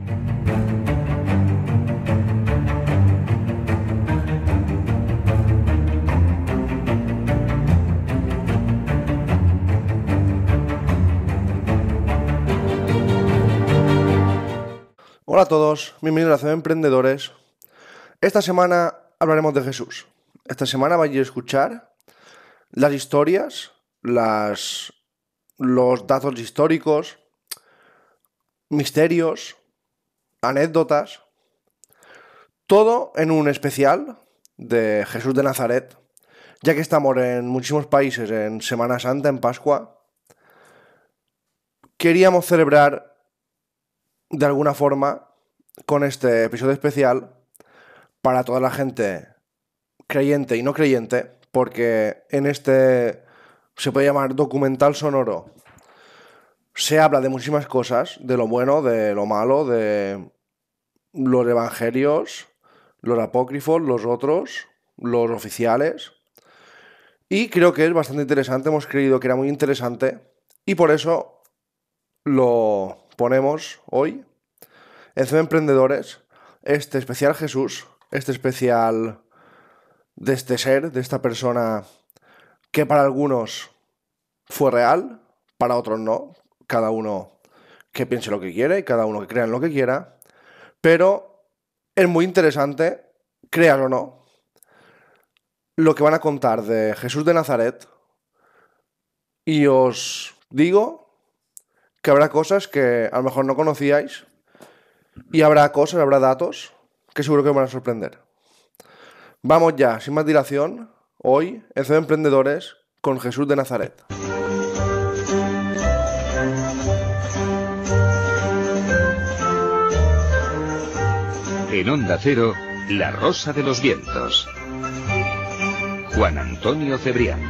Hola a todos, bienvenidos a la Ciudad de Emprendedores. Esta semana hablaremos de Jesús. Esta semana vais a escuchar las historias, los datos históricos, misterios, anécdotas, todo en un especial de Jesús de Nazaret, ya que estamos en muchísimos países en Semana Santa, en Pascua. Queríamos celebrar de alguna forma con este episodio especial para toda la gente creyente y no creyente, porque en este se puede llamar documental sonoro. Se habla de muchísimas cosas, de lo bueno, de lo malo, de los evangelios, los apócrifos, los otros, los oficiales. Y creo que es bastante interesante, hemos creído que era muy interesante y por eso lo ponemos hoy en Ciudad de Emprendedores, este especial Jesús, este especial de este ser, de esta persona que para algunos fue real, para otros no, cada uno que piense lo que quiere y cada uno que crea en lo que quiera, pero es muy interesante, créalo o no, lo que van a contar de Jesús de Nazaret, y os digo que habrá cosas que a lo mejor no conocíais y habrá cosas, habrá datos que seguro que os van a sorprender. Vamos ya, sin más dilación, hoy en Ciudad de Emprendedores con Jesús de Nazaret. En Onda Cero, La Rosa de los Vientos. Juan Antonio Cebrián.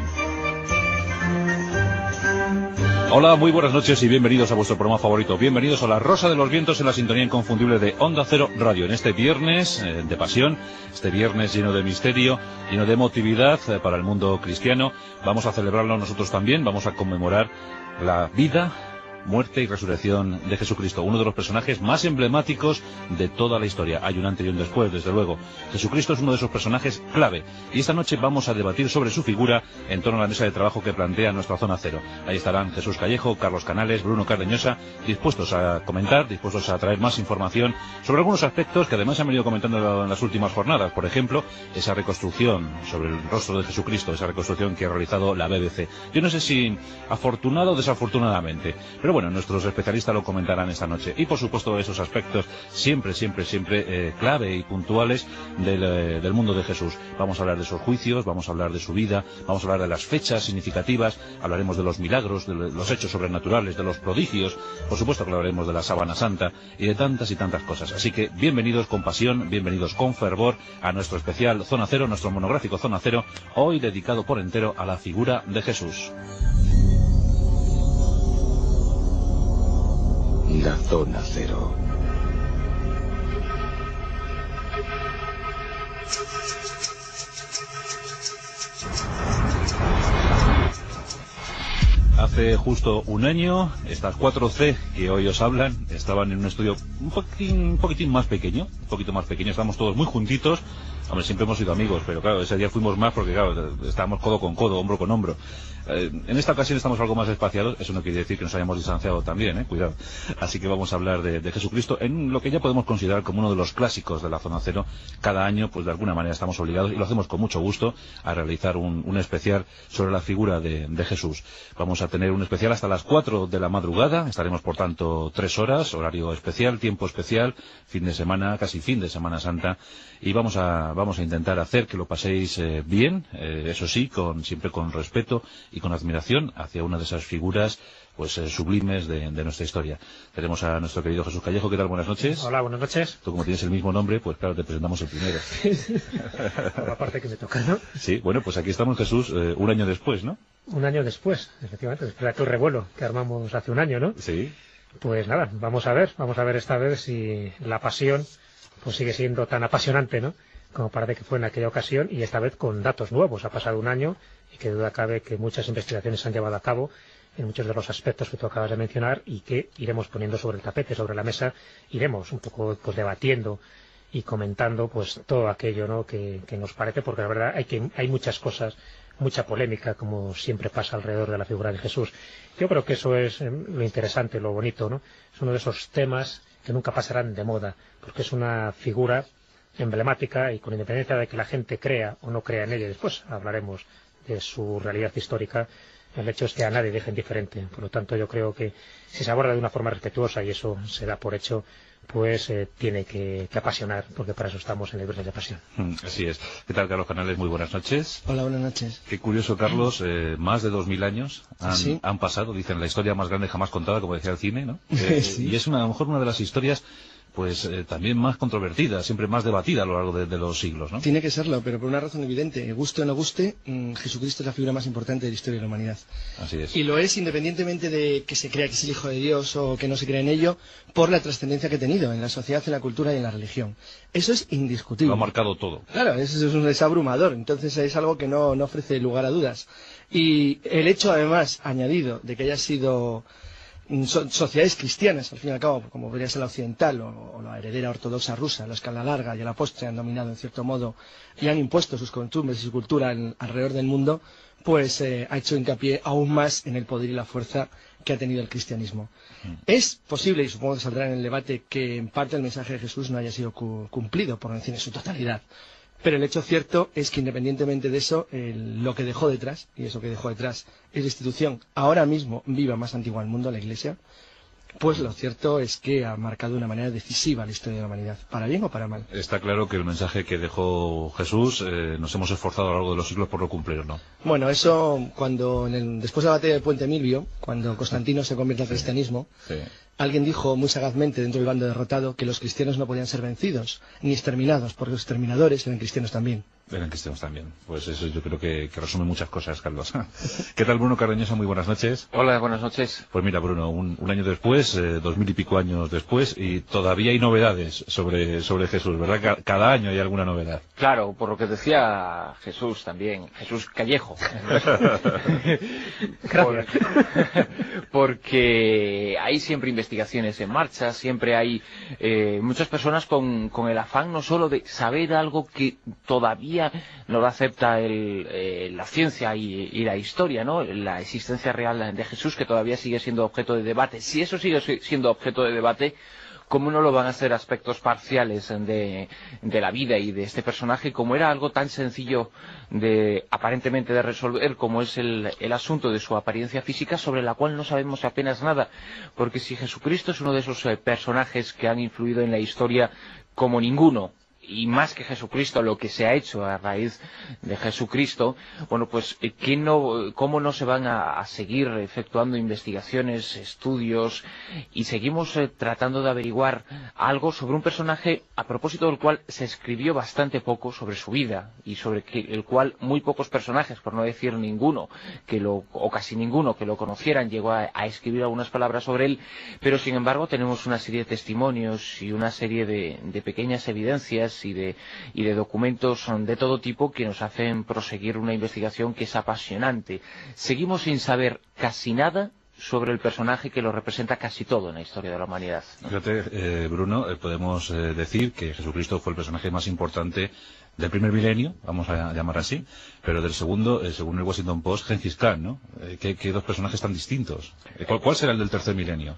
Hola, muy buenas noches y bienvenidos a vuestro programa favorito. Bienvenidos a La Rosa de los Vientos en la sintonía inconfundible de Onda Cero Radio. En este viernes de pasión, este viernes lleno de misterio, lleno de emotividad para el mundo cristiano. Vamos a celebrarlo nosotros también, vamos a conmemorar la vida, muerte y resurrección de Jesucristo, uno de los personajes más emblemáticos de toda la historia. Hay un antes y un después, desde luego. Jesucristo es uno de esos personajes clave, y esta noche vamos a debatir sobre su figura en torno a la mesa de trabajo que plantea nuestra Zona Cero. Ahí estarán Jesús Callejo, Carlos Canales, Bruno Cardeñosa, dispuestos a comentar, dispuestos a traer más información sobre algunos aspectos que además se han venido comentando en las últimas jornadas. Por ejemplo, esa reconstrucción sobre el rostro de Jesucristo, esa reconstrucción que ha realizado la BBC. Yo no sé si afortunado o desafortunadamente, pero bueno, nuestros especialistas lo comentarán esta noche. Y por supuesto esos aspectos siempre clave y puntuales del mundo de Jesús. Vamos a hablar de esos juicios, vamos a hablar de su vida, vamos a hablar de las fechas significativas, hablaremos de los milagros, de los hechos sobrenaturales, de los prodigios, por supuesto que hablaremos de la Sábana Santa y de tantas y tantas cosas. Así que bienvenidos con pasión, bienvenidos con fervor a nuestro especial Zona Cero, nuestro monográfico Zona Cero, hoy dedicado por entero a la figura de Jesús. La Zona Cero. Hace justo un año, estas 4C que hoy os hablan estaban en un estudio un poquitín más pequeño, estábamos todos muy juntitos. Hombre, siempre hemos sido amigos, pero claro, ese día fuimos más porque, claro, estábamos codo con codo, hombro con hombro. En esta ocasión estamos algo más espaciados, eso no quiere decir que nos hayamos distanciado también, cuidado. Así que vamos a hablar de Jesucristo en lo que ya podemos considerar como uno de los clásicos de la Zona Cero. Cada año, pues de alguna manera estamos obligados, y lo hacemos con mucho gusto, a realizar un especial sobre la figura de Jesús. Vamos a tener un especial hasta las 4 de la madrugada, estaremos por tanto 3 horas, horario especial, tiempo especial, fin de semana, casi fin de Semana Santa, y vamos a intentar hacer que lo paséis bien, eso sí, siempre con respeto y con admiración hacia una de esas figuras pues sublimes de nuestra historia. Tenemos a nuestro querido Jesús Callejo. ¿Qué tal? Buenas noches. Hola, buenas noches. Tú, como tienes el mismo nombre, pues claro, te presentamos el primero. Por la parte que me toca, ¿no? Sí, bueno, pues aquí estamos, Jesús, un año después, ¿no? Un año después, efectivamente, después de aquel revuelo que armamos hace un año, ¿no? Sí. Pues nada, vamos a ver esta vez si la pasión pues sigue siendo tan apasionante, ¿no?, como parece que fue en aquella ocasión, y esta vez con datos nuevos. Ha pasado un año y que duda cabe que muchas investigaciones se han llevado a cabo en muchos de los aspectos que tú acabas de mencionar y que iremos poniendo sobre el tapete, sobre la mesa, iremos un poco pues debatiendo y comentando pues todo aquello, ¿no?, que nos parece, porque la verdad hay muchas cosas, mucha polémica, como siempre pasa alrededor de la figura de Jesús. Yo creo que eso es lo interesante, lo bonito, ¿no? Es uno de esos temas que nunca pasarán de moda, porque es una figura emblemática y con independencia de que la gente crea o no crea en ella, después hablaremos de su realidad histórica, el hecho es que a nadie deja indiferente. Por lo tanto, yo creo que si se aborda de una forma respetuosa, y eso se da por hecho, pues tiene que apasionar, porque para eso estamos en el Viernes de Pasión. Así es. ¿Qué tal, Carlos Canales? Muy buenas noches. Hola, buenas noches. Qué curioso, Carlos, más de 2000 años ¿Sí? han pasado, dicen, la historia más grande jamás contada, como decía el cine, ¿no? Sí. Y es a lo mejor una de las historias pues también más controvertida, siempre más debatida a lo largo de los siglos, ¿no? Tiene que serlo, pero por una razón evidente. Guste o no guste, Jesucristo es la figura más importante de la historia de la humanidad. Así es. Y lo es independientemente de que se crea que es el Hijo de Dios o que no se crea en ello, por la trascendencia que ha tenido en la sociedad, en la cultura y en la religión. Eso es indiscutible. Lo ha marcado todo. Claro, es abrumador, entonces es algo que no ofrece lugar a dudas. Y el hecho, además, añadido, de que haya sido sociedades cristianas, al fin y al cabo, como podría ser la occidental o la heredera ortodoxa rusa, los que a la larga y a la postre han dominado en cierto modo y han impuesto sus costumbres y su cultura alrededor del mundo, pues ha hecho hincapié aún más en el poder y la fuerza que ha tenido el cristianismo. Es posible, y supongo que saldrá en el debate, que en parte el mensaje de Jesús no haya sido cumplido, por no decir en su totalidad. Pero el hecho cierto es que independientemente de eso, lo que dejó detrás, y eso que dejó detrás es la institución ahora mismo viva más antigua del mundo, la Iglesia, pues lo cierto es que ha marcado de una manera decisiva la historia de la humanidad, para bien o para mal. Está claro que el mensaje que dejó Jesús nos hemos esforzado a lo largo de los siglos por no cumplirlo, ¿no? Bueno, eso cuando después de la batalla de Puente Milvio, cuando Constantino se convierte al cristianismo, alguien dijo muy sagazmente dentro del bando derrotado que los cristianos no podían ser vencidos ni exterminados, porque los exterminadores eran cristianos también. Eran cristianos también. Pues eso yo creo que resume muchas cosas, Carlos. ¿Qué tal, Bruno Cardeñosa? Muy buenas noches. Hola, buenas noches. Pues mira, Bruno, un año después, 2000 y pico años después, y todavía hay novedades sobre Jesús, ¿verdad? Cada año hay alguna novedad. Claro, por lo que decía Jesús también, Jesús Callejo. Porque hay siempre investigaciones en marcha, siempre hay muchas personas con el afán no solo de saber algo que todavía no lo acepta la ciencia y la historia, ¿no? La existencia real de Jesús, que todavía sigue siendo objeto de debate. Si eso sigue siendo objeto de debate, ¿cómo no lo van a ser aspectos parciales de la vida y de este personaje, como era algo tan sencillo aparentemente de resolver, como es el asunto de su apariencia física, sobre la cual no sabemos apenas nada? Porque si Jesucristo es uno de esos personajes que han influido en la historia como ninguno, y más que Jesucristo, lo que se ha hecho a raíz de Jesucristo, bueno, pues ¿cómo no se van a seguir efectuando investigaciones, estudios, y seguimos tratando de averiguar algo sobre un personaje a propósito del cual se escribió bastante poco sobre su vida, y sobre el cual muy pocos personajes, por no decir ninguno, o casi ninguno que lo conocieran, llegó a escribir algunas palabras sobre él? Pero sin embargo tenemos una serie de testimonios y una serie de pequeñas evidencias y de documentos de todo tipo que nos hacen proseguir una investigación que es apasionante. Seguimos sin saber casi nada sobre el personaje que lo representa casi todo en la historia de la humanidad, ¿no? Fíjate, Bruno, podemos decir que Jesucristo fue el personaje más importante del primer milenio, vamos a llamar así, pero del segundo, según el Washington Post, Gengis Khan, ¿no? ¿Qué dos personajes tan distintos? ¿Cuál será el del tercer milenio?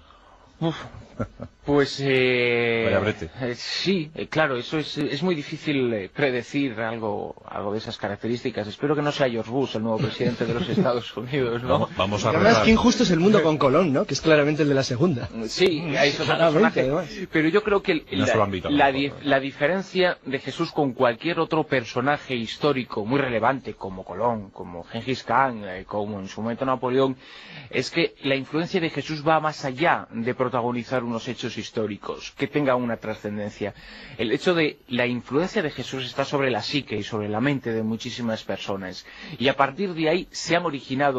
Pues vaya brete. Sí, claro, eso es muy difícil predecir algo de esas características. Espero que no sea George Bush, el nuevo presidente de los Estados Unidos, ¿no? Vamos a además, qué injusto es el mundo con Colón, ¿no? Que es claramente el de la segunda. Sí, es otro personaje. Pero yo creo que la diferencia de Jesús con cualquier otro personaje histórico muy relevante, como Colón, como Gengis Khan, como en su momento Napoleón, es que la influencia de Jesús va más allá de protagonizar unos hechos históricos que tengan una trascendencia. El hecho de la influencia de Jesús está sobre la psique y sobre la mente de muchísimas personas, y a partir de ahí se han originado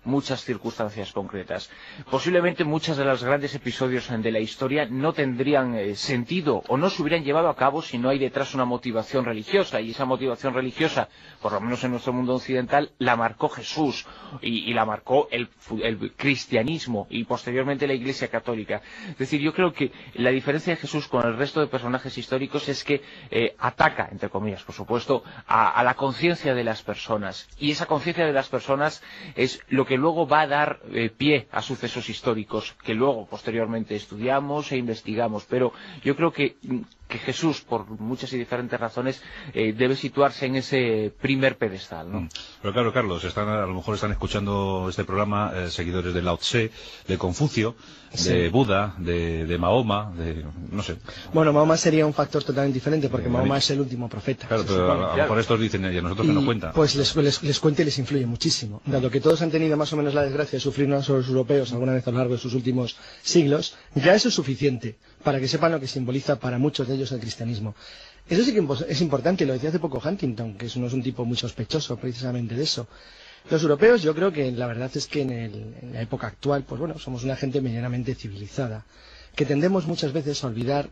muchas circunstancias concretas. Posiblemente muchos de los grandes episodios de la historia no tendrían sentido o no se hubieran llevado a cabo si no hay detrás una motivación religiosa, y esa motivación religiosa, por lo menos en nuestro mundo occidental, la marcó Jesús y la marcó el cristianismo y posteriormente la Iglesia Católica. Es decir, yo creo que la diferencia de Jesús con el resto de personajes históricos es que ataca, entre comillas, por supuesto, a la conciencia de las personas, y esa conciencia de las personas es lo que luego va a dar pie a sucesos históricos que luego posteriormente estudiamos e investigamos. Pero yo creo que Jesús, por muchas y diferentes razones, debe situarse en ese primer pedestal, ¿no? Pero claro, Carlos, a lo mejor están escuchando este programa seguidores de Lao Tse, de Confucio, de Buda, de Mahoma, no sé. Bueno, Mahoma sería un factor totalmente diferente, porque Mahoma es el último profeta. Claro, pero a lo mejor estos dicen, ¿y a nosotros que nos cuentan? Pues les cuenta y les influye muchísimo. Dado que todos han tenido más o menos la desgracia de sufrir no solo los europeos alguna vez a lo largo de sus últimos siglos, ya eso es suficiente para que sepan lo que simboliza para muchos de ellos el cristianismo. Eso sí que es importante, lo decía hace poco Huntington, que no es un tipo muy sospechoso precisamente de eso. Los europeos, yo creo que la verdad es que en la época actual, pues bueno, somos una gente medianamente civilizada, que tendemos muchas veces a olvidar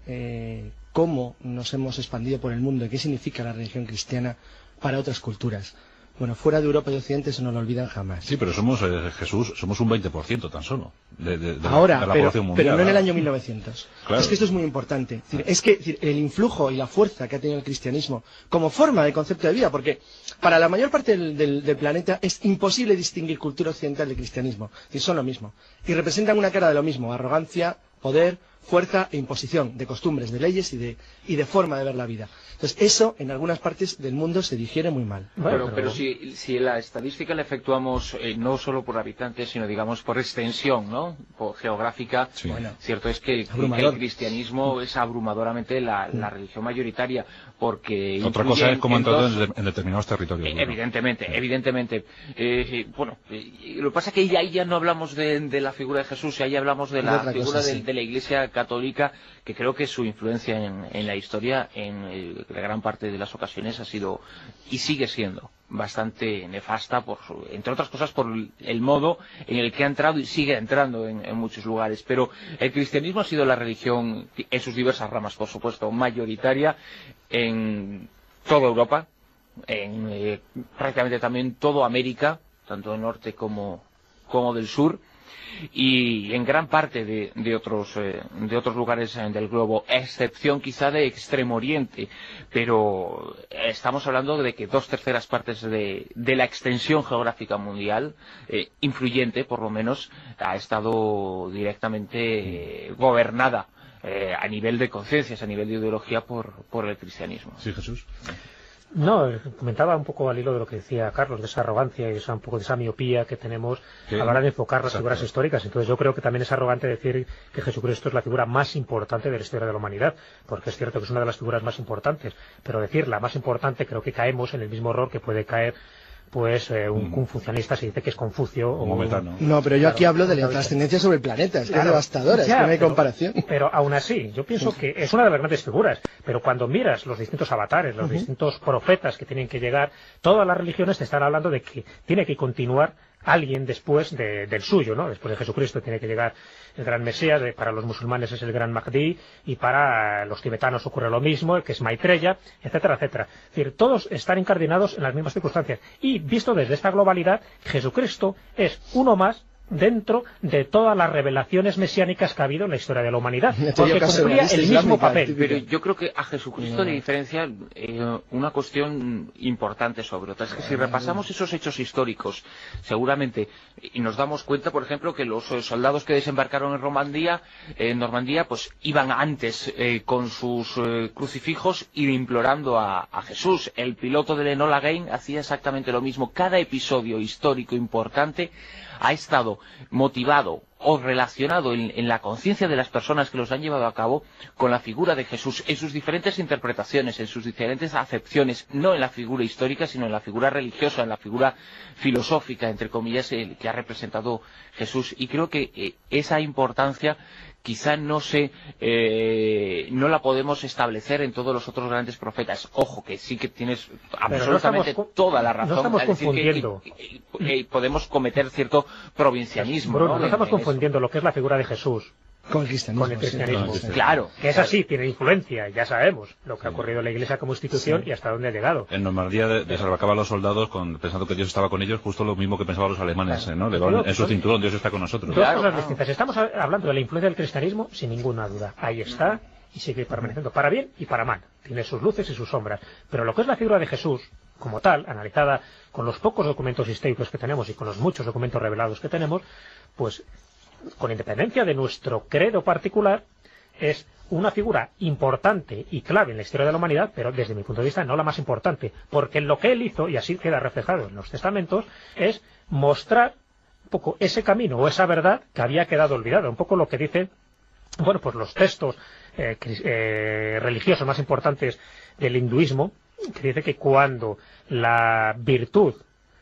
cómo nos hemos expandido por el mundo y qué significa la religión cristiana para otras culturas. Bueno, fuera de Europa y Occidente eso no lo olvidan jamás. Sí, pero somos, Jesús, somos un 20% tan solo de ahora, la población mundial. Pero no en el año 1900. Claro. Es que esto es muy importante. Es que el influjo y la fuerza que ha tenido el cristianismo como forma de concepto de vida, porque para la mayor parte del planeta es imposible distinguir cultura occidental del cristianismo. Es decir, son lo mismo. Y representan una cara de lo mismo: arrogancia, poder, fuerza e imposición de costumbres, de leyes y de forma de ver la vida. Entonces, eso en algunas partes del mundo se digiere muy mal. Bueno, pero si la estadística la efectuamos no solo por habitantes, sino digamos por extensión, ¿no? Geográfica, sí. Bueno, cierto es que el cristianismo es abrumadoramente la religión mayoritaria, porque otra cosa es como en determinados territorios. Evidentemente. Bueno, lo que pasa es que ahí ya no hablamos de la figura de Jesús, ahí hablamos de la figura de la Iglesia Católica, que creo que su influencia en la historia, en la gran parte de las ocasiones, ha sido y sigue siendo bastante nefasta, entre otras cosas por el modo en el que ha entrado y sigue entrando en muchos lugares. Pero el cristianismo ha sido la religión, en sus diversas ramas, por supuesto, mayoritaria en toda Europa, en prácticamente también toda América, tanto del norte como del sur, y en gran parte de otros lugares del globo, a excepción quizá de Extremo Oriente. Pero estamos hablando de que 2/3 partes de la extensión geográfica mundial, influyente por lo menos, ha estado directamente gobernada a nivel de conciencias, a nivel de ideología, por el cristianismo. Sí, Jesús. No, comentaba un poco al hilo de lo que decía Carlos, de esa arrogancia y un poco de esa miopía que tenemos a la hora de enfocar las figuras históricas. Entonces yo creo que también es arrogante decir que Jesucristo es la figura más importante de la historia de la humanidad, porque es cierto que es una de las figuras más importantes, pero decir la más importante, creo que caemos en el mismo error que puede caer un confucianista si dice que es Confucio o Maometano. No, pero yo aquí hablo de la trascendencia sobre el planeta, es que es devastadora, es que no hay comparación. Pero aún así, yo pienso que es una de las grandes figuras, pero cuando miras los distintos avatares, los distintos profetas que tienen que llegar, todas las religiones te están hablando de que tiene que continuar alguien después del suyo, ¿no? Después de Jesucristo tiene que llegar el gran Mesías, para los musulmanes es el gran Mahdi, y para los tibetanos ocurre lo mismo, que es Maitreya, etcétera, etcétera. Es decir, todos están incardinados en las mismas circunstancias. Y visto desde esta globalidad, Jesucristo es uno más dentro de todas las revelaciones mesiánicas que ha habido en la historia de la humanidad, porque cumplía el mismo papel. Pero yo creo que a Jesucristo le diferencia una cuestión importante sobre otra. Es que si repasamos esos hechos históricos, seguramente, y nos damos cuenta, por ejemplo, que los soldados que desembarcaron en Normandía, pues iban antes con sus crucifijos y implorando a Jesús. El piloto del Enola Gay hacía exactamente lo mismo. Cada episodio histórico importante ha estado motivado o relacionado en la conciencia de las personas que los han llevado a cabo con la figura de Jesús, en sus diferentes interpretaciones, en sus diferentes acepciones, no en la figura histórica, sino en la figura religiosa, en la figura filosófica, entre comillas, que ha representado Jesús. Y creo que esa importancia quizá no la podemos establecer en todos los otros grandes profetas. Ojo, que sí que tienes absolutamente toda la razón. No estamos confundiendo. Que podemos cometer cierto provincianismo. Bruno, no estamos confundiendo lo que es la figura de Jesús con el cristianismo. Sí. Claro. Que es así, tiene influencia, ya sabemos lo que ha ocurrido en la Iglesia como institución y hasta dónde ha llegado. En Normandía desarracaban los soldados pensando que Dios estaba con ellos, justo lo mismo que pensaban los alemanes, ¿no? En su cinturón, Dios está con nosotros. Dos cosas distintas. Estamos hablando de la influencia del cristianismo sin ninguna duda. Ahí está y sigue permaneciendo, para bien y para mal. Tiene sus luces y sus sombras. Pero lo que es la figura de Jesús, como tal, analizada con los pocos documentos históricos que tenemos y con los muchos documentos revelados que tenemos, pues con independencia de nuestro credo particular, es una figura importante y clave en la historia de la humanidad, pero desde mi punto de vista no la más importante, porque lo que él hizo, y así queda reflejado en los testamentos, es mostrar un poco ese camino o esa verdad que había quedado olvidada, un poco lo que dicen, bueno, pues los textos religiosos más importantes del hinduismo, que dice que cuando la virtud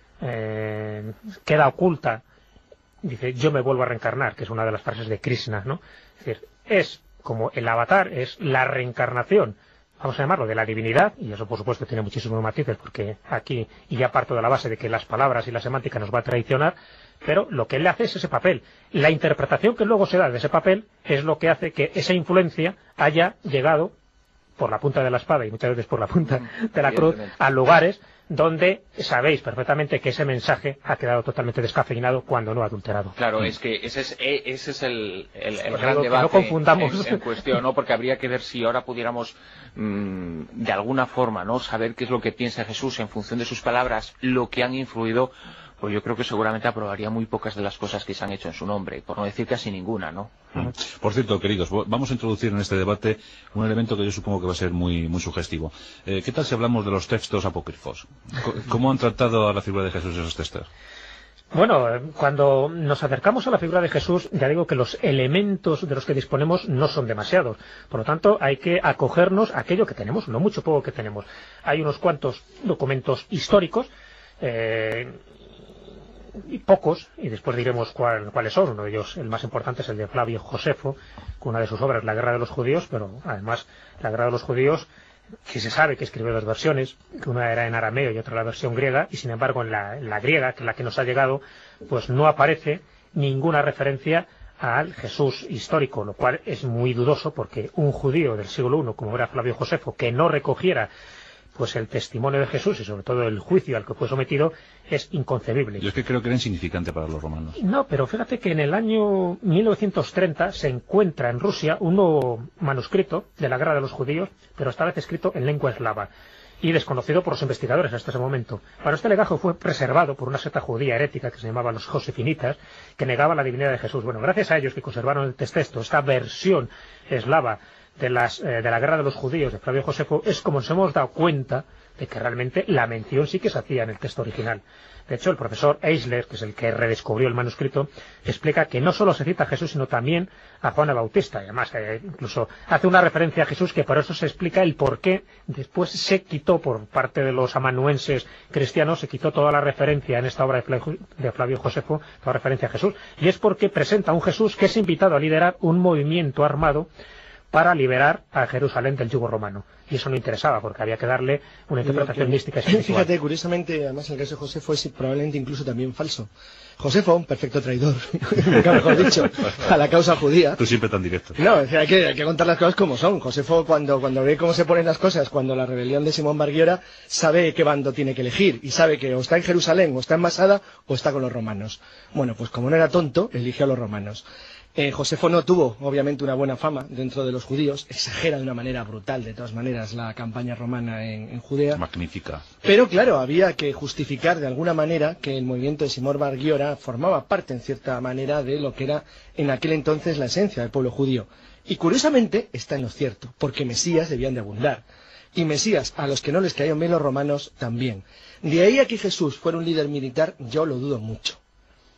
queda oculta, dice, yo me vuelvo a reencarnar, que es una de las frases de Krishna, ¿no? Es decir, es como el avatar, es la reencarnación, vamos a llamarlo, de la divinidad, y eso por supuesto tiene muchísimos matices, porque aquí, y ya parto de la base de que las palabras y la semántica nos va a traicionar, pero lo que él hace es ese papel. La interpretación que luego se da de ese papel es lo que hace que esa influencia haya llegado por la punta de la espada y muchas veces por la punta de la cruz a lugares donde sabéis perfectamente que ese mensaje ha quedado totalmente descafeinado cuando no adulterado. Claro, es que ese es el Pues gran debate no confundamos. en cuestión, ¿no? Porque habría que ver si ahora pudiéramos de alguna forma, ¿no?, saber qué es lo que piensa Jesús en función de sus palabras, lo que han influido. Pues yo creo que seguramente aprobaría muy pocas de las cosas que se han hecho en su nombre, por no decir casi ninguna, ¿no? Por cierto, queridos, vamos a introducir en este debate un elemento que yo supongo que va a ser muy, muy sugestivo. ¿Qué tal si hablamos de los textos apócrifos? ¿Cómo han tratado a la figura de Jesús esos textos? Bueno, cuando nos acercamos a la figura de Jesús, ya digo que los elementos de los que disponemos no son demasiados. Por lo tanto, hay que acogernos a aquello que tenemos, no mucho poco que tenemos. Hay unos cuantos documentos históricos, y pocos, y después diremos cuáles son. Uno de ellos, el más importante, es el de Flavio Josefo, con una de sus obras, La Guerra de los Judíos, pero además La Guerra de los Judíos, que se sabe que escribió dos versiones, que una era en arameo y otra la versión griega, y sin embargo en la griega, que es la que nos ha llegado, pues no aparece ninguna referencia al Jesús histórico, lo cual es muy dudoso, porque un judío del siglo I, como era Flavio Josefo, que no recogiera pues el testimonio de Jesús y sobre todo el juicio al que fue sometido, es inconcebible. Yo es que creo que era insignificante para los romanos. No, pero fíjate que en el año 1930 se encuentra en Rusia un nuevo manuscrito de la Guerra de los Judíos, pero esta vez escrito en lengua eslava y desconocido por los investigadores hasta ese momento. Bueno, este legajo fue preservado por una secta judía herética que se llamaba los josefinitas, que negaba la divinidad de Jesús. Bueno, gracias a ellos que conservaron el texto, esta versión eslava de la Guerra de los Judíos de Flavio Josefo, es como nos hemos dado cuenta de que realmente la mención sí que se hacía en el texto original. De hecho, el profesor Eisler, que es el que redescubrió el manuscrito, explica que no solo se cita a Jesús, sino también a Juan el Bautista. Y además, incluso hace una referencia a Jesús que por eso se explica el por qué después se quitó por parte de los amanuenses cristianos, se quitó toda la referencia en esta obra de Flavio Josefo, toda referencia a Jesús. Y es porque presenta a un Jesús que es invitado a liderar un movimiento armado para liberar a Jerusalén del yugo romano. Y eso no interesaba, porque había que darle una interpretación mística y espiritual. Fíjate, curiosamente, además el caso de Josefo es probablemente incluso también falso. Josefo, un perfecto traidor, nunca mejor dicho, a la causa judía. Tú siempre tan directo. No, hay que contar las cosas como son. Josefo, cuando ve cómo se ponen las cosas, cuando la rebelión de Simón Barguiora, sabe qué bando tiene que elegir. Y sabe que o está en Jerusalén, o está en Masada, o está con los romanos. Bueno, pues como no era tonto, eligió a los romanos. Josefo no tuvo, obviamente, una buena fama dentro de los judíos. Exagera de una manera brutal, de todas maneras, la campaña romana en Judea. Magnífica. Pero, claro, había que justificar de alguna manera que el movimiento de Simón Barguiora formaba parte, en cierta manera, de lo que era en aquel entonces la esencia del pueblo judío. Y, curiosamente, está en lo cierto, porque Mesías debían de abundar. Y Mesías, a los que no les caían bien los romanos, también. De ahí a que Jesús fuera un líder militar, yo lo dudo mucho.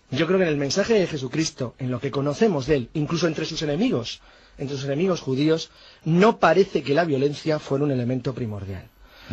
Yo creo que en el mensaje de Jesucristo, en lo que conocemos de él, incluso entre sus enemigos judíos, no parece que la violencia fuera un elemento primordial.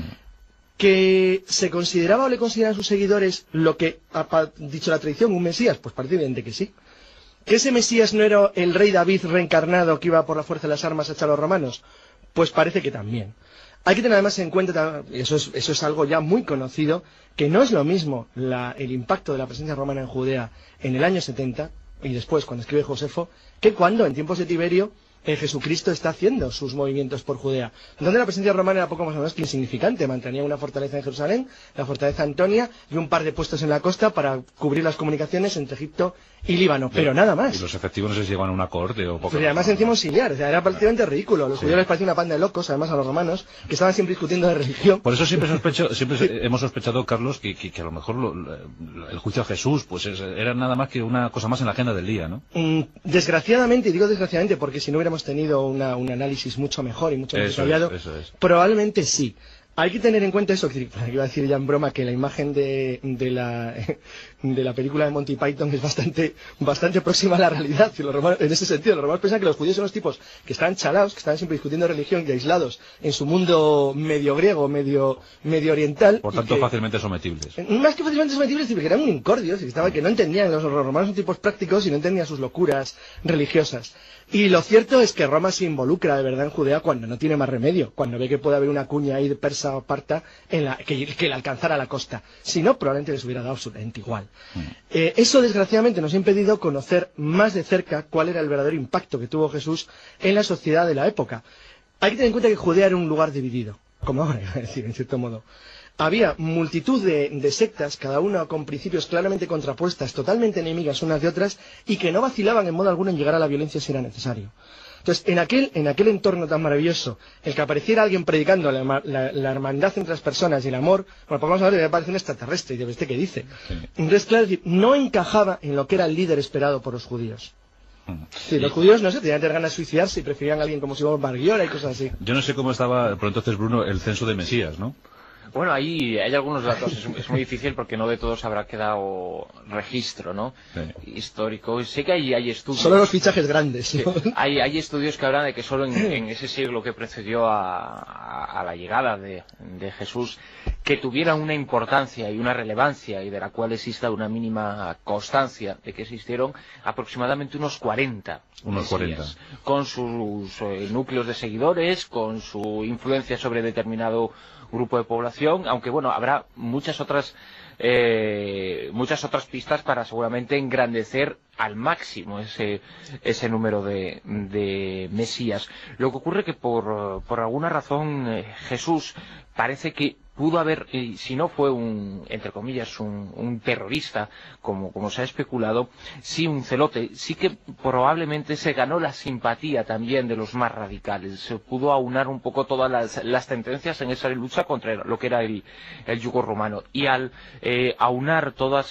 ¿Que se consideraba o le consideran sus seguidores lo que ha dicho la tradición, un Mesías? Pues parece evidente que sí. ¿Que ese Mesías no era el rey David reencarnado que iba por la fuerza de las armas a echar a los romanos? Pues parece que también. Hay que tener además en cuenta, y eso es algo ya muy conocido, que no es lo mismo el impacto de la presencia romana en Judea en el año 70, y después cuando escribe Josefo, que cuando en tiempos de Tiberio Jesucristo está haciendo sus movimientos por Judea, donde la presencia romana era poco más o menos que insignificante. Mantenía una fortaleza en Jerusalén, la fortaleza Antonia, y un par de puestos en la costa para cubrir las comunicaciones entre Egipto y Líbano, pero nada más. ¿Y los efectivos no se llevan un acorde o poco? Pero además encima auxiliar, o sea, era prácticamente ridículo. A los judíos les parecía una panda de locos, además a los romanos, que estaban siempre discutiendo de religión. Por eso siempre hemos sospechado, Carlos, que a lo mejor el juicio a Jesús pues era nada más que una cosa más en la agenda del día, ¿no? Desgraciadamente, y digo desgraciadamente porque si no hubiéramos tenido un análisis mucho mejor y mucho más detallado, probablemente sí. Hay que tener en cuenta eso, que iba a decir ya en broma que la imagen de la película de Monty Python es bastante próxima a la realidad. Y los romanos, en ese sentido, los romanos piensan que los judíos son los tipos que estaban chalados, que estaban siempre discutiendo religión y aislados en su mundo medio griego, medio oriental. Por tanto, fácilmente sometibles. Más que fácilmente sometibles, porque eran un incordios, que no entendían, los romanos son tipos prácticos y no entendían sus locuras religiosas. Y lo cierto es que Roma se involucra de verdad en Judea cuando no tiene más remedio, cuando ve que puede haber una cuña ahí de persa o parta que le alcanzara a la costa. Si no, probablemente les hubiera dado absolutamente igual. Eso desgraciadamente nos ha impedido conocer más de cerca cuál era el verdadero impacto que tuvo Jesús en la sociedad de la época. Hay que tener en cuenta que Judea era un lugar dividido, como ahora iba a decir, en cierto modo. Había multitud de sectas, cada una con principios claramente contrapuestas, totalmente enemigas unas de otras, y que no vacilaban en modo alguno en llegar a la violencia si era necesario. Entonces, en aquel entorno tan maravilloso, el que apareciera alguien predicando la hermandad entre las personas y el amor, bueno, pues vamos a ver, me parece un extraterrestre, y de este que dice. Entonces, claro, es decir, no encajaba en lo que era el líder esperado por los judíos. Sí, los judíos, no sé, tenían ganas de suicidarse y preferían a alguien como Simón Barguiola y cosas así. Yo no sé cómo estaba, por entonces, Bruno, el censo de Mesías, ¿no? Bueno, ahí hay algunos datos, es muy difícil porque no de todos habrá quedado registro, ¿no? Sí. Histórico. Sé que hay estudios... Solo los fichajes grandes, ¿no? Sí, hay estudios que hablan de que solo en ese siglo que precedió a la llegada de Jesús, que tuvieran una importancia y una relevancia y de la cual exista una mínima constancia de que existieron aproximadamente unos 40. Unos 40. Con sus núcleos de seguidores, con su influencia sobre determinado grupo de población, aunque bueno, habrá muchas otras pistas para seguramente engrandecer al máximo ese número de Mesías. Lo que ocurre que por alguna razón Jesús parece que pudo haber, si no fue entre comillas, un terrorista, como se ha especulado, sí un celote, sí que probablemente se ganó la simpatía también de los más radicales. Se pudo aunar un poco todas las tendencias en esa lucha contra lo que era el yugo romano. Y al aunar todas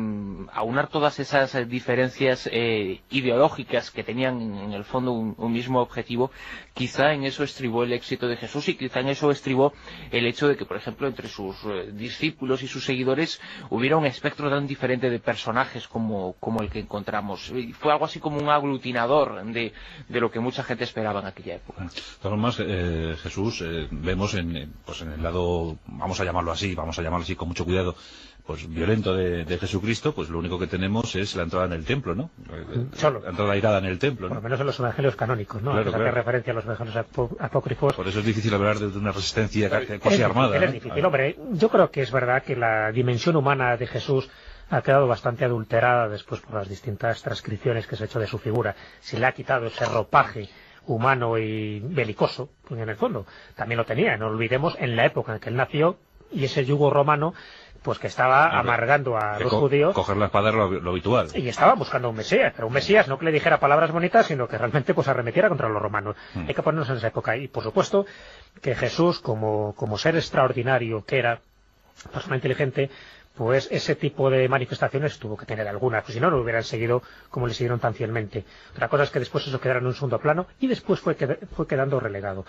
esas diferencias ideológicas que tenían en el fondo un mismo objetivo, quizá en eso estribó el éxito de Jesús y quizá en eso estribó el hecho de que, por ejemplo, entre sus discípulos y sus seguidores hubiera un espectro tan diferente de personajes como el que encontramos. Fue algo así como un aglutinador de lo que mucha gente esperaba en aquella época. Además, Jesús, vemos en el lado, vamos a llamarlo así con mucho cuidado, pues violento de Jesucristo, pues lo único que tenemos es la entrada en el templo, ¿no? Solo. La entrada airada en el templo, ¿no? Por lo menos en los evangelios canónicos, ¿no? Claro, hace referencia a los evangelios apócrifos. Por eso es difícil hablar de una resistencia casi armada. Es difícil, hombre. Yo creo que es verdad que la dimensión humana de Jesús ha quedado bastante adulterada después por las distintas transcripciones que se ha hecho de su figura. Se le ha quitado ese ropaje humano y belicoso, pues en el fondo también lo tenía, no olvidemos, en la época en que él nació, y ese yugo romano pues que estaba amargando a los judíos. Coger la espada era lo habitual. Y estaba buscando un Mesías, pero un Mesías no que le dijera palabras bonitas, sino que realmente pues arremetiera contra los romanos. Hay que ponernos en esa época. Y por supuesto que Jesús, como ser extraordinario que era, persona inteligente, pues ese tipo de manifestaciones tuvo que tener algunas, pues si no, lo hubieran seguido como le siguieron tan fielmente. Otra cosa es que después eso quedara en un segundo plano y después fue quedando relegado.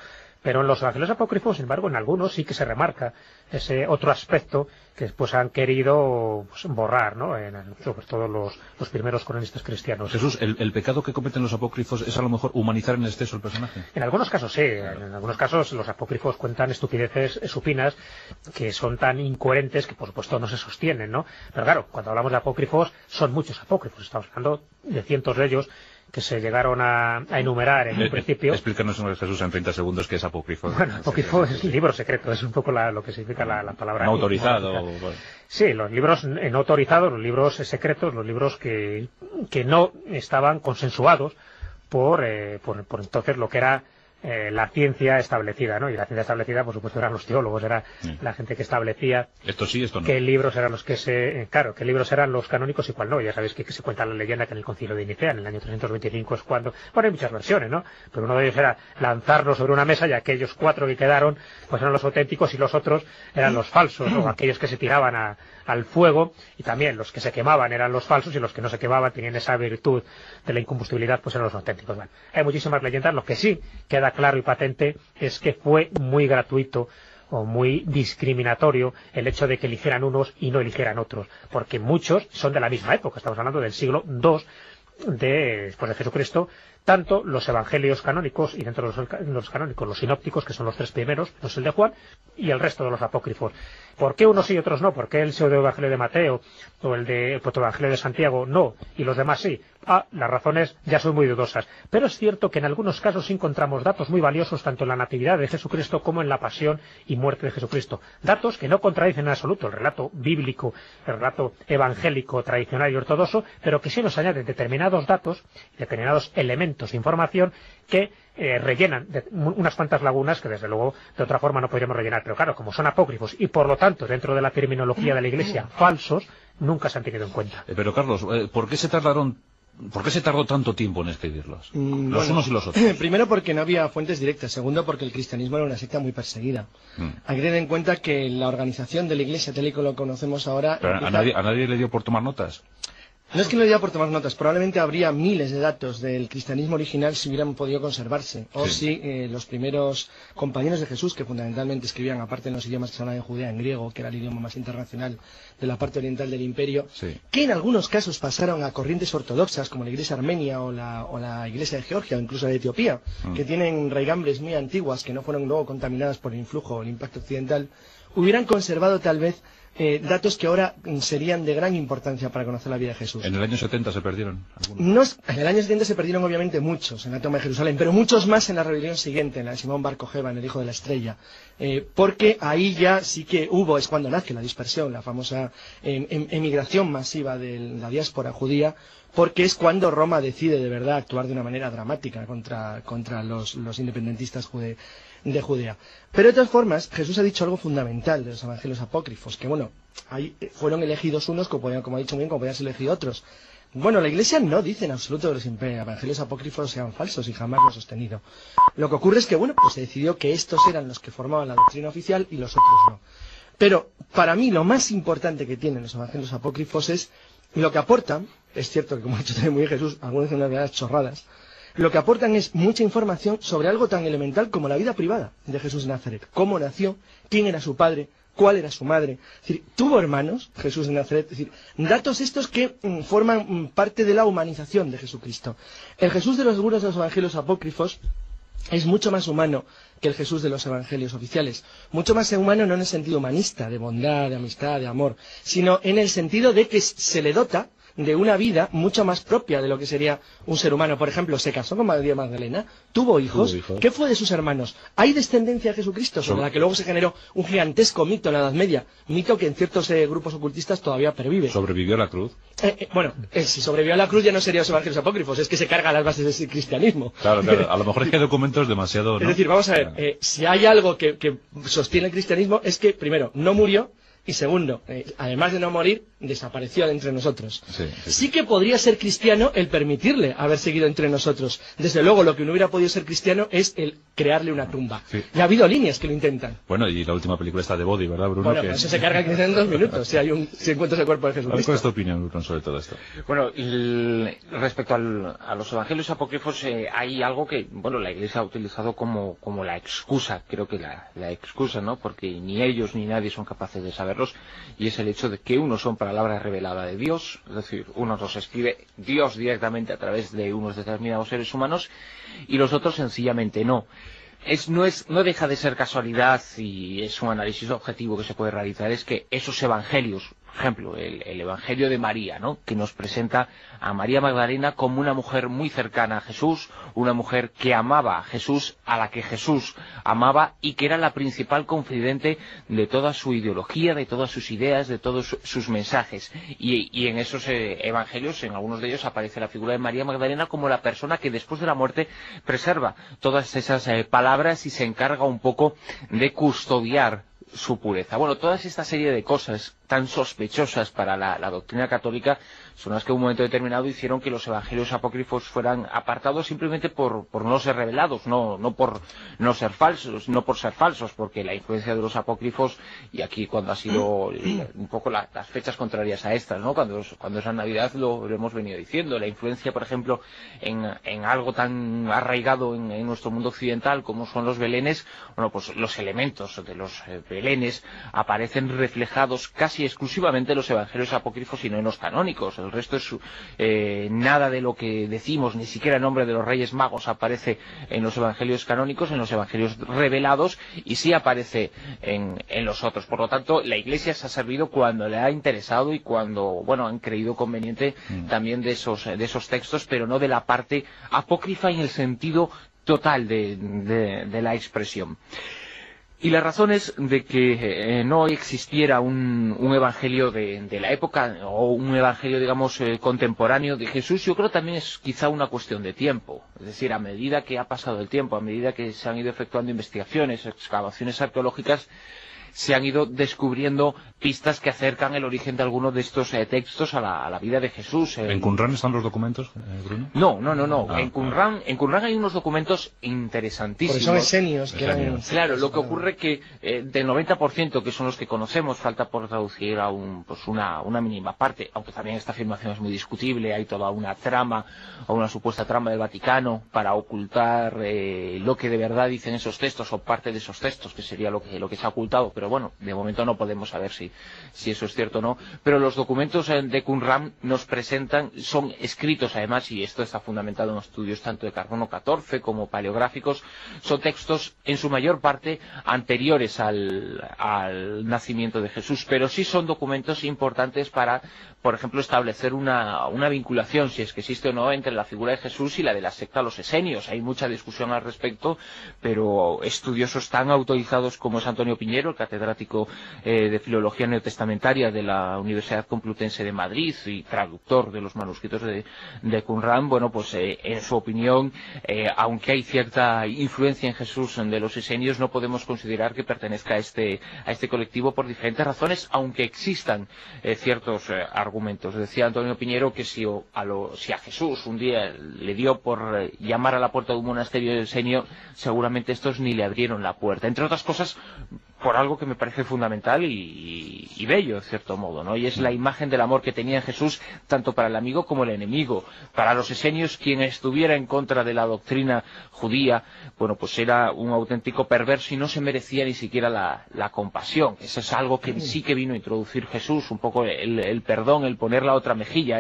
Pero en los evangelios apócrifos, sin embargo, en algunos sí que se remarca ese otro aspecto que después han querido borrar, ¿no? Sobre todo los primeros cronistas cristianos. Jesús, ¿el pecado que cometen los apócrifos es a lo mejor humanizar en exceso el personaje? En algunos casos sí, en algunos casos los apócrifos cuentan estupideces supinas que son tan incoherentes que por supuesto no se sostienen, ¿no? Pero claro, cuando hablamos de apócrifos, son muchos apócrifos, estamos hablando de cientos de ellos que se llegaron a enumerar en un principio. Explícanos, Jesús, en 30 segundos qué es apócrifo. Bueno, apócrifo es libro secreto, es un poco lo que significa la palabra. No autorizado. Bueno. Sí, los libros no autorizados, los libros secretos, los libros que no estaban consensuados por entonces lo que era la ciencia establecida, ¿no? Y la ciencia establecida, por supuesto, eran los teólogos, era la gente que establecía esto sí, esto no. qué libros eran los que qué libros eran los canónicos y cuál no. Ya sabéis que se cuenta la leyenda que en el Concilio de Nicea, en el año 325, es cuando, bueno, hay muchas versiones, ¿no? Pero uno de ellos era lanzarlos sobre una mesa y aquellos 4 que quedaron, pues eran los auténticos y los otros eran los falsos, o aquellos que se tiraban al fuego, y también los que se quemaban eran los falsos y los que no se quemaban tenían esa virtud de la incombustibilidad, pues eran los auténticos. Bueno, hay muchísimas leyendas. Lo que sí queda claro y patente es que fue muy gratuito o muy discriminatorio el hecho de que eligieran unos y no eligieran otros, porque muchos son de la misma época, estamos hablando del siglo II después de Jesucristo, tanto los evangelios canónicos y dentro de los canónicos los sinópticos, que son los 3 primeros, no es el de Juan, y el resto de los apócrifos. ¿Por qué unos sí y otros no? ¿Por qué el pseudo-evangelio de Mateo o el de protoevangelio de Santiago no y los demás sí? Las razones ya son muy dudosas. Pero es cierto que en algunos casos encontramos datos muy valiosos tanto en la natividad de Jesucristo como en la pasión y muerte de Jesucristo. Datos que no contradicen en absoluto el relato bíblico, el relato evangélico, tradicional y ortodoxo, pero que sí nos añaden determinados datos, determinados elementos de información que rellenan unas cuantas lagunas que desde luego de otra forma no podríamos rellenar. Pero claro, como son apócrifos y por lo tanto dentro de la terminología de la Iglesia falsos, nunca se han tenido en cuenta. Pero Carlos, ¿por qué se tardó tanto tiempo en escribirlos? Los unos y los otros. Primero porque no había fuentes directas. Segundo porque el cristianismo era una secta muy perseguida. Hay que tener en cuenta que la organización de la Iglesia tal y como lo conocemos ahora... Pero ¿a nadie le dio por tomar notas? No es que no le diera por tomar notas, probablemente habría miles de datos del cristianismo original si hubieran podido conservarse, o si los primeros compañeros de Jesús, que fundamentalmente escribían, aparte en los idiomas que se hablaban en Judea, en griego, que era el idioma más internacional de la parte oriental del imperio, que en algunos casos pasaron a corrientes ortodoxas, como la Iglesia armenia o la Iglesia de Georgia, o incluso de Etiopía, que tienen raigambres muy antiguas, que no fueron luego contaminadas por el influjo o el impacto occidental, hubieran conservado tal vez datos que ahora serían de gran importancia para conocer la vida de Jesús. ¿En el año 70 se perdieron algunos? En el año 70 se perdieron obviamente muchos en la toma de Jerusalén, pero muchos más en la rebelión siguiente, en la de Simón Bar Kojeba, en el Hijo de la Estrella, porque ahí ya sí que es cuando nace la dispersión, la famosa emigración masiva de la diáspora judía, porque es cuando Roma decide de verdad actuar de una manera dramática contra los independentistas de Judea. Pero de todas formas, Jesús ha dicho algo fundamental de los evangelios apócrifos, que bueno, ahí fueron elegidos unos, como ha dicho bien, como podían ser elegidos otros. Bueno, la Iglesia no dice en absoluto que los evangelios apócrifos sean falsos y jamás lo ha sostenido. Lo que ocurre es que, bueno, pues se decidió que estos eran los que formaban la doctrina oficial y los otros no. Pero, para mí, lo más importante que tienen los evangelios apócrifos es lo que aportan. Es cierto que, como ha dicho también muy bien Jesús, algunas de unas verdades chorradas. Lo que aportan es mucha información sobre algo tan elemental como la vida privada de Jesús de Nazaret. Cómo nació, quién era su padre, cuál era su madre. Es decir, tuvo hermanos, Jesús de Nazaret. Es decir, datos estos que forman parte de la humanización de Jesucristo. El Jesús de algunos de los evangelios apócrifos es mucho más humano que el Jesús de los evangelios oficiales. Mucho más humano no en el sentido humanista, de bondad, de amistad, de amor, sino en el sentido de que se le dota de una vida mucho más propia de lo que sería un ser humano. Por ejemplo, se casó con María Magdalena, tuvo hijos. ¿Qué fue de sus hermanos? ¿Hay descendencia de Jesucristo? Sobre la que luego se generó un gigantesco mito en la Edad Media, mito que en ciertos grupos ocultistas todavía pervive. ¿Sobrevivió a la cruz? Bueno, si sobrevivió a la cruz ya no sería los evangelios apócrifos, es que se carga las bases del cristianismo. Claro, a lo mejor es que hay documentos demasiado... ¿no? Es decir, vamos a ver, si hay algo que sostiene el cristianismo es que, primero, no murió, Y segundo, además de no morir, desapareció de entre nosotros. Sí. Sí que podría ser cristiano el permitirle haber seguido entre nosotros. Desde luego, lo que no hubiera podido ser cristiano es el crearle una tumba. Sí. Y ha habido líneas que lo intentan. Bueno, y la última película está de Body, ¿verdad, Bruno? Bueno, pues eso se carga en 2 minutos, si encuentras el cuerpo de Jesucristo. ¿Cuál es tu opinión, Bruno, sobre todo esto? Bueno, respecto a los evangelios apócrifos, hay algo que, bueno, la Iglesia ha utilizado como la excusa, creo que la excusa, ¿no? Porque ni ellos ni nadie son capaces de saberlos, y es el hecho de que unos son palabra revelada de Dios, es decir, unos los escribe Dios directamente a través de unos determinados seres humanos, y los otros sencillamente no. No deja de ser casualidad, y es un análisis objetivo que se puede realizar, es que esos evangelios, por ejemplo, el Evangelio de María, ¿no?, que nos presenta a María Magdalena como una mujer muy cercana a Jesús, una mujer que amaba a Jesús, a la que Jesús amaba, y que era la principal confidente de toda su ideología, de todas sus ideas, de todos sus mensajes. Y en esos evangelios, en algunos de ellos, aparece la figura de María Magdalena como la persona que después de la muerte preserva todas esas palabras y se encarga un poco de custodiar su pureza. Bueno, toda esta serie de cosas tan sospechosas para la doctrina católica son las que en un momento determinado hicieron que los evangelios apócrifos fueran apartados simplemente por no ser revelados, no por no ser falsos, no por ser falsos, porque la influencia de los apócrifos, y aquí cuando ha sido un poco las fechas contrarias a estas, ¿no?, cuando es la Navidad lo hemos venido diciendo, la influencia, por ejemplo, en algo tan arraigado en nuestro mundo occidental como son los belenes. Bueno, pues los elementos de los belenes aparecen reflejados casi exclusivamente en los evangelios apócrifos y no en los canónicos. El resto es nada de lo que decimos, ni siquiera el nombre de los Reyes Magos aparece en los evangelios canónicos, en los evangelios revelados, y sí aparece en los otros. Por lo tanto, la Iglesia se ha servido cuando le ha interesado y cuando, bueno, han creído conveniente también de esos textos, pero no de la parte apócrifa en el sentido total de la expresión. Y la razón es de que no existiera un evangelio de la época, o un evangelio, digamos, contemporáneo de Jesús, yo creo también es quizá una cuestión de tiempo. Es decir, a medida que ha pasado el tiempo, a medida que se han ido efectuando investigaciones, excavaciones arqueológicas, se han ido descubriendo pistas que acercan el origen de algunos de estos textos a la vida de Jesús. ¿En Qumran están los documentos, Bruno? No. En Qumran hay unos documentos interesantísimos. Porque son esenios. Claro, lo que ocurre que del 90%, que son los que conocemos, falta por traducir a una mínima parte, aunque también esta afirmación es muy discutible. Hay toda una trama, o una supuesta trama del Vaticano para ocultar lo que de verdad dicen esos textos, o parte de esos textos, que sería lo que se ha ocultado, pero bueno, de momento no podemos saber si eso es cierto o no. Pero los documentos de Qumran nos presentan, son escritos además, y esto está fundamentado en estudios tanto de carbono 14 como paleográficos, son textos en su mayor parte anteriores al nacimiento de Jesús, pero sí son documentos importantes para, por ejemplo, establecer una vinculación, si es que existe o no, entre la figura de Jesús y la de la secta Los Esenios. Hay mucha discusión al respecto, pero estudiosos tan autorizados como es Antonio Piñero, el catedrático de Filología Neotestamentaria de la Universidad Complutense de Madrid y traductor de los manuscritos de Qumran, bueno, pues en su opinión, aunque hay cierta influencia en Jesús de los esenios, no podemos considerar que pertenezca a este colectivo por diferentes razones, aunque existan ciertos argumentos. Decía Antonio Piñero que si a Jesús un día le dio por llamar a la puerta de un monasterio de esenio, seguramente estos ni le abrieron la puerta, entre otras cosas por algo que me parece fundamental y bello, en cierto modo, ¿no? Y es la imagen del amor que tenía Jesús tanto para el amigo como el enemigo. Para los esenios, quien estuviera en contra de la doctrina judía, bueno, pues era un auténtico perverso y no se merecía ni siquiera la compasión. Eso es algo que sí que vino a introducir Jesús, un poco el perdón, el poner la otra mejilla,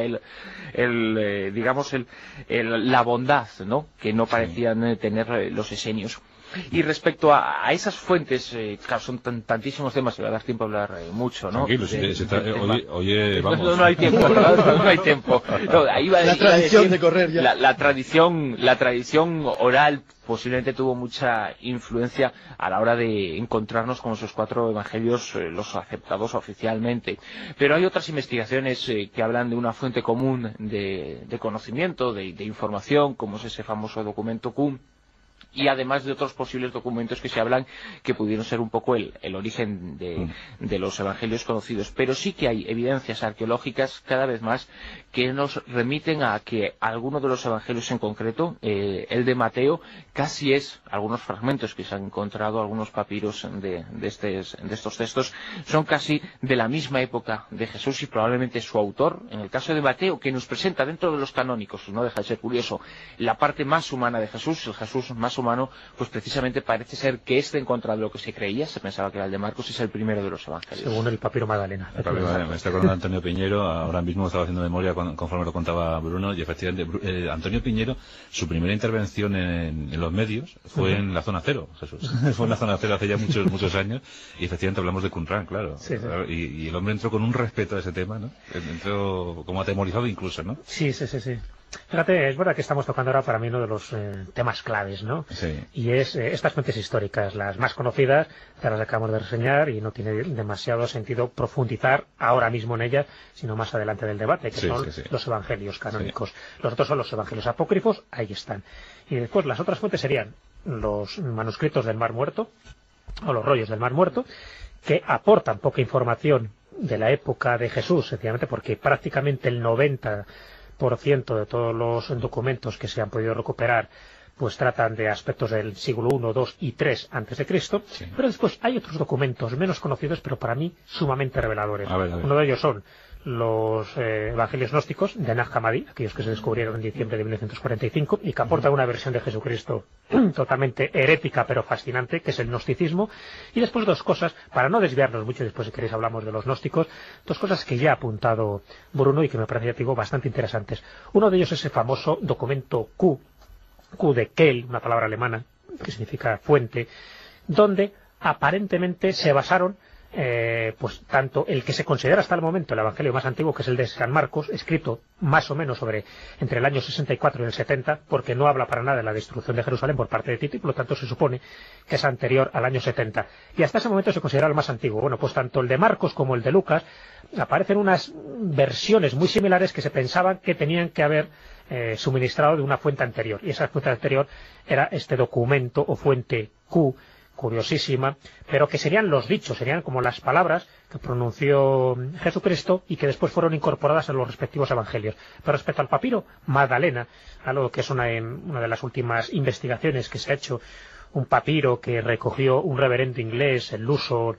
la bondad, ¿no?, que no parecían tener los esenios. Y respecto a esas fuentes, claro, son tantísimos temas, que va a dar tiempo a hablar mucho, ¿no? Tranquilo, oye, vamos. No hay tiempo, no hay tiempo. No, ahí va, la tradición de correr ya. La tradición oral posiblemente tuvo mucha influencia a la hora de encontrarnos con esos 4 evangelios, los aceptados oficialmente. Pero hay otras investigaciones que hablan de una fuente común de conocimiento, de información, como es ese famoso documento Qum, y además de otros posibles documentos que se hablan que pudieron ser un poco el origen de los evangelios conocidos. Pero sí que hay evidencias arqueológicas cada vez más que nos remiten a que alguno de los evangelios en concreto, el de Mateo, casi es, algunos fragmentos que se han encontrado, algunos papiros de estos textos, son casi de la misma época de Jesús, y probablemente su autor, en el caso de Mateo, que nos presenta dentro de los canónicos, no deja de ser curioso, la parte más humana de Jesús, el Jesús más humano, pues precisamente parece ser que en contra de lo que se creía, se pensaba que era el de Marcos, es el primero de los evangelios. Según el papiro Magdalena. Me está acordando de Antonio Piñero, ahora mismo estaba haciendo memoria conforme lo contaba Bruno, y efectivamente Antonio Piñero, su primera intervención en los medios fue en la zona cero, Jesús. Fue en la zona cero hace ya muchos años, y efectivamente hablamos de Qumran, claro. Sí, sí. Y el hombre entró con un respeto a ese tema, ¿no? Entró como atemorizado incluso, ¿no? Sí. Fíjate, es verdad que estamos tocando ahora para mí uno de los temas claves, ¿no? Sí. Y es estas fuentes históricas, las más conocidas, ya las acabamos de reseñar, y no tiene demasiado sentido profundizar ahora mismo en ellas, sino más adelante del debate, que son los evangelios canónicos. Sí. Los otros son los evangelios apócrifos, ahí están. Y después las otras fuentes serían los manuscritos del Mar Muerto, o los rollos del Mar Muerto, que aportan poca información de la época de Jesús, sencillamente porque prácticamente el 90% de todos los documentos que se han podido recuperar pues tratan de aspectos del siglo I, II y III antes de Cristo, sí. Pero después hay otros documentos menos conocidos, pero para mí sumamente reveladores. A ver. Uno de ellos son los evangelios gnósticos de Nag Hammadi, aquellos que se descubrieron en diciembre de 1945 y que aportan una versión de Jesucristo totalmente herética pero fascinante, que es el gnosticismo. Y después dos cosas, para no desviarnos mucho, después si queréis hablamos de los gnósticos, dos cosas que ya ha apuntado Bruno y que me parece, digo, bastante interesantes. Uno de ellos es ese famoso documento Q de Quell, una palabra alemana que significa fuente, donde aparentemente se basaron pues tanto el que se considera hasta el momento el evangelio más antiguo, que es el de San Marcos, escrito más o menos entre el año 64 y el 70, porque no habla para nada de la destrucción de Jerusalén por parte de Tito, y por lo tanto se supone que es anterior al año 70, y hasta ese momento se considera el más antiguo. Bueno, pues tanto el de Marcos como el de Lucas aparecen unas versiones muy similares que se pensaban que tenían que haber suministrado de una fuente anterior, y esa fuente anterior era este documento o fuente Q, curiosísima, pero que serían los dichos, serían como las palabras que pronunció Jesucristo y que después fueron incorporadas en los respectivos evangelios. Pero respecto al papiro Magdalena, algo que es una de las últimas investigaciones que se ha hecho, un papiro que recogió un reverendo inglés, el Luso,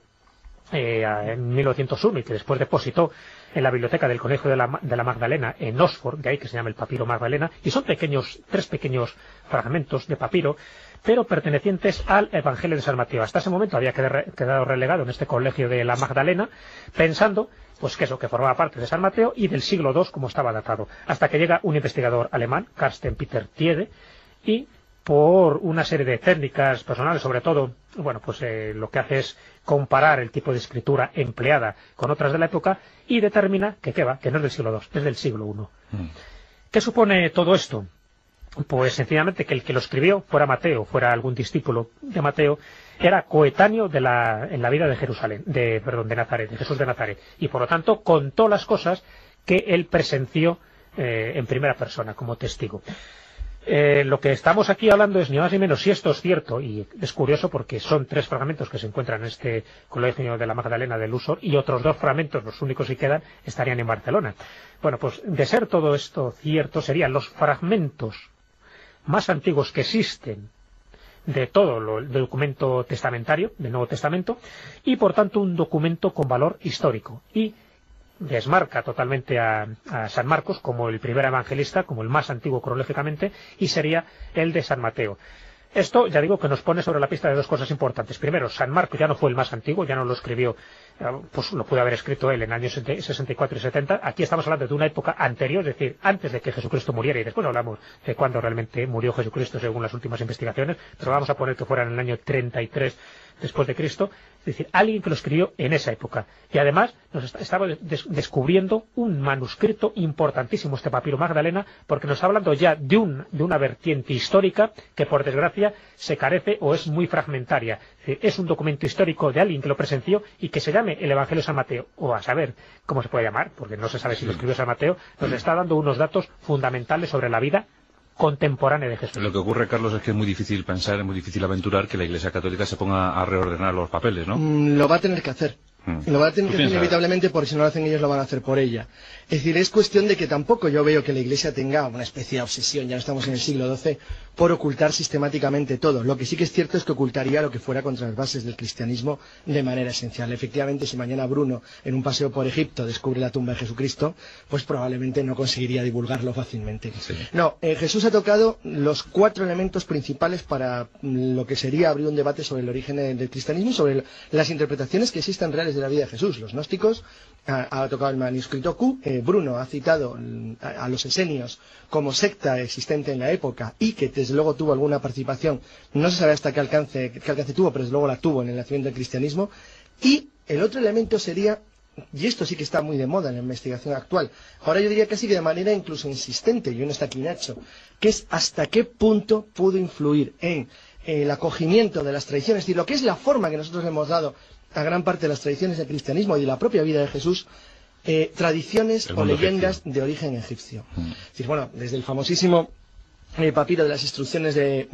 en 1901, y que después depositó en la biblioteca del Colegio de la Magdalena en Oxford, de ahí que se llama el papiro Magdalena, y son tres pequeños fragmentos de papiro, pero pertenecientes al Evangelio de San Mateo. Hasta ese momento había quedado relegado en este Colegio de la Magdalena, pensando pues que formaba parte de San Mateo y del siglo II, como estaba datado, hasta que llega un investigador alemán, Carsten Peter Tiede, y por una serie de técnicas personales, sobre todo, bueno, pues lo que hace es comparar el tipo de escritura empleada con otras de la época y determina que no es del siglo II, es del siglo I. ¿Qué supone todo esto? Pues sencillamente que el que lo escribió, fuera Mateo, fuera algún discípulo de Mateo, era coetáneo en la vida de Nazaret, de Jesús de Nazaret, y por lo tanto contó las cosas que él presenció en primera persona como testigo. Lo que estamos aquí hablando es ni más ni menos si esto es cierto, y es curioso porque son 3 fragmentos que se encuentran en este Colegio de la Magdalena de Luxor, y otros 2 fragmentos, los únicos que quedan, estarían en Barcelona. Bueno, pues de ser todo esto cierto, serían los fragmentos más antiguos que existen de todo el documento testamentario, del Nuevo Testamento, y por tanto un documento con valor histórico, y desmarca totalmente a San Marcos como el primer evangelista, como el más antiguo cronológicamente, y sería el de San Mateo. Esto, ya digo, que nos pone sobre la pista de 2 cosas importantes. Primero, San Marcos ya no fue el más antiguo, ya no lo escribió, pues lo pudo haber escrito él en años 64 y 70. Aquí estamos hablando de una época anterior, es decir, antes de que Jesucristo muriera, y después hablamos de cuándo realmente murió Jesucristo según las últimas investigaciones, pero vamos a poner que fuera en el año 33 después de Cristo, es decir, alguien que lo escribió en esa época. Y además nos estaba descubriendo un manuscrito importantísimo, este papiro Magdalena, porque nos está hablando ya de una vertiente histórica que por desgracia se carece o es muy fragmentaria. Es decir, es un documento histórico de alguien que lo presenció y que se llame el Evangelio de San Mateo, o a saber cómo se puede llamar, porque no se sabe si lo escribió San Mateo, nos está dando unos datos fundamentales sobre la vida contemporánea de Jesús. Lo que ocurre, Carlos, es que es muy difícil pensar, es muy difícil aventurar que la Iglesia Católica se ponga a reordenar los papeles, ¿no? Lo va a tener que hacer. Lo va a tener que hacer inevitablemente, porque si no lo hacen ellos lo van a hacer por ella. Es decir, es cuestión de que tampoco yo veo que la Iglesia tenga una especie de obsesión, ya no estamos en el siglo XII, por ocultar sistemáticamente todo. Lo que sí que es cierto es que ocultaría lo que fuera contra las bases del cristianismo de manera esencial. Efectivamente, si mañana Bruno, en un paseo por Egipto, descubre la tumba de Jesucristo, pues probablemente no conseguiría divulgarlo fácilmente. Sí. No, Jesús ha tocado los 4 elementos principales para lo que sería abrir un debate sobre el origen del cristianismo y sobre las interpretaciones que existen reales de la vida de Jesús. Los gnósticos ha tocado el manuscrito Q. Bruno ha citado a los esenios como secta existente en la época y que desde luego tuvo alguna participación, no se sabe hasta qué alcance tuvo, pero desde luego la tuvo en el nacimiento del cristianismo. Y el otro elemento sería, y esto sí que está muy de moda en la investigación actual, ahora yo diría casi que de manera incluso insistente, y uno está aquí Nacho, que es hasta qué punto pudo influir en el acogimiento de las tradiciones, es decir, lo que es la forma que nosotros le hemos dado a gran parte de las tradiciones del cristianismo y de la propia vida de Jesús, tradiciones o leyendas de origen egipcio. Es decir, bueno, desde el famosísimo papiro de las instrucciones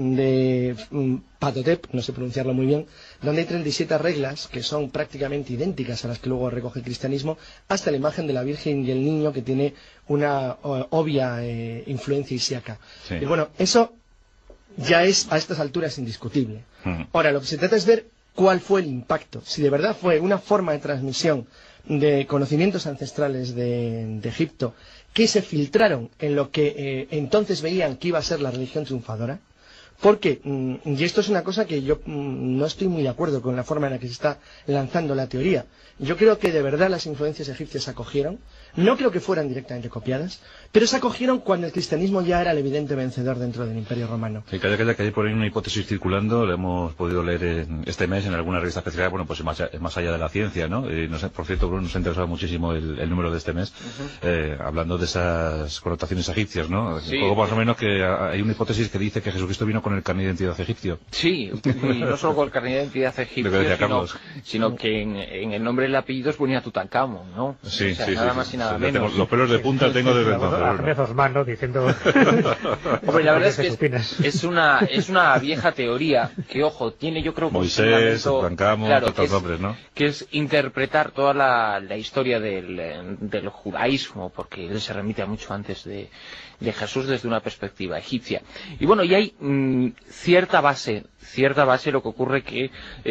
de Patotep, no sé pronunciarlo muy bien, donde hay 37 reglas que son prácticamente idénticas a las que luego recoge el cristianismo, hasta la imagen de la Virgen y el niño que tiene una obvia influencia isíaca. Sí. Y bueno, eso ya es a estas alturas indiscutible. Ahora, lo que se trata es ver cuál fue el impacto, si de verdad fue una forma de transmisión de conocimientos ancestrales de Egipto que se filtraron en lo que entonces veían que iba a ser la religión triunfadora, porque, y esto es una cosa que yo no estoy muy de acuerdo con la forma en la que se está lanzando la teoría, yo creo que de verdad las influencias egipcias se acogieron, no creo que fueran directamente copiadas, pero se acogieron cuando el cristianismo ya era el evidente vencedor dentro del Imperio Romano. Sí, que hay por ahí una hipótesis circulando, la hemos podido leer este mes en alguna revista especial, bueno, pues es más allá de la ciencia, ¿no? No sé, por cierto, Bruno, nos ha interesado muchísimo el número de este mes, hablando de esas connotaciones egipcias, ¿no? Sí, un poco más o menos que hay una hipótesis que dice que Jesucristo vino con el carnet de identidad egipcio. Sí, y no solo con el carnet de identidad egipcio, sino que en el nombre y el apellido ponía Tutankamón, ¿no? Sí, o sea, sí, nada más y nada menos. Los pelos de punta tengo desde entonces. Osman, ¿no? Diciendo... Hombre, la verdad es que es una vieja teoría que, ojo, tiene yo creo que Moisés, Tutankamón, tantos nombres, ¿no? Que es interpretar toda la historia del judaísmo, porque él se remite a mucho antes de Jesús desde una perspectiva egipcia. Y bueno, y hay cierta base, lo que ocurre que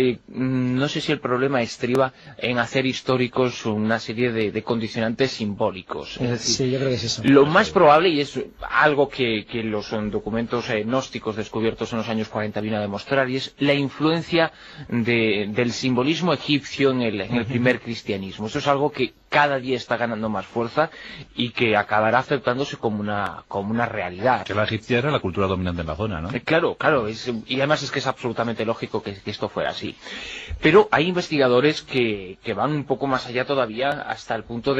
no sé si el problema estriba en hacer históricos una serie de condicionantes simbólicos. Es decir, sí, yo creo que es eso. Lo más probable, y es algo que los documentos gnósticos descubiertos en los años 40 vienen a demostrar, y es la influencia del simbolismo egipcio en el primer cristianismo. Eso es algo que cada día está ganando más fuerza y que acabará aceptándose como una realidad. Que la egipcia era la cultura dominante en la zona, ¿no? Claro, y además es que es absolutamente lógico que esto fuera así. Pero hay investigadores que van un poco más allá todavía, hasta el punto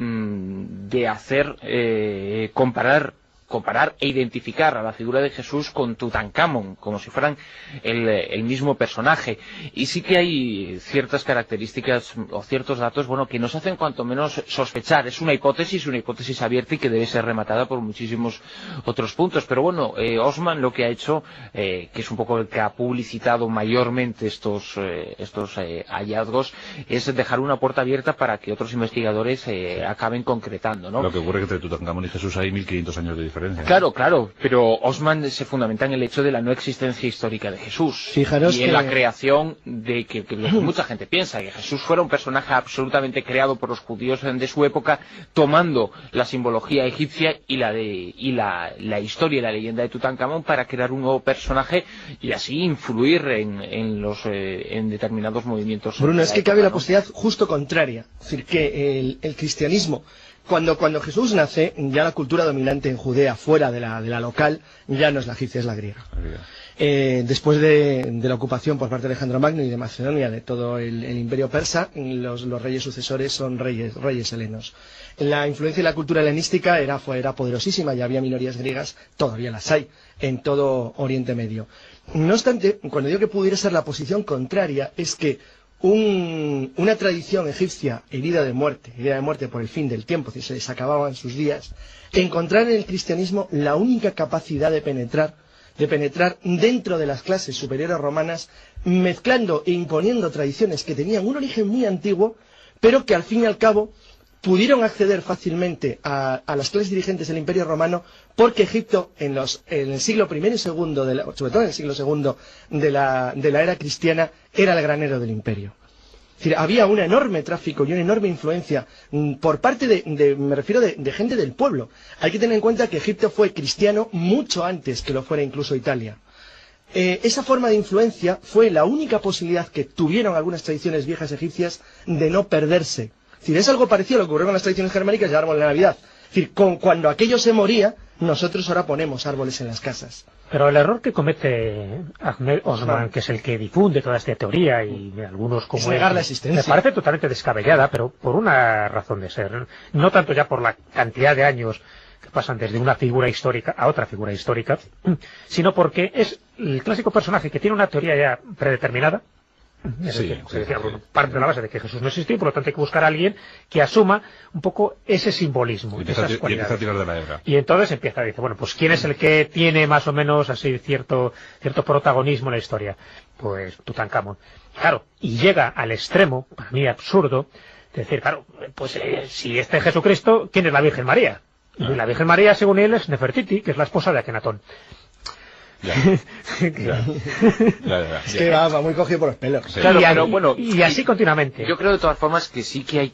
de hacer comparar e identificar a la figura de Jesús con Tutankamón, como si fueran el mismo personaje. Y sí que hay ciertas características o ciertos datos, bueno, que nos hacen cuanto menos sospechar. Es una hipótesis abierta y que debe ser rematada por muchísimos otros puntos. Pero bueno, Osman lo que ha hecho, que es un poco el que ha publicitado mayormente estos hallazgos, es dejar una puerta abierta para que otros investigadores acaben concretando, ¿no? Lo que ocurre es que entre Tutankamón y Jesús hay 1500 años de diferencia. Claro, pero Osman se fundamenta en el hecho de la no existencia histórica de Jesús. Fijaros y en la creación de que mucha gente piensa, que Jesús fuera un personaje absolutamente creado por los judíos de su época, tomando la simbología egipcia y la historia y la leyenda de Tutankamón para crear un nuevo personaje y así influir en determinados movimientos. Bruno, es que cabe la posibilidad justo contraria. Es decir, que el cristianismo, cuando Jesús nace, ya la cultura dominante en Judea, fuera de la local, ya no es la egipcia, es la griega. Después de la ocupación por parte de Alejandro Magno y de Macedonia de todo el imperio persa, los reyes sucesores son reyes helenos. La influencia de la cultura helenística era poderosísima, ya había minorías griegas, todavía las hay, en todo Oriente Medio. No obstante, cuando digo que pudiera ser la posición contraria, es que una tradición egipcia herida de muerte por el fin del tiempo, si se les acababan sus días, encontrar en el cristianismo la única capacidad de penetrar dentro de las clases superiores romanas, mezclando e imponiendo tradiciones que tenían un origen muy antiguo, pero que al fin y al cabo pudieron acceder fácilmente a las clases dirigentes del Imperio Romano, porque Egipto en el siglo I y II, sobre todo en el siglo II de la era cristiana, era el granero del imperio. Es decir, había un enorme tráfico y una enorme influencia por parte me refiero de gente del pueblo. Hay que tener en cuenta que Egipto fue cristiano mucho antes que lo fuera incluso Italia. Esa forma de influencia fue la única posibilidad que tuvieron algunas tradiciones viejas egipcias de no perderse. Es decir, es algo parecido a lo que ocurrió con las tradiciones germánicas y el árbol de Navidad. Es decir, cuando aquello se moría, nosotros ahora ponemos árboles en las casas. Pero el error que comete Ahmed Osman, que es el que difunde toda esta teoría, y algunos como es negar la existencia. Me parece totalmente descabellada, pero por una razón de ser. No tanto ya por la cantidad de años que pasan desde una figura histórica a otra figura histórica, sino porque es el clásico personaje que tiene una teoría ya predeterminada. Parte de la base de que Jesús no existió, y por lo tanto hay que buscar a alguien que asuma un poco ese simbolismo, y empieza a tirar de la hebra. Y entonces empieza a decir, bueno, pues ¿quién es el que tiene más o menos así cierto protagonismo en la historia? Pues Tutankamón. Claro, y llega al extremo, para mí absurdo, de decir, claro, pues si este es Jesucristo, ¿quién es la Virgen María? Y la Virgen María, según él, es Nefertiti, que es la esposa de Akenatón. Es que va muy cogido por los pelos. Sí. Claro, pero bueno, y así continuamente. Yo creo de todas formas que sí que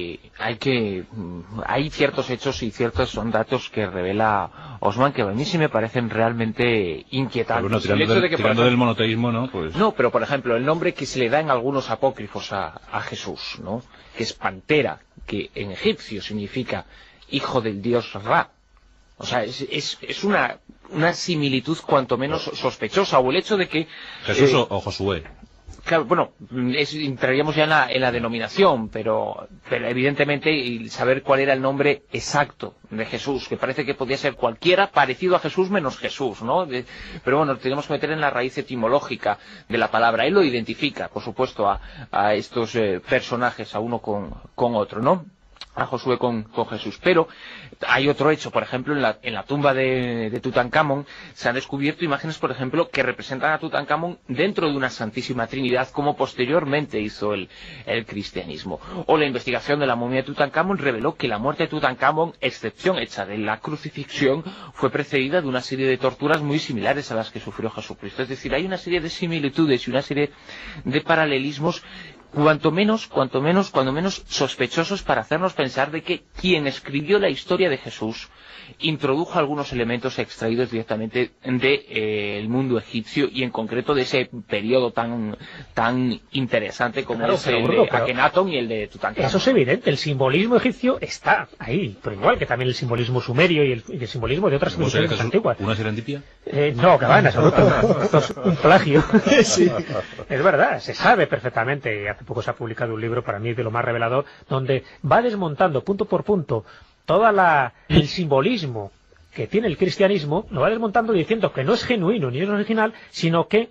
hay ciertos hechos y ciertos datos que revela Osman que a mí sí me parecen realmente inquietantes. Bueno, tirando del monoteísmo, ¿no? Pues... No, pero por ejemplo, el nombre que se le da en algunos apócrifos a Jesús, ¿no? Que es Pantera, que en egipcio significa hijo del dios Ra. O sea, es una similitud cuanto menos sospechosa, o el hecho de que... Jesús o Josué. Claro, bueno, entraríamos ya en la denominación, pero evidentemente saber cuál era el nombre exacto de Jesús, que parece que podía ser cualquiera parecido a Jesús menos Jesús, ¿no? Pero bueno, tenemos que meter en la raíz etimológica de la palabra. Él lo identifica, por supuesto, a estos personajes, a uno con otro, ¿no? A Josué con Jesús. Pero hay otro hecho, por ejemplo, en la tumba de Tutankamón se han descubierto imágenes, por ejemplo, que representan a Tutankamón dentro de una Santísima Trinidad, como posteriormente hizo el cristianismo. O la investigación de la momia de Tutankamón reveló que la muerte de Tutankamón, excepción hecha de la crucifixión, fue precedida de una serie de torturas muy similares a las que sufrió Jesucristo. Es decir, hay una serie de similitudes y una serie de paralelismos cuando menos sospechosos, para hacernos pensar de que quien escribió la historia de Jesús introdujo algunos elementos extraídos directamente del mundo egipcio, y en concreto de ese periodo tan interesante como es el de Akenatón y el de Tutankamón. Eso es evidente, el simbolismo egipcio está ahí, pero igual que también el simbolismo sumerio y el simbolismo de otras civilizaciones antiguas. ¿Una serendipia? No, que va, en absoluto. Esto es un plagio. Sí. Es verdad, se sabe perfectamente, y hace poco se ha publicado un libro, para mí de lo más revelador, donde va desmontando punto por punto todo el simbolismo que tiene el cristianismo, lo va desmontando diciendo que no es genuino ni es original, sino que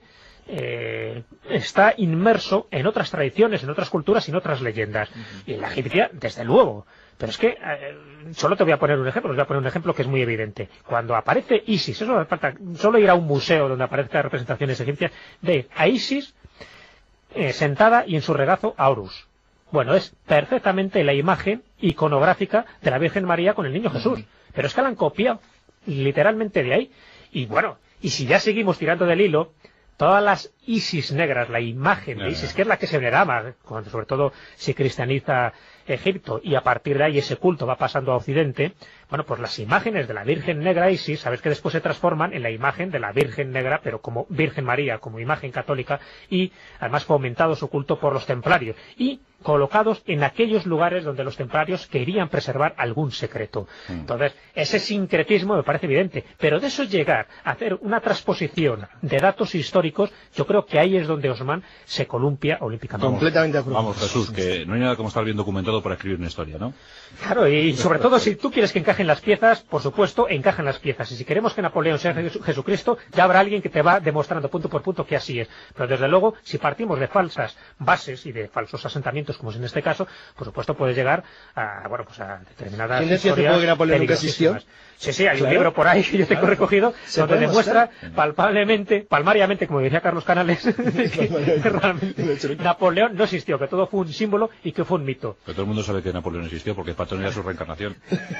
está inmerso en otras tradiciones, en otras culturas y en otras leyendas. Y en la egipcia, desde luego. Pero es que solo te voy a poner un ejemplo, que es muy evidente. Cuando aparece Isis, eso no falta solo ir a un museo donde aparezcan representaciones egipcias, de a Isis sentada y en su regazo a Horus. Bueno, es perfectamente la imagen iconográfica de la Virgen María con el niño Jesús. Pero es que la han copiado literalmente de ahí. Y bueno, y si ya seguimos tirando del hilo, todas las Isis negras, la imagen de Isis, que es la que se veneraba, cuando sobre todo se cristianiza Egipto, y a partir de ahí ese culto va pasando a Occidente, bueno, pues las imágenes de la Virgen Negra Isis, sabes que después se transforman en la imagen de la Virgen Negra, pero como Virgen María, como imagen católica, y además fomentado su culto por los templarios, y colocados en aquellos lugares donde los templarios querían preservar algún secreto. Entonces, ese sincretismo me parece evidente, pero de eso llegar a hacer una transposición de datos históricos, yo creo creo que ahí es donde Osman se columpia olímpicamente. Completamente de acuerdo. Vamos, Jesús, que no hay nada como estar bien documentado para escribir una historia, ¿no? Claro, y sobre todo si tú quieres que encajen las piezas, por supuesto, encajan las piezas. Y si queremos que Napoleón sea Jesucristo, ya habrá alguien que te va demostrando punto por punto que así es. Pero desde luego, si partimos de falsas bases y de falsos asentamientos, como es en este caso, por supuesto puedes llegar a, bueno, pues a determinadas ¿Quién decía historias que Napoleón nunca existió? Sí, sí, hay un libro por ahí que yo tengo recogido donde demuestra palmariamente, como decía Carlos Canales, que realmente Napoleón no existió, que todo fue un símbolo y que fue un mito. Pero todo el mundo sabe que Napoleón existió porque Platón era su reencarnación.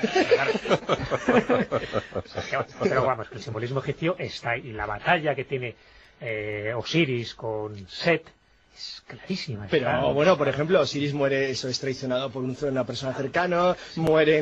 Pero vamos, que el simbolismo egipcio está ahí, y la batalla que tiene Osiris con Set es clarísima. Pero bueno, por ejemplo, Osiris muere, eso es traicionado por una persona cercana, muere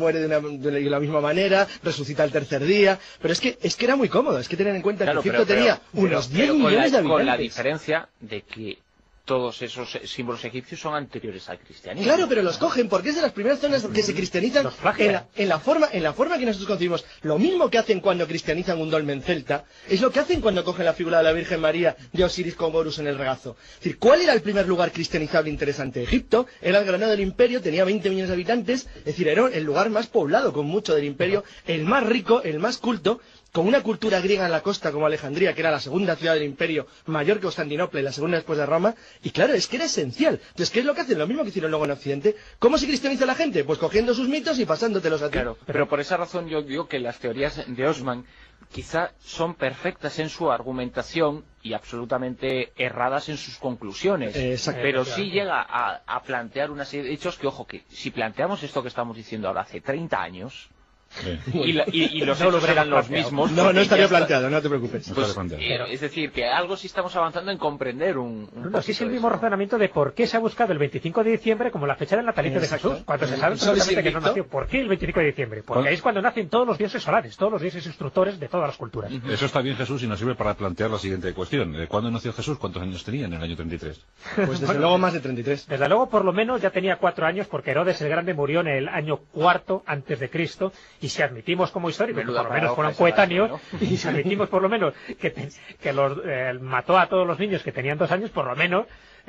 de la misma manera, resucita el tercer día, pero es que era muy cómodo, es que tener en cuenta que Egipto tenía unos 10 millones de habitantes. Con la diferencia de que todos esos símbolos egipcios son anteriores al cristianismo. Claro, pero los cogen porque es de las primeras zonas que se cristianizan en la forma que nosotros concebimos. Lo mismo que hacen cuando cristianizan un dolmen celta, es lo que hacen cuando cogen la figura de la Virgen María de Osiris con Horus en el regazo. Es decir, ¿cuál era el primer lugar cristianizable interesante? Egipto era el granado del imperio, tenía 20 millones de habitantes, es decir, era el lugar más poblado con mucho del imperio, el más rico, el más culto, con una cultura griega en la costa como Alejandría, que era la segunda ciudad del imperio, mayor que Constantinopla y la segunda después de Roma, y claro, es que era esencial. Entonces, ¿qué es lo que hacen? Lo mismo que hicieron luego en Occidente. ¿Cómo se cristianiza la gente? Pues cogiendo sus mitos y pasándotelos a ti. Claro, pero por esa razón yo digo que las teorías de Osman quizá son perfectas en su argumentación y absolutamente erradas en sus conclusiones. Pero sí llega a plantear una serie de hechos que, ojo, que si planteamos esto que estamos diciendo ahora hace 30 años... Sí. Y los hechos eran los mismos. No estaría planteado, no te preocupes. Pues, es decir, que algo sí estamos avanzando en comprender sí es el mismo razonamiento de por qué se ha buscado el 25 de diciembre como la fecha del natalicio de Jesús, cuando se sabe absolutamente que no nació. ¿Por qué el 25 de diciembre? Porque ahí es cuando nacen todos los dioses solares, todos los dioses instructores de todas las culturas. Eso está bien, Jesús, y nos sirve para plantear la siguiente cuestión. ¿Cuándo nació Jesús? ¿Cuántos años tenía en el año 33? Pues desde luego más de 33. Desde luego, por lo menos, ya tenía 4 años, porque Herodes el Grande murió en el año 4 antes de Cristo, y si admitimos como histórico, que por lo menos fueron coetáneos, y si admitimos por lo menos que los mató a todos los niños que tenían 2 años, por lo menos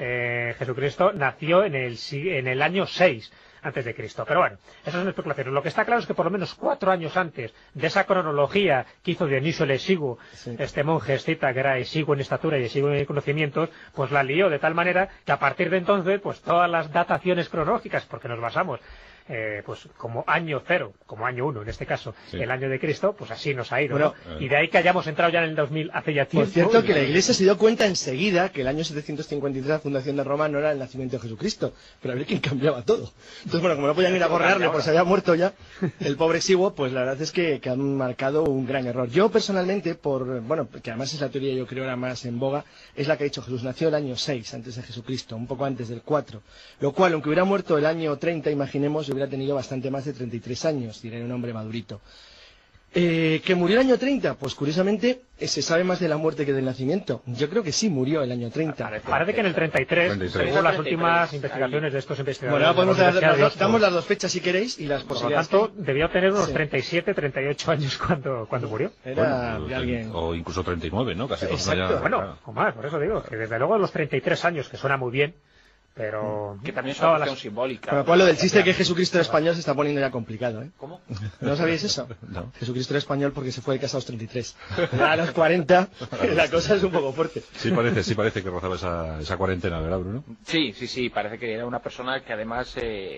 Jesucristo nació en el año 6 antes de Cristo. Pero bueno, eso es una especulación. Lo que está claro es que por lo menos 4 años antes de esa cronología que hizo Dionisio el Exiguo, este monje escita que era exiguo en estatura y exiguo en conocimientos, pues la lió de tal manera que a partir de entonces, pues todas las dataciones cronológicas, porque nos basamos pues como año 0, como año 1 en este caso, el año de Cristo, pues así nos ha ido, ¿no? Y de ahí que hayamos entrado ya en el 2000 hace ya tiempo. Por cierto, que la Iglesia se dio cuenta enseguida que el año 753, la fundación de Roma, no era el nacimiento de Jesucristo, pero a ver quién cambiaba todo. Entonces, bueno, como no podían ir a gorrearle porque se había muerto ya el pobre exiguo, pues la verdad es que han marcado un gran error. Yo personalmente, que además es la teoría yo creo ahora más en boga, es la que ha dicho Jesús nació el año 6 antes de Jesucristo, un poco antes del 4, lo cual, aunque hubiera muerto el año 30, imaginemos, hubiera tenido bastante más de 33 años, diré, un hombre madurito. ¿Que murió el año 30? Pues curiosamente se sabe más de la muerte que del nacimiento. Yo creo que sí murió el año 30. Parece que en el 33, según las últimas investigaciones de estos investigadores. Bueno, damos las dos fechas si queréis y las posibilidades. Por lo tanto, debió tener unos 37, 38 años cuando murió. Era de alguien... O incluso 39, ¿no? Casi ya... Bueno, o más, por eso digo, que desde luego los 33 años, que suena muy bien, pero que también es una cuestión simbólica. Bueno, pues lo del chiste que Jesucristo era español se está poniendo ya complicado, ¿eh? ¿Cómo? ¿No sabíais eso? No. Jesucristo era español porque se fue de casa a los 33. A los 40 la cosa es un poco fuerte. Sí parece que rozaba esa cuarentena, ¿verdad, Bruno? Sí, parece que era una persona que además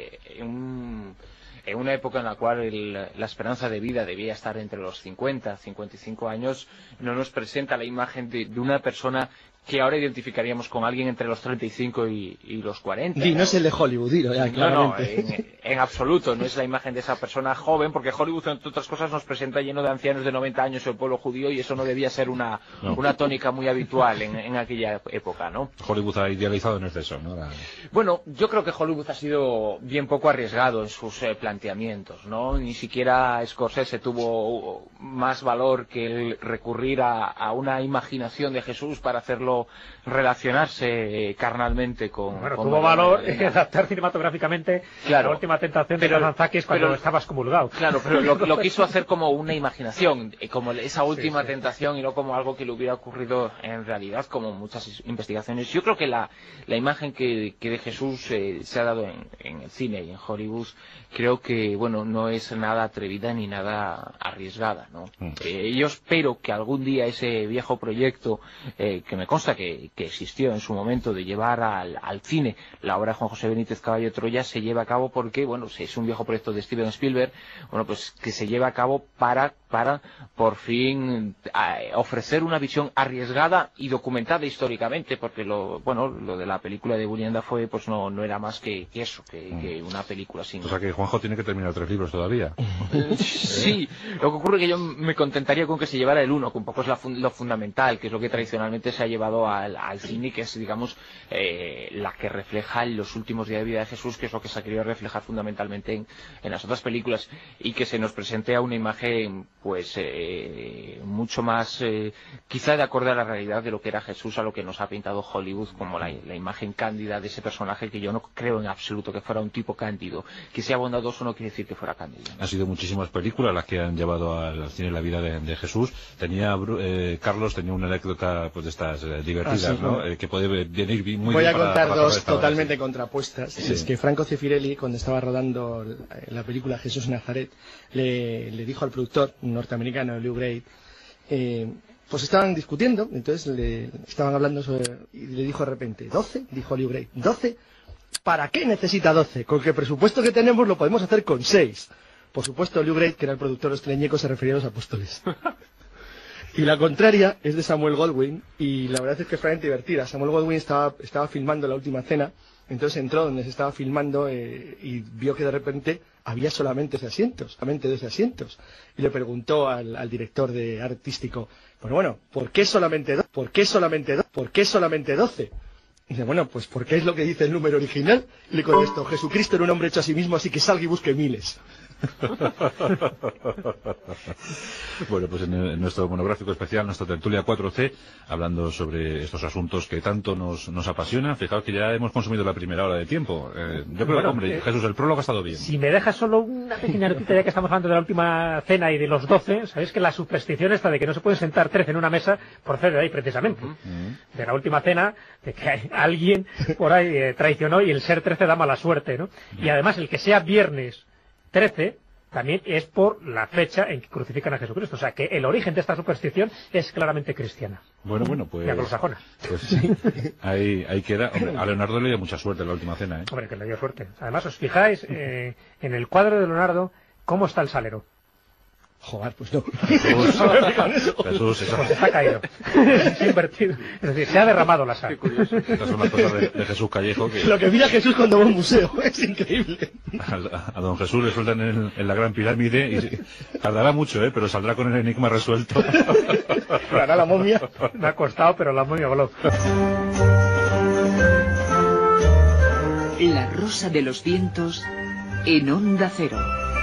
en una época en la cual la esperanza de vida debía estar entre los 50, 55 años, no nos presenta la imagen de una persona que ahora identificaríamos con alguien entre los 35 y los 40. Y no es el de Hollywood, dilo ya, claramente. No, en absoluto, no es la imagen de esa persona joven, porque Hollywood, entre otras cosas, nos presenta lleno de ancianos de 90 años el pueblo judío, y eso no debía ser una tónica muy habitual en aquella época, ¿no? Hollywood ha idealizado en exceso, ¿no? Bueno, yo creo que Hollywood ha sido bien poco arriesgado en sus planteamientos, ¿no? Ni siquiera Scorsese tuvo más valor que el recurrir a una imaginación de Jesús para hacerlo solo relacionarse carnalmente con... Bueno, con tuvo valor adaptar cinematográficamente La última tentación de Kazantzakis cuando estabas comulgado. Claro, pero lo quiso hacer como una imaginación, como esa última tentación, y no como algo que le hubiera ocurrido en realidad, como muchas investigaciones. Yo creo que la imagen que de Jesús se ha dado en el cine y en Hollywood, creo que, bueno, no es nada atrevida ni nada arriesgada, ¿no? Yo espero que algún día ese viejo proyecto, que me consta que existió en su momento, de llevar al cine la obra de Juan José Benítez Caballo de Troya, se lleve a cabo porque, bueno, si es un viejo proyecto de Steven Spielberg, bueno, pues que se lleve a cabo para por fin ofrecer una visión arriesgada y documentada históricamente, porque lo de la película de William Dafoe pues no era más que eso, que una película sin... O sea que Juanjo tiene que terminar 3 libros todavía. Sí, lo que ocurre es que yo me contentaría con que se llevara el 1, que un poco es lo fundamental, que es lo que tradicionalmente se ha llevado al cine, que es, digamos, la que refleja los últimos días de vida de Jesús, que es lo que se ha querido reflejar fundamentalmente en las otras películas, y que se nos presente a una imagen pues mucho más quizá de acuerdo a la realidad de lo que era Jesús, a lo que nos ha pintado Hollywood como la imagen cándida de ese personaje, que yo no creo en absoluto que fuera un tipo cándido. Que sea bondadoso no quiere decir que fuera cándido, ¿no? Han sido muchísimas películas las que han llevado al cine la vida de Jesús. Carlos tenía una anécdota pues de estas divertidas, ¿no? Que puede venir muy Voy bien a contar para dos esta totalmente hora, sí. contrapuestas. Sí. Es que Franco Zeffirelli, cuando estaba rodando la película Jesús de Nazaret, le dijo al productor norteamericano, Lew Grade, pues estaban discutiendo, entonces estaban hablando y le dijo de repente, 12, dijo Lew Grade, 12, ¿para qué necesita 12? Con el presupuesto que tenemos lo podemos hacer con 6. Por supuesto, Lew Grade, que era el productor de los Teleñecos, se refería a los apóstoles. Y la contraria es de Samuel Goldwyn, y la verdad es que es realmente divertida. Samuel Goldwyn estaba filmando La Última Cena, entonces entró donde se estaba filmando y vio que de repente había solamente 12 asientos. Y le preguntó al director artístico, bueno, ¿por qué solamente 12? ¿Por qué solamente 12? Y dice, bueno, pues porque es lo que dice el número original. Y le contestó, Jesucristo era un hombre hecho a sí mismo, así que salga y busque miles. Bueno, pues en nuestro monográfico especial, nuestra tertulia 4C, hablando sobre estos asuntos que tanto nos apasionan. Fijaos que ya hemos consumido la primera hora de tiempo. Yo creo que, hombre, Jesús, el prólogo ha estado bien. Si me dejas solo una pequeña notita, ya que estamos hablando de La Última Cena y de los 12, sabéis que la superstición esta de que no se pueden sentar 13 en una mesa procede de ahí precisamente. De La Última Cena, de que alguien por ahí traicionó y el ser 13 da mala suerte, ¿no? Y además el que sea viernes 13 también es por la fecha en que crucifican a Jesucristo. O sea, que el origen de esta superstición es claramente cristiana. Bueno, pues... Y anglosajona. Pues sí, ahí queda. Hombre, a Leonardo le dio mucha suerte en La Última Cena, ¿eh? Hombre, que le dio suerte. Además, os fijáis en el cuadro de Leonardo, ¿cómo está el salero? Joder, pues no. Jesús, pues está caído. Se ha invertido. Es decir, se ha derramado la sal. Estas son las cosas de Jesús Callejo. Lo que mira Jesús cuando va a un museo. Es increíble. A don Jesús le sueltan en la Gran Pirámide y tardará mucho, pero saldrá con el enigma resuelto. Hará la momia. Me ha costado, pero la momia voló. La Rosa de los Vientos en Onda Cero.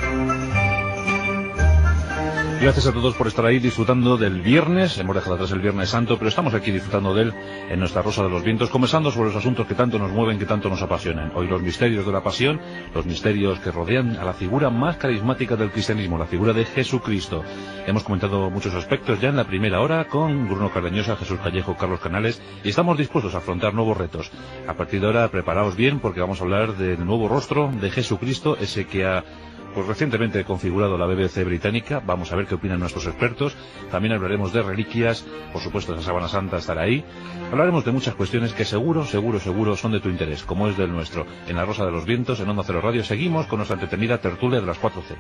Gracias a todos por estar ahí disfrutando del viernes. Hemos dejado atrás el Viernes Santo, pero estamos aquí disfrutando de él en nuestra Rosa de los Vientos, conversando sobre los asuntos que tanto nos mueven, que tanto nos apasionan. Hoy los misterios de la pasión, los misterios que rodean a la figura más carismática del cristianismo, la figura de Jesucristo. Hemos comentado muchos aspectos ya en la primera hora con Bruno Cardeñosa, Jesús Callejo, Carlos Canales, y estamos dispuestos a afrontar nuevos retos. A partir de ahora, preparaos bien, porque vamos a hablar del nuevo rostro de Jesucristo, ese que ha recientemente configurado la BBC británica. Vamos a ver qué opinan nuestros expertos. También hablaremos de reliquias, por supuesto esa Sábana Santa estará ahí. Hablaremos de muchas cuestiones que seguro son de tu interés, como es del nuestro. En La Rosa de los Vientos, en Onda Cero Radio, seguimos con nuestra entretenida tertulia de las 4C.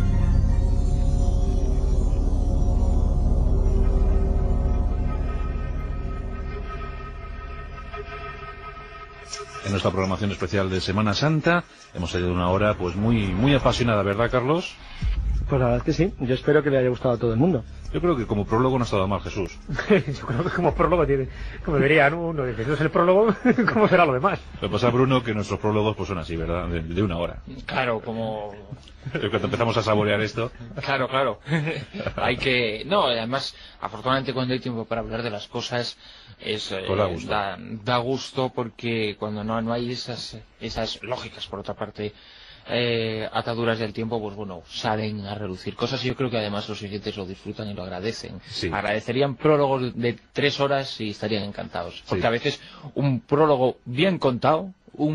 En nuestra programación especial de Semana Santa hemos tenido una hora pues muy apasionada, ¿verdad, Carlos? Pues la verdad es que sí, yo espero que le haya gustado a todo el mundo. Yo creo que como prólogo no ha estado mal, Jesús. Yo creo que como prólogo tiene, como diría uno, dice, eso es el prólogo, ¿cómo será lo demás? Lo que pasa, Bruno, que nuestros prólogos pues son así, ¿verdad? De una hora. Claro, como... Cuando empezamos a saborear esto... Claro. Hay que... No, además, afortunadamente cuando hay tiempo para hablar de las cosas, es pues da gusto. Da gusto porque cuando no hay esas lógicas, por otra parte, ataduras del tiempo, pues bueno, salen a relucir cosas y yo creo que además los oyentes lo disfrutan y lo agradecen. Sí. Agradecerían prólogos de 3 horas y estarían encantados. Porque Sí. a veces un prólogo bien contado,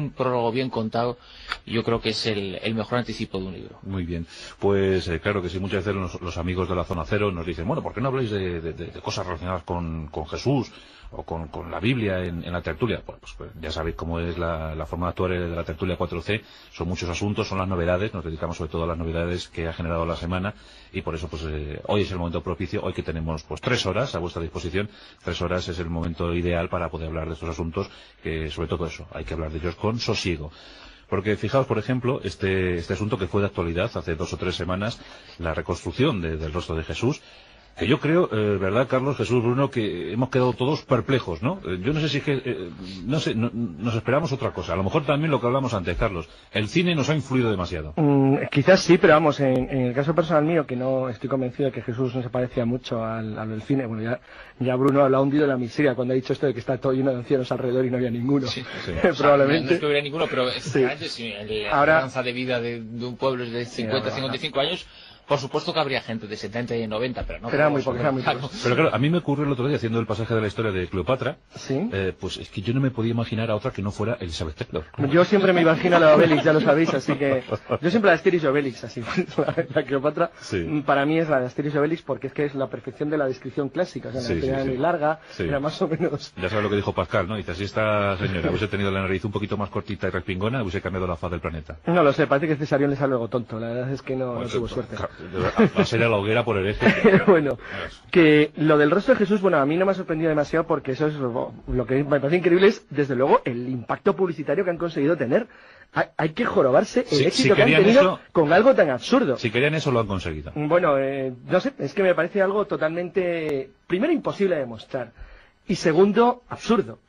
yo creo que es el mejor anticipo de un libro. Muy bien. Pues claro que sí, muchas veces los amigos de la Zona Cero nos dicen, bueno, ¿por qué no habláis de cosas relacionadas con Jesús o con la Biblia en la tertulia? Bueno, pues ya sabéis cómo es la forma de actuar de la tertulia 4C. Son muchos asuntos, son las novedades, nos dedicamos sobre todo a las novedades que ha generado la semana y por eso pues hoy es el momento propicio, hoy que tenemos pues 3 horas a vuestra disposición. 3 horas es el momento ideal para poder hablar de estos asuntos, que sobre todo eso, hay que hablar de ellos con sosiego. Porque fijaos, por ejemplo, este asunto que fue de actualidad hace 2 o 3 semanas, la reconstrucción del rostro de Jesús, que yo creo, ¿verdad, Carlos, Jesús, Bruno, que hemos quedado todos perplejos, ¿no? Yo no sé si es que, no sé, nos esperamos otra cosa. A lo mejor también lo que hablamos antes, Carlos. El cine nos ha influido demasiado. Quizás sí, pero vamos, en el caso personal mío, que no estoy convencido de que Jesús no se parecía mucho al del cine. Bueno, ya Bruno ha hundido de la miseria cuando ha dicho esto de que está todo lleno de ancianos alrededor y no había ninguno. Sí. Probablemente. No es que hubiera ninguno, pero efectivamente, si la esperanza de vida de un pueblo es de 50, 55 años, por supuesto que habría gente de 70 y 90, pero no. Era muy poco. Pero claro, a mí me ocurrió el otro día haciendo el pasaje de la historia de Cleopatra. ¿Sí? Pues es que yo no me podía imaginar a otra que no fuera Elizabeth Taylor. Yo siempre me imagino a la Obelix, ya lo sabéis, así que... Yo siempre la Asterix y Obelix, así. La Cleopatra, sí. Para mí es la de Asterix y Obelix porque es que es la perfección de la descripción clásica. O sea, la era muy larga, era más o menos... Ya sabes lo que dijo Pascal, ¿no? Dice, si esta señora hubiese tenido la nariz un poquito más cortita y respingona, hubiese cambiado la faz del planeta. No lo sé, parece que Cesarión le sale algo tonto. La verdad es que no tuvo suerte. Va a ser a la hoguera por hereje. Bueno, que lo del rostro de Jesús, bueno, a mí no me ha sorprendido demasiado porque eso es lo que me parece increíble es, desde luego, el impacto publicitario que han conseguido tener. Hay que jorobarse el éxito que han tenido con algo tan absurdo. Si querían eso, lo han conseguido. Bueno, no sé, es que me parece algo totalmente, primero, imposible de demostrar. Y segundo, absurdo.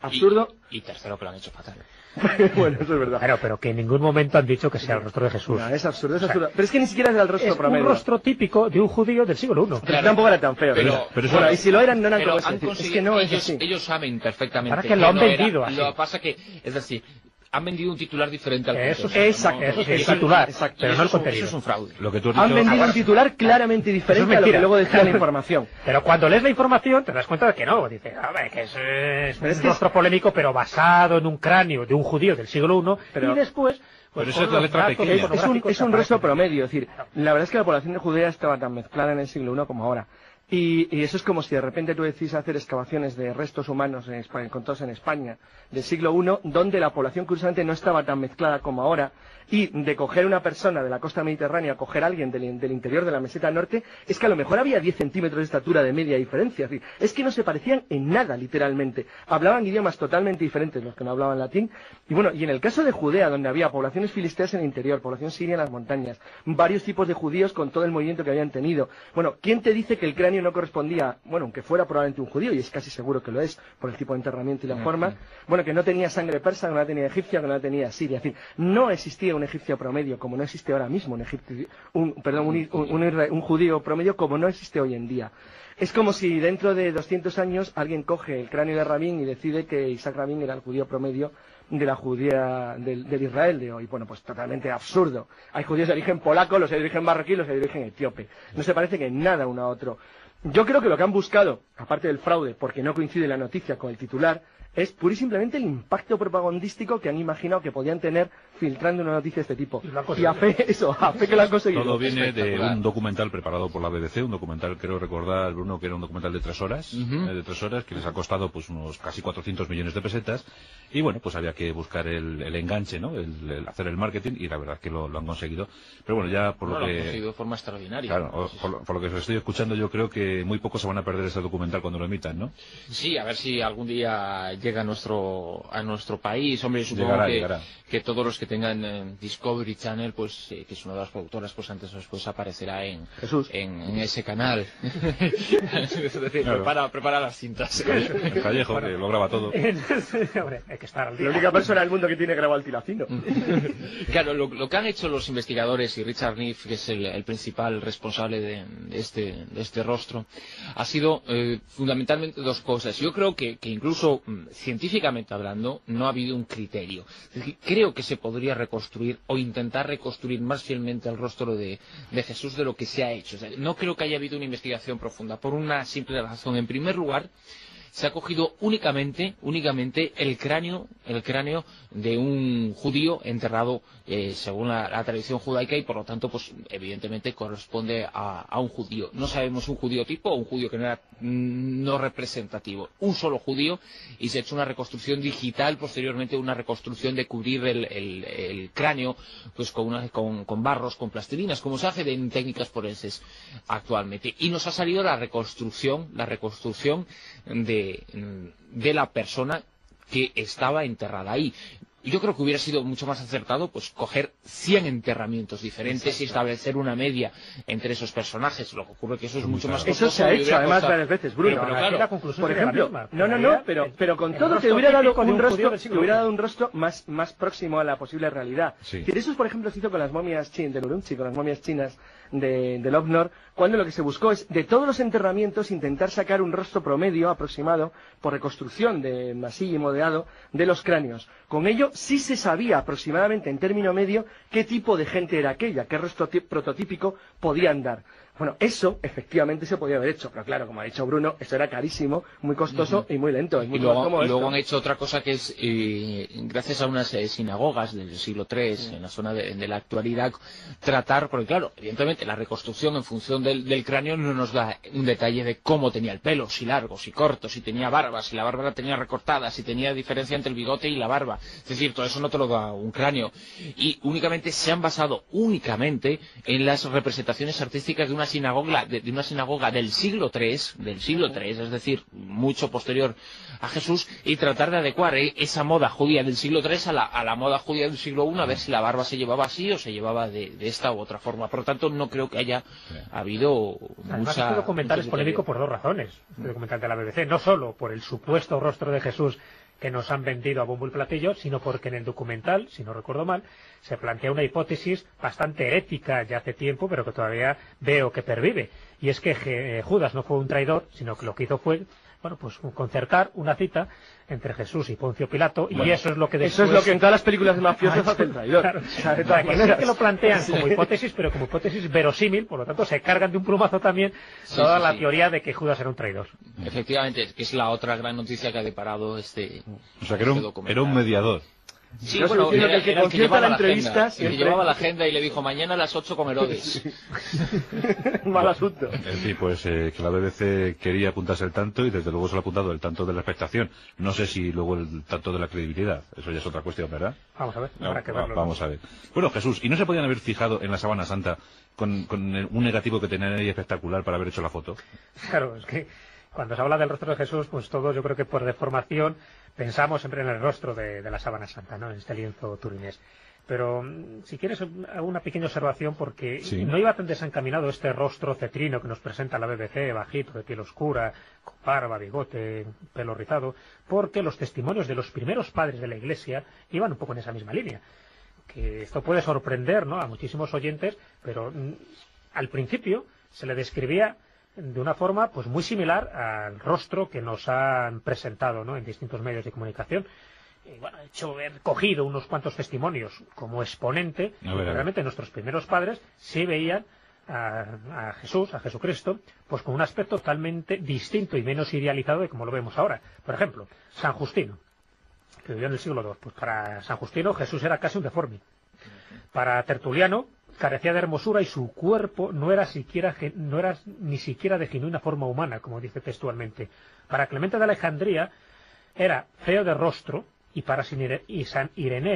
Y tercero, que lo han hecho fatal. Bueno, eso es verdad. Claro, pero que en ningún momento han dicho que sea el rostro de Jesús. No, es absurdo. Pero es que ni siquiera era el rostro promedio. Es un rostro típico de un judío del siglo I. Pero tampoco era tan feo. Pero bueno, y si lo eran, no eran como eso. Es que no es así. Ellos saben perfectamente. Ahora que lo han vendido así. Lo que pasa que, es decir, han vendido un titular diferente al Eso contenido. exacto, eso es el titular, pero no el contenido. Eso es un fraude. Lo que tú has dicho... Han vendido un titular claramente diferente a lo que luego decía la información. Pero cuando lees la información te das cuenta de que no. Dices, a ver, que es un rostro polémico, pero basado en un cráneo de un judío del siglo I, y después... Pues pero eso es la letra pequeña. Es un rostro promedio, es decir, la verdad es que la población de Judea estaba tan mezclada en el siglo I como ahora. Y eso es como si de repente tú decís hacer excavaciones de restos humanos encontrados en España del siglo I, donde la población curiosamente no estaba tan mezclada como ahora, y de coger una persona de la costa mediterránea, coger a alguien del interior de la meseta norte, es que a lo mejor había 10 centímetros de estatura de media diferencia. Es decir, es que no se parecían en nada, literalmente. Hablaban idiomas totalmente diferentes, los que no hablaban latín. Y bueno, y en el caso de Judea, donde había poblaciones filisteas en el interior, población siria en las montañas, varios tipos de judíos con todo el movimiento que habían tenido. Bueno, ¿quién te dice que el cráneo no correspondía, bueno, aunque fuera probablemente un judío, y es casi seguro que lo es, por el tipo de enterramiento y la forma, bueno, que no tenía sangre persa, que no la tenía egipcia, que no la tenía siria. Es decir, no existía un egipcio promedio como no existe ahora mismo, un judío promedio como no existe hoy en día. Es como si dentro de 200 años alguien coge el cráneo de Rabin y decide que Isaac Rabin era el judío promedio de la judía del Israel de hoy. Bueno, pues totalmente absurdo. Hay judíos de origen polaco, los de origen marroquí, los de origen etíope. No se parecen en nada uno a otro. Yo creo que lo que han buscado, aparte del fraude, porque no coincide la noticia con el titular, es pura y simplemente el impacto propagandístico que han imaginado que podían tener filtrando una noticia de este tipo. Y a fe que lo han conseguido. Todo viene de un documental preparado por la BBC, un documental, creo recordar, Bruno, que era un documental de 3 horas, de 3 horas, que les ha costado pues unos casi 400 millones de pesetas, y bueno, pues había que buscar el enganche, ¿no? El hacer el marketing, y la verdad es que lo han conseguido. Pero bueno, ya por lo que... Lo han conseguido de forma extraordinaria. Claro, por lo que os estoy escuchando, yo creo que muy pocos se van a perder este documental cuando lo emitan, ¿no? Sí, a ver si algún día llega a nuestro país. Hombre, supongo llegará. Que todos los que tengan Discovery Channel, pues que es una de las productoras, pues antes o después aparecerá en ese canal. Es decir, claro. prepara las cintas. El Callejo, que lo graba todo. Hombre, hay que estar al día. La única persona del mundo que tiene grabado el tilacino. Claro, lo que han hecho los investigadores y Richard Neff, que es el principal responsable de este rostro, ha sido fundamentalmente dos cosas. Yo creo que incluso científicamente hablando no ha habido un criterio. Es decir, creo que se podría reconstruir o intentar reconstruir más fielmente el rostro de Jesús de lo que se ha hecho. O sea, no creo que haya habido una investigación profunda por una simple razón. En primer lugar, se ha cogido únicamente el cráneo de un judío enterrado según la tradición judaica, y por lo tanto pues evidentemente corresponde a un judío. No sabemos un judío tipo o un judío que no era no representativo, un solo judío, y se ha hecho una reconstrucción digital, posteriormente una reconstrucción de cubrir el cráneo pues con barros, con plastilinas, como se hace en técnicas forenses actualmente, y nos ha salido la reconstrucción de la persona que estaba enterrada ahí. Yo creo que hubiera sido mucho más acertado pues coger 100 enterramientos diferentes y establecer una media entre esos personajes. Lo que ocurre es que eso es mucho más costoso. Eso se ha hecho además varias veces, Bruno. Pero claro, la conclusión por sería ejemplo, la misma. pero con todo te hubiera dado un rostro más próximo a la posible realidad. Sí. Eso, por ejemplo, se hizo con las momias de Urumqi, con las momias chinas de Lobnor, cuando lo que se buscó es, de todos los enterramientos, intentar sacar un rostro promedio aproximado por reconstrucción de masilla y modelado de los cráneos. Con ello sí se sabía aproximadamente en término medio qué tipo de gente era aquella, qué rostro prototípico podían dar. Bueno, eso efectivamente se podía haber hecho, pero claro, como ha dicho Bruno, eso era carísimo, muy costoso y muy lento. Y luego han hecho otra cosa que es, gracias a unas sinagogas del siglo III, en la zona de la actualidad, tratar, porque claro, evidentemente la reconstrucción en función del cráneo no nos da un detalle de cómo tenía el pelo, si largo, si corto, si tenía barba, si la barba la tenía recortada, si tenía diferencia entre el bigote y la barba. Es decir, todo eso no te lo da un cráneo. Y únicamente se han basado en las representaciones artísticas de una sinagoga del siglo III, es decir, mucho posterior a Jesús, y tratar de adecuar esa moda judía del siglo III a la moda judía del siglo I, a ver si la barba se llevaba así o se llevaba de esta u otra forma. Por lo tanto, no creo que haya habido Además, este documental es polémico por dos razones. Este documental de la BBC, no solo por el supuesto rostro de Jesús que nos han vendido a bombo y platillo, sino porque en el documental, si no recuerdo mal, se plantea una hipótesis bastante herética ya hace tiempo, pero que todavía veo que pervive. Y es que Judas no fue un traidor, sino que lo que hizo fue, bueno, pues concertar una cita entre Jesús y Poncio Pilato, y eso es lo que después... Eso es lo que en todas las películas de mafiosos hace el traidor. Claro, de todas maneras. Sí que lo plantean como hipótesis, pero como hipótesis verosímil, por lo tanto se cargan de un plumazo también toda la teoría de que Judas era un traidor. Efectivamente, que es la otra gran noticia que ha deparado este... O sea, que era un mediador. Sí, bueno, era el que concierta la entrevista, el que llevaba la agenda y le dijo mañana a las 8 con Herodes. Mal asunto. En fin, pues que la BBC quería apuntarse el tanto y desde luego se lo ha apuntado el tanto de la expectación. No sé si luego el tanto de la credibilidad. Eso ya es otra cuestión, ¿verdad? Vamos a ver, habrá que verlo. Vamos a ver. Bueno, Jesús, ¿y no se podían haber fijado en la Sábana Santa con un negativo que tenían ahí espectacular para haber hecho la foto? Claro, es que cuando se habla del rostro de Jesús, pues todos yo creo que por deformación pensamos siempre en el rostro de la Sábana Santa, ¿no? En este lienzo turinés. Pero si quieres hago una pequeña observación porque no iba tan desencaminado este rostro cetrino que nos presenta la BBC, bajito, de piel oscura, con barba, bigote, pelo rizado, porque los testimonios de los primeros padres de la Iglesia iban un poco en esa misma línea. Que esto puede sorprender, ¿no?, a muchísimos oyentes, pero al principio se le describía de una forma pues muy similar al rostro que nos han presentado, ¿no?, en distintos medios de comunicación. Bueno, he cogido unos cuantos testimonios como exponente, porque realmente nuestros primeros padres sí veían a Jesús, a Jesucristo, pues con un aspecto totalmente distinto y menos idealizado de como lo vemos ahora. Por ejemplo, San Justino, que vivió en el siglo II. Pues para San Justino Jesús era casi un deforme. Para Tertuliano carecía de hermosura y su cuerpo no era ni siquiera de genuina forma humana, como dice textualmente. Para Clemente de Alejandría era feo de rostro, y para San Ireneo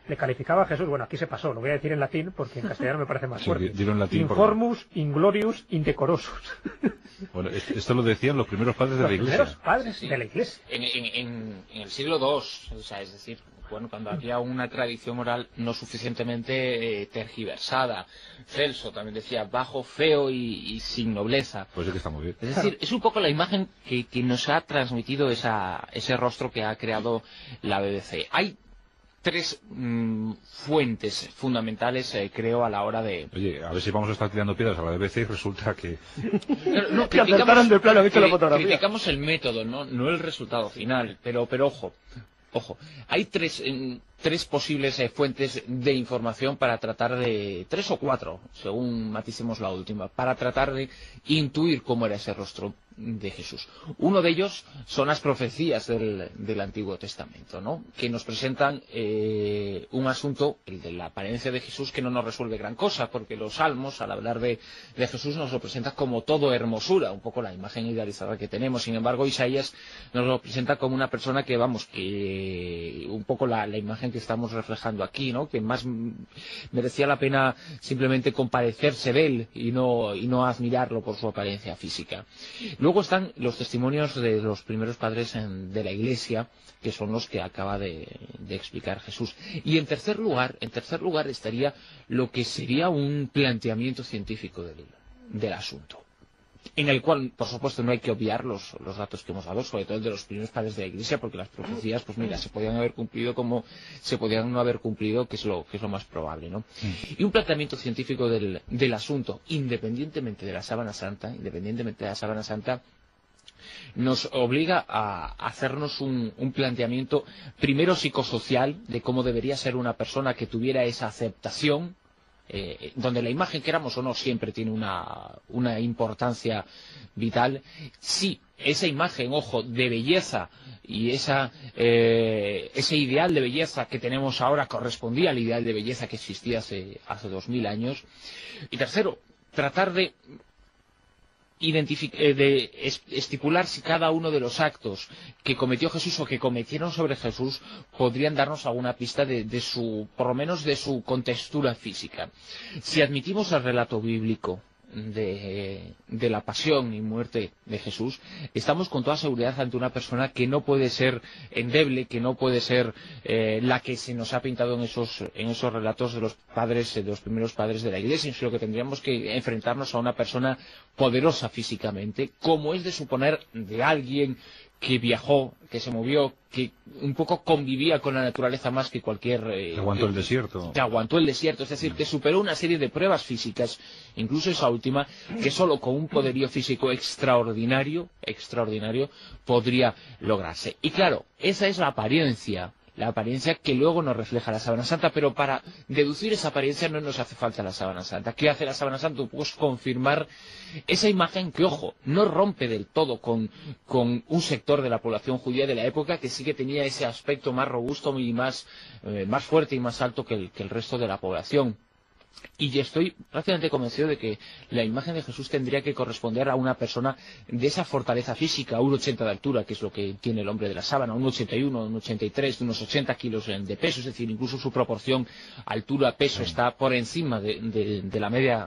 le calificaba a Jesús, bueno, aquí se pasó, lo voy a decir en latín porque en castellano me parece más Sí, fuerte. dilo en latín, Informus, inglorious, indecorosus. Bueno, esto lo decían los primeros padres de la Iglesia. Los primeros padres Sí. de la Iglesia. En el siglo II, o sea, es decir, bueno, cuando había una tradición oral no suficientemente tergiversada. Celso también decía bajo, feo y sin nobleza. Pues es que está muy bien. Es decir, es un poco la imagen que nos ha transmitido ese rostro que ha creado la BBC. Hay tres fuentes fundamentales, creo, a la hora de... Oye, a ver si vamos a estar tirando piedras a la BBC y resulta que... No, Que acertaron de plano, han hecho la fotografía. criticamos el método, no el resultado final, pero ojo, hay tres posibles fuentes de información para tratar de, 3 o 4, según maticemos la última, para tratar de intuir cómo era ese rostro de Jesús. Uno de ellos son las profecías del Antiguo Testamento, ¿no? Que nos presentan un asunto, el de la apariencia de Jesús, que no nos resuelve gran cosa, porque los salmos, al hablar de Jesús, nos lo presentan como todo hermosura, un poco la imagen idealizada que tenemos. Sin embargo, Isaías nos lo presenta como una persona que, que un poco la imagen que estamos reflejando aquí, ¿no? Que más merecía la pena simplemente compadecerse de él y no admirarlo por su apariencia física. Luego están los testimonios de los primeros padres de la Iglesia, que son los que acaba de explicar Jesús. Y en tercer lugar estaría lo que sería un planteamiento científico del asunto, en el cual, por supuesto, no hay que obviar los datos que hemos dado, sobre todo el de los primeros padres de la Iglesia, porque las profecías, pues mira, se podían haber cumplido como se podían no haber cumplido, que es lo más probable, ¿no? Y un planteamiento científico del asunto, independientemente de la sábana santa, nos obliga a hacernos un planteamiento primero psicosocial de cómo debería ser una persona que tuviera esa aceptación, donde la imagen, queramos o no, siempre tiene una importancia vital. Sí, esa imagen, ojo, de belleza y ese ideal de belleza que tenemos ahora correspondía al ideal de belleza que existía hace 2000 años. Y tercero, tratar de estipular si cada uno de los actos que cometió Jesús o que cometieron sobre Jesús podrían darnos alguna pista por lo menos de su contextura física. Si admitimos el relato bíblico de la pasión y muerte de Jesús, estamos con toda seguridad ante una persona que no puede ser endeble, que no puede ser la que se nos ha pintado en esos relatos de los primeros padres de la Iglesia, sino que tendríamos que enfrentarnos a una persona poderosa físicamente, como es de suponer de alguien que viajó, que se movió, que un poco convivía con la naturaleza más que cualquier... que aguantó el desierto. Que aguantó el desierto, es decir, que superó una serie de pruebas físicas, incluso esa última, que solo con un poderío físico extraordinario, podría lograrse. Y claro, esa es la apariencia que luego nos refleja la Sábana Santa, pero para deducir esa apariencia no nos hace falta la Sábana Santa. ¿Qué hace la Sábana Santa? Pues confirmar esa imagen que, ojo, no rompe del todo con un sector de la población judía de la época que sí que tenía ese aspecto más robusto y más fuerte y más alto que el resto de la población. Y estoy prácticamente convencido de que la imagen de Jesús tendría que corresponder a una persona de esa fortaleza física, 1,80 de altura, que es lo que tiene el hombre de la sábana, 1,81, 1,83, unos 80 kilos de peso, es decir, incluso su proporción altura-peso está por encima de la media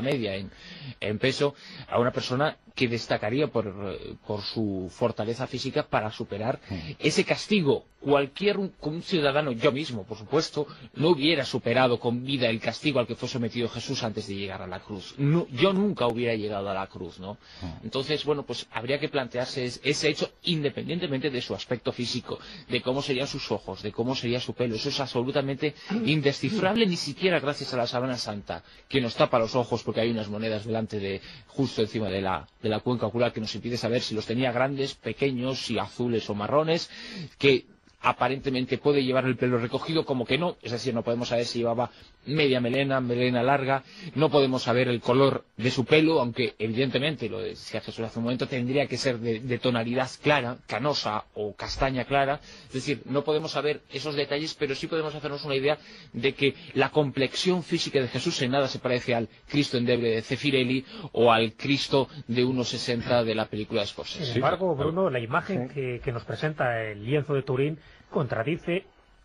en peso, a una persona que destacaría por su fortaleza física para superar ese castigo. Un ciudadano, yo mismo, por supuesto, no hubiera superado con vida el castigo al que fue sometido Jesús antes de llegar a la cruz. No, yo nunca hubiera llegado a la cruz, ¿no? Entonces, bueno, pues habría que plantearse ese hecho independientemente de su aspecto físico, de cómo serían sus ojos, de cómo sería su pelo. Eso es absolutamente indescifrable, ni siquiera gracias a la Sábana Santa, que nos tapa los ojos porque hay unas monedas justo encima de la cuenca ocular que nos impide saber si los tenía grandes, pequeños, si azules o marrones, que aparentemente puede llevar el pelo recogido, como que no, es decir, no podemos saber si llevaba media melena larga, no podemos saber el color de su pelo, aunque evidentemente, lo decía Jesús hace un momento, tendría que ser de tonalidad clara, canosa o castaña clara, es decir, no podemos saber esos detalles, pero sí podemos hacernos una idea de que la complexión física de Jesús en nada se parece al Cristo endeble de Zeffirelli o al Cristo de 1,60 de la película de Scorsese. Sin embargo, Bruno, la imagen que nos presenta el lienzo de Turín contradice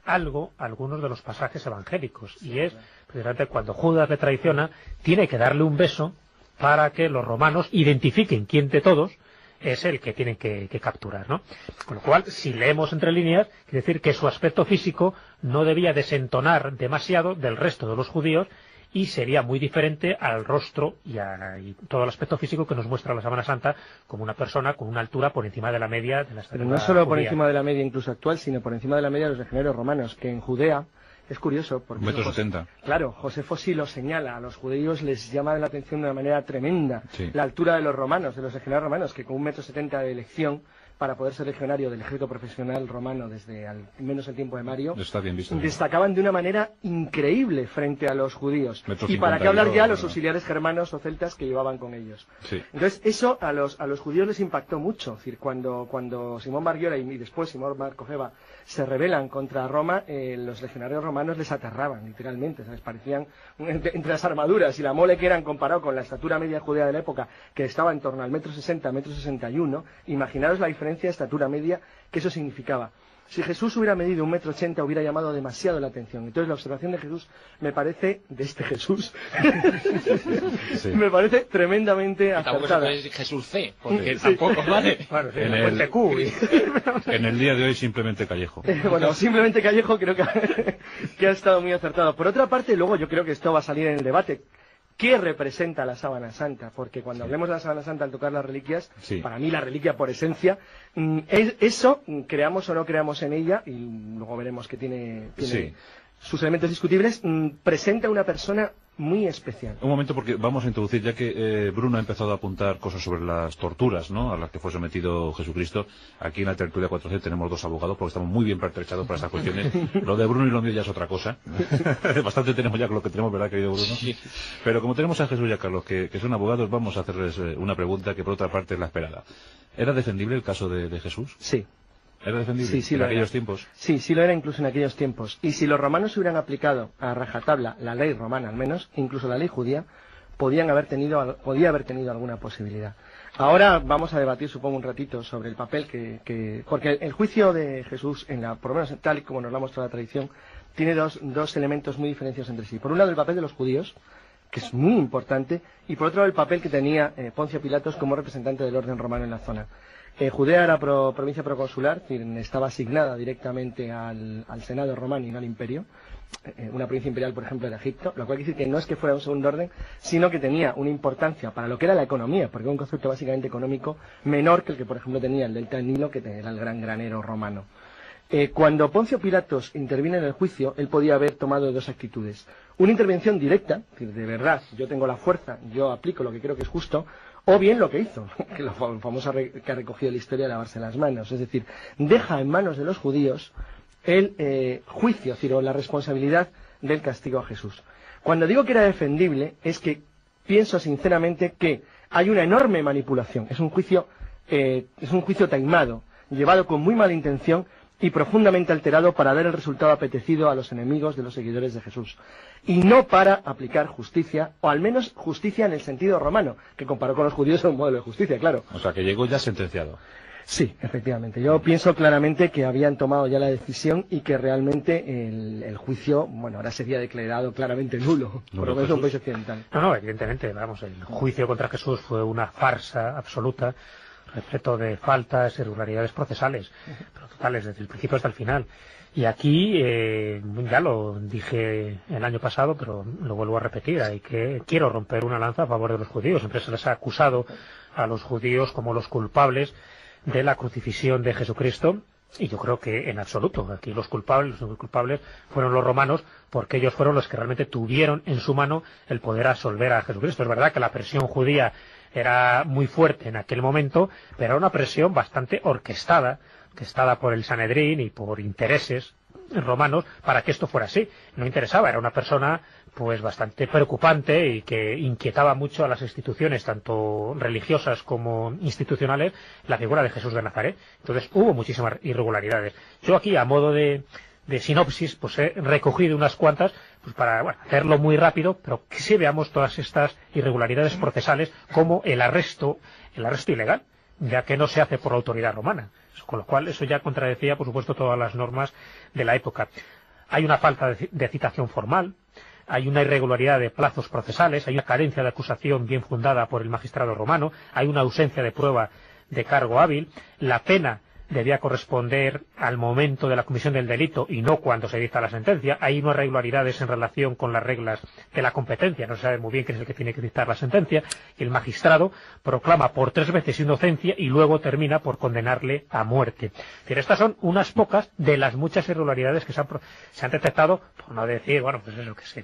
algunos de los pasajes evangélicos, y es precisamente cuando Judas le traiciona, tiene que darle un beso para que los romanos identifiquen quién de todos es el que tienen que capturar, ¿no? Con lo cual, si leemos entre líneas, quiere decir que su aspecto físico no debía desentonar demasiado del resto de los judíos, y sería muy diferente al rostro y todo el aspecto físico que nos muestra la Sábana Santa, como una persona con una altura por encima de la media de la estatura. Pero no solo por judía. encima de la media incluso actual, sino por encima de la media de los legionarios romanos, que en Judea es curioso porque 1,70 m. Claro, Josefo sí lo señala, a los judíos les llama la atención de una manera tremenda la altura de los romanos, de los legionarios romanos, que con 1,70 m de elección para poder ser legionario del ejército profesional romano desde al menos el tiempo de Mario, Está bien visto, destacaban de una manera increíble frente a los judíos. Y 1,52 para qué hablar ya m, los auxiliares germanos o celtas que llevaban con ellos. Sí. Entonces eso a los judíos les impactó mucho. Es decir, cuando Simón Bargiora y después Simón Bar Cojeva se rebelan contra Roma, los legionarios romanos les aterraban, literalmente. O sea, les parecían, entre las armaduras y la mole que eran comparado con la estatura media judía de la época, que estaba en torno al 1,60 m, 1,61 m, imaginaros la diferencia de estatura media que eso significaba. Si Jesús hubiera medido 1,80 m, hubiera llamado demasiado la atención. Entonces la observación de Jesús me parece, de este Jesús, me parece tremendamente acertada. Tampoco es Jesús C, porque tampoco vale. Bueno, En el puente Q. En el día de hoy simplemente Callejo. Bueno, simplemente Callejo creo que ha estado muy acertado. Por otra parte, luego yo creo que esto va a salir en el debate. ¿Qué representa la Sábana Santa? Porque cuando hablemos de la Sábana Santa al tocar las reliquias, para mí la reliquia por esencia, eso, creamos o no creamos en ella, y luego veremos que tiene sus elementos discutibles, presenta una persona muy especial. Un momento, porque vamos a introducir, ya que Bruno ha empezado a apuntar cosas sobre las torturas, ¿no?, a las que fue sometido Jesucristo. Aquí en la tertulia 4C tenemos dos abogados, porque estamos muy bien pertrechados para estas cuestiones. Lo de Bruno y lo mío ya es otra cosa. Bastante tenemos ya con lo que tenemos, ¿verdad, querido Bruno? Sí. Pero como tenemos a Jesús y a Carlos, que son abogados, vamos a hacerles una pregunta que por otra parte es la esperada. ¿Era defendible el caso de Jesús? Sí. ¿Era defendible Sí, en aquellos tiempos? Sí, sí lo era incluso en aquellos tiempos. Y si los romanos hubieran aplicado a rajatabla la ley romana al menos, incluso la ley judía, podía haber tenido alguna posibilidad. Ahora vamos a debatir, supongo, un ratito sobre el papel porque el juicio de Jesús, por lo menos tal y como nos lo ha mostrado la tradición, tiene dos elementos muy diferenciados entre sí. Por un lado, el papel de los judíos, que es muy importante, y por otro lado, el papel que tenía Poncio Pilatos como representante del orden romano en la zona. Judea era provincia proconsular, es decir, estaba asignada directamente al Senado romano y no al imperio. Una provincia imperial, por ejemplo, de Egipto, lo cual quiere decir que no es que fuera un segundo orden, sino que tenía una importancia para lo que era la economía, porque era un concepto básicamente económico menor que el que, por ejemplo, tenía el delta del Nilo, que era el gran granero romano. Cuando Poncio Pilatos interviene en el juicio, él podía haber tomado dos actitudes. Una intervención directa, es decir, de verdad, yo tengo la fuerza, yo aplico lo que creo que es justo, o bien lo que hizo, que lo famoso que ha recogido la historia de lavarse las manos, es decir, deja en manos de los judíos el juicio, es decir, o la responsabilidad del castigo a Jesús. Cuando digo que era defendible, es que pienso sinceramente que hay una enorme manipulación, es un juicio taimado, llevado con muy mala intención y profundamente alterado para dar el resultado apetecido a los enemigos de los seguidores de Jesús. Y no para aplicar justicia, o al menos justicia en el sentido romano, que comparado con los judíos es un modelo de justicia, claro. O sea, que llegó ya sentenciado. Sí, efectivamente. Yo pienso claramente que habían tomado ya la decisión y que realmente el juicio, bueno, ahora sería declarado claramente nulo, por lo menos en un país occidental. No, evidentemente, vamos, el juicio contra Jesús fue una farsa absoluta, repleto de faltas, irregularidades procesales, pero totales, desde el principio hasta el final. Y aquí, ya lo dije el año pasado, pero lo vuelvo a repetir, hay que quiero romper una lanza a favor de los judíos. Siempre se les ha acusado a los judíos como los culpables de la crucifixión de Jesucristo, y yo creo que en absoluto, aquí los culpables fueron los romanos, porque ellos fueron los que realmente tuvieron en su mano el poder absolver a Jesucristo. Es verdad que la presión judía era muy fuerte en aquel momento, pero era una presión bastante orquestada por el Sanedrín y por intereses romanos para que esto fuera así. No interesaba, era una persona pues bastante preocupante y que inquietaba mucho a las instituciones, tanto religiosas como institucionales, la figura de Jesús de Nazaret. Entonces hubo muchísimas irregularidades. Yo aquí, a modo de sinopsis, pues he recogido unas cuantas pues para hacerlo muy rápido, pero que sí veamos todas estas irregularidades procesales, como el arresto ilegal, ya que no se hace por la autoridad romana. con lo cual eso ya contradecía, por supuesto, todas las normas de la época. Hay una falta de citación formal, hay una irregularidad de plazos procesales, hay una carencia de acusación bien fundada por el magistrado romano, hay una ausencia de prueba de cargo hábil, la pena debía corresponder al momento de la comisión del delito y no cuando se dicta la sentencia. Hay unas irregularidades en relación con las reglas de la competencia, no se sabe muy bien quién es el que tiene que dictar la sentencia, y el magistrado proclama por 3 veces inocencia y luego termina por condenarle a muerte. Pero estas son unas pocas de las muchas irregularidades que se han detectado, por no decir, bueno, pues eso, que se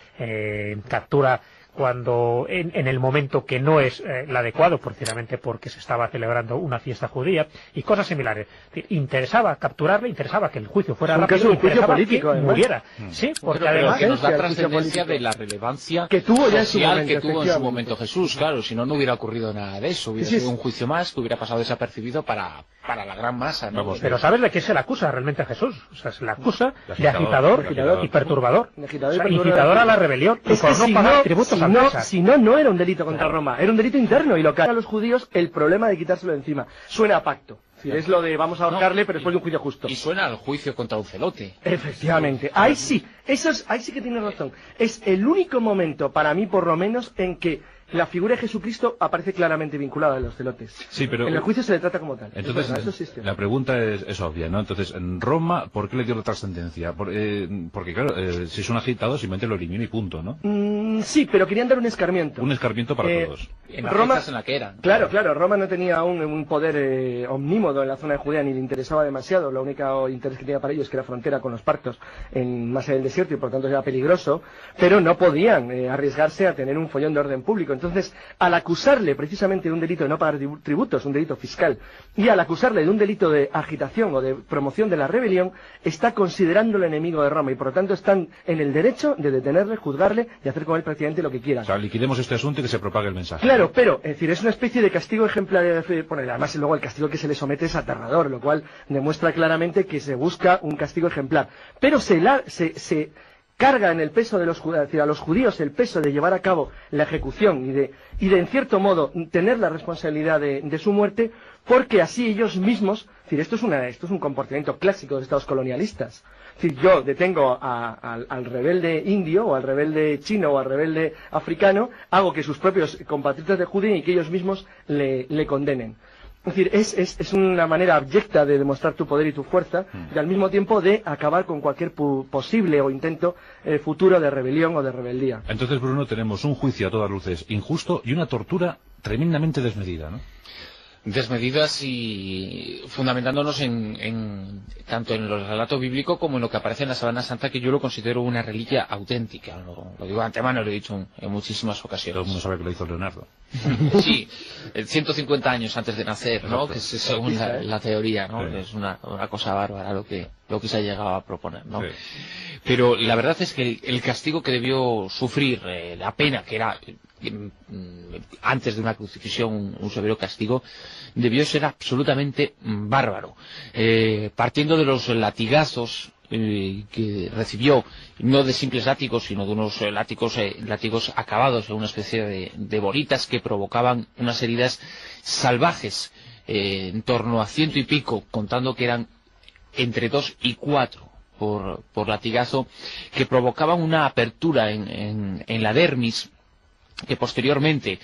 le captura cuando en el momento que no es el adecuado, precisamente porque se estaba celebrando una fiesta judía, y cosas similares. Interesaba capturarle, interesaba que el juicio fuera rápido, un juicio político, que muriera. Sí, porque además que nos da trascendencia de la relevancia que tuvo ya social que tuvo en su momento Jesús. Claro, si no, no hubiera ocurrido nada de eso. Hubiera sido un juicio más que hubiera pasado desapercibido para la gran masa, ¿no? Vamos, pero ¿sabes de qué se le acusa realmente a Jesús? O sea, se le acusa de agitador y perturbador. Incitador a la rebelión y por no pagar tributos al César. Si no era un delito contra Roma, era un delito interno, y lo que a los judíos el problema de quitárselo de encima. Suena a pacto. Es lo de vamos a ahorcarle, pero después de un juicio justo. Y suena al juicio contra un celote. Efectivamente. Ahí sí que tienes razón. Es el único momento, para mí por lo menos, en que la figura de Jesucristo aparece claramente vinculada a los celotes. Sí, pero en el juicio se le trata como tal. Entonces, eso existe. La pregunta es obvia, ¿no? Entonces, en Roma, ¿por qué le dio la trascendencia? Porque, claro, si es un agitado, simplemente lo elimina y punto, ¿no? Sí, pero querían dar un escarmiento. Un escarmiento para todos. En Roma, en la que eran. Claro, Roma no tenía un poder omnímodo en la zona de Judea, ni le interesaba demasiado. Lo único interés que tenía para ellos que era frontera con los partos más allá del desierto, y por tanto era peligroso, pero no podían arriesgarse a tener un follón de orden público. Entonces, al acusarle precisamente de un delito de no pagar tributos, un delito fiscal, y al acusarle de un delito de agitación o de promoción de la rebelión, está considerándolo enemigo de Roma, y por lo tanto están en el derecho de detenerle, juzgarle y hacer con él prácticamente lo que quieran. O sea, liquidemos este asunto y que se propague el mensaje. Claro, pero, es decir, es una especie de castigo ejemplar. Además, luego el castigo que se le somete es aterrador, lo cual demuestra claramente que se busca un castigo ejemplar. Pero se carga en el peso de los judíos, es decir, a los judíos el peso de llevar a cabo la ejecución y de en cierto modo tener la responsabilidad de su muerte, porque así ellos mismos, es decir, esto es un comportamiento clásico de estados colonialistas. Es decir, yo detengo al rebelde indio, o al rebelde chino, o al rebelde africano, hago que sus propios compatriotas de Judea y que ellos mismos le condenen. Es decir, es una manera abyecta de demostrar tu poder y tu fuerza, y al mismo tiempo de acabar con cualquier posible o intento futuro de rebelión o de rebeldía. Entonces, Bruno, tenemos un juicio a todas luces injusto y una tortura tremendamente desmedida, ¿no? Desmedidas y fundamentándonos tanto en el relato bíblico como en lo que aparece en la Sábana Santa, que yo lo considero una reliquia auténtica. Lo digo de antemano, lo he dicho en muchísimas ocasiones. Todo el mundo sabe que lo hizo Leonardo. Sí, 150 años antes de nacer, ¿no? Que es según la teoría, ¿no? Sí. Es una cosa bárbara lo que se ha llegado a proponer, ¿no? Sí. Pero la verdad es que el castigo que debió sufrir, la pena que era antes de una crucifixión un severo castigo, debió ser absolutamente bárbaro. Partiendo de los latigazos que recibió, no de simples látigos, sino de unos látigos acabados en una especie de bolitas que provocaban unas heridas salvajes, en torno a 100 y pico, contando que eran entre 2 y 4 por latigazo, que provocaban una apertura en la dermis, que posteriormente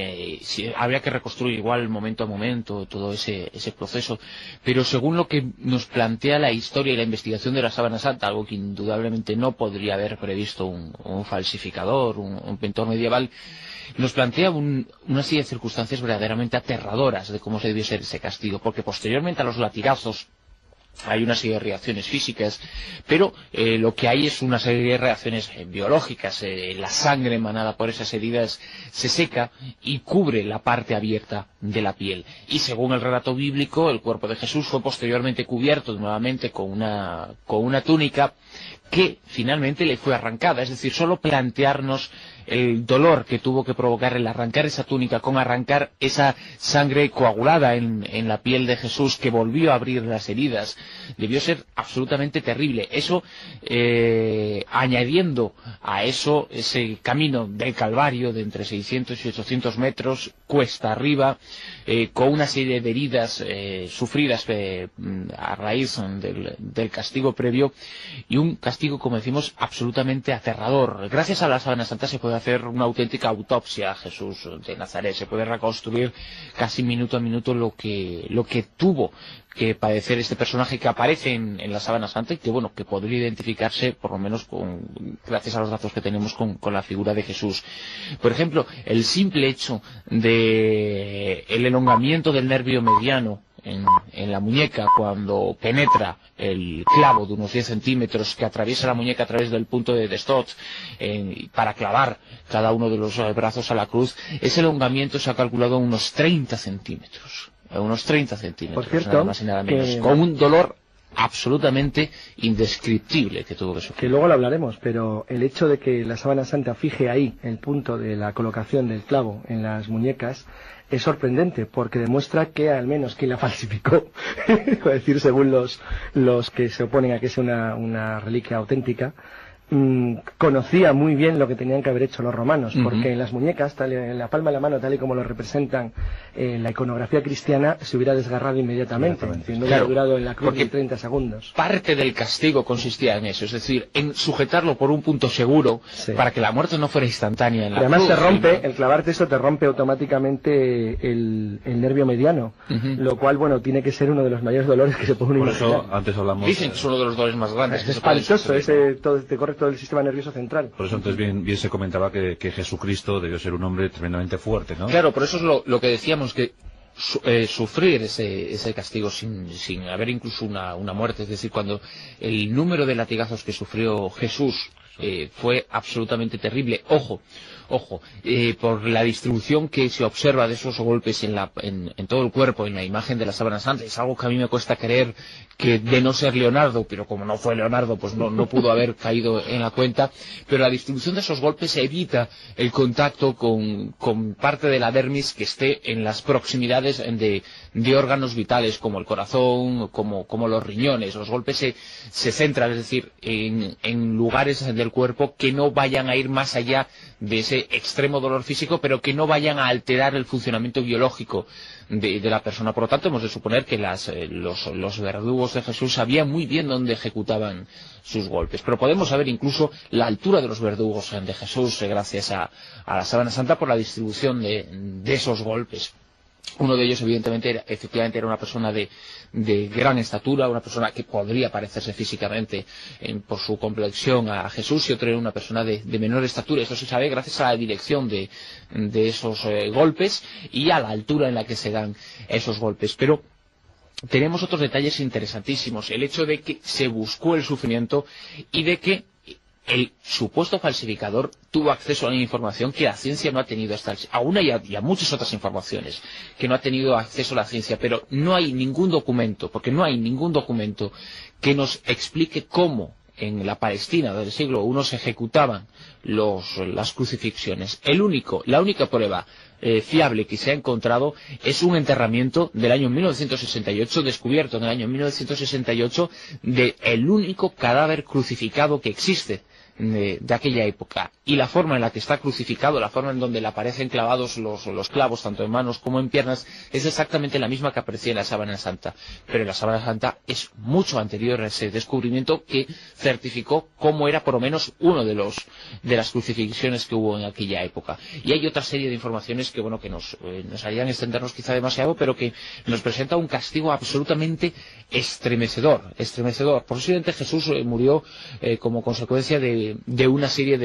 habría que reconstruir igual momento a momento todo ese proceso, pero según lo que nos plantea la historia y la investigación de la Sábana Santa, algo que indudablemente no podría haber previsto un falsificador, un pintor medieval, nos plantea una serie de circunstancias verdaderamente aterradoras de cómo se debió ser ese castigo, porque posteriormente a los latigazos hay una serie de reacciones físicas, pero lo que hay es una serie de reacciones biológicas. La sangre emanada por esas heridas se seca y cubre la parte abierta de la piel. Y según el relato bíblico, el cuerpo de Jesús fue posteriormente cubierto nuevamente con una túnica que finalmente le fue arrancada. Es decir, solo plantearnos el dolor que tuvo que provocar el arrancar esa túnica, con arrancar esa sangre coagulada en la piel de Jesús, que volvió a abrir las heridas, debió ser absolutamente terrible. Eso, añadiendo a eso ese camino del Calvario de entre 600 y 800 metros, cuesta arriba, con una serie de heridas sufridas a raíz del castigo previo, y un castigo, como decimos, absolutamente aterrador. Gracias a la Sábana Santa se puede hacer una auténtica autopsia a Jesús de Nazaret, se puede reconstruir casi minuto a minuto lo que tuvo que padecer este personaje que aparece en la Sábana Santa, y que, bueno, que podría identificarse, por lo menos gracias a los datos que tenemos, con la figura de Jesús. Por ejemplo, el simple hecho de el elongamiento del nervio mediano en la muñeca, cuando penetra el clavo de unos 10 centímetros que atraviesa la muñeca a través del punto de Stott para clavar cada uno de los brazos a la cruz, ese elongamiento se ha calculado a unos 30 centímetros. Por cierto, nada más y nada menos, con un dolor absolutamente indescriptible que tuvo que sufrir. Que luego lo hablaremos, pero el hecho de que la Sábana Santa fije ahí el punto de la colocación del clavo en las muñecas es sorprendente, porque demuestra que al menos quien la falsificó, es decir, según los que se oponen a que sea una reliquia auténtica, conocía muy bien lo que tenían que haber hecho los romanos, porque en las muñecas, en la palma de la mano, tal y como lo representan la iconografía cristiana, se hubiera desgarrado inmediatamente, no hubiera durado en la cruz ni 30 segundos. Parte del castigo consistía en eso, es decir, en sujetarlo por un punto seguro, para que la muerte no fuera instantánea en la cruz. Además te rompe, el clavarte eso te rompe automáticamente el nervio mediano, lo cual, bueno, tiene que ser uno de los mayores dolores que se pueden imaginar. Por eso antes hablamos... Dicen que es uno de los dolores más grandes. Es espantoso, te corre todo el sistema nervioso central. Por eso antes bien se comentaba que Jesucristo debió ser un hombre tremendamente fuerte, ¿no? Claro, por eso es lo que decíamos, que sufrir ese castigo sin haber incluso una muerte, es decir, cuando el número de latigazos que sufrió Jesús fue absolutamente terrible. Ojo, por la distribución que se observa de esos golpes en todo el cuerpo, en la imagen de la Sábana Santa, es algo que a mí me cuesta creer, que de no ser Leonardo, pero como no fue Leonardo, pues no pudo haber caído en la cuenta, pero la distribución de esos golpes evita el contacto con parte de la dermis que esté en las proximidades de órganos vitales, como el corazón, como los riñones. Los golpes se centran, es decir, en lugares del cuerpo que no vayan a ir más allá de ese extremo dolor físico, pero que no vayan a alterar el funcionamiento biológico de la persona. Por lo tanto, hemos de suponer que los verdugos de Jesús sabían muy bien dónde ejecutaban sus golpes. Pero podemos saber incluso la altura de los verdugos de Jesús gracias a la Sábana Santa, por la distribución de esos golpes. Uno de ellos, evidentemente, efectivamente era una persona de gran estatura, una persona que podría parecerse físicamente por su complexión a Jesús, y otro era una persona de menor estatura. Esto se sabe gracias a la dirección de esos golpes y a la altura en la que se dan esos golpes. Pero tenemos otros detalles interesantísimos. El hecho de que se buscó el sufrimiento y de que el supuesto falsificador tuvo acceso a una información que la ciencia no ha tenido a una y a muchas otras informaciones que no ha tenido acceso a la ciencia, pero no hay ningún documento, porque no hay ningún documento que nos explique cómo en la Palestina del siglo I se ejecutaban las crucifixiones. La única prueba fiable que se ha encontrado es un enterramiento del año 1968, descubierto en el año 1968, del único cadáver crucificado que existe de aquella época. Y la forma en la que está crucificado, la forma en donde le aparecen clavados los clavos, tanto en manos como en piernas, es exactamente la misma que aparecía en la Sábana Santa. Pero en la Sábana Santa es mucho anterior a ese descubrimiento que certificó cómo era por lo menos uno de las crucifixiones que hubo en aquella época. Y hay otra serie de informaciones que nos harían extendernos quizá demasiado, pero que nos presenta un castigo absolutamente estremecedor. Posiblemente Jesús murió como consecuencia de una serie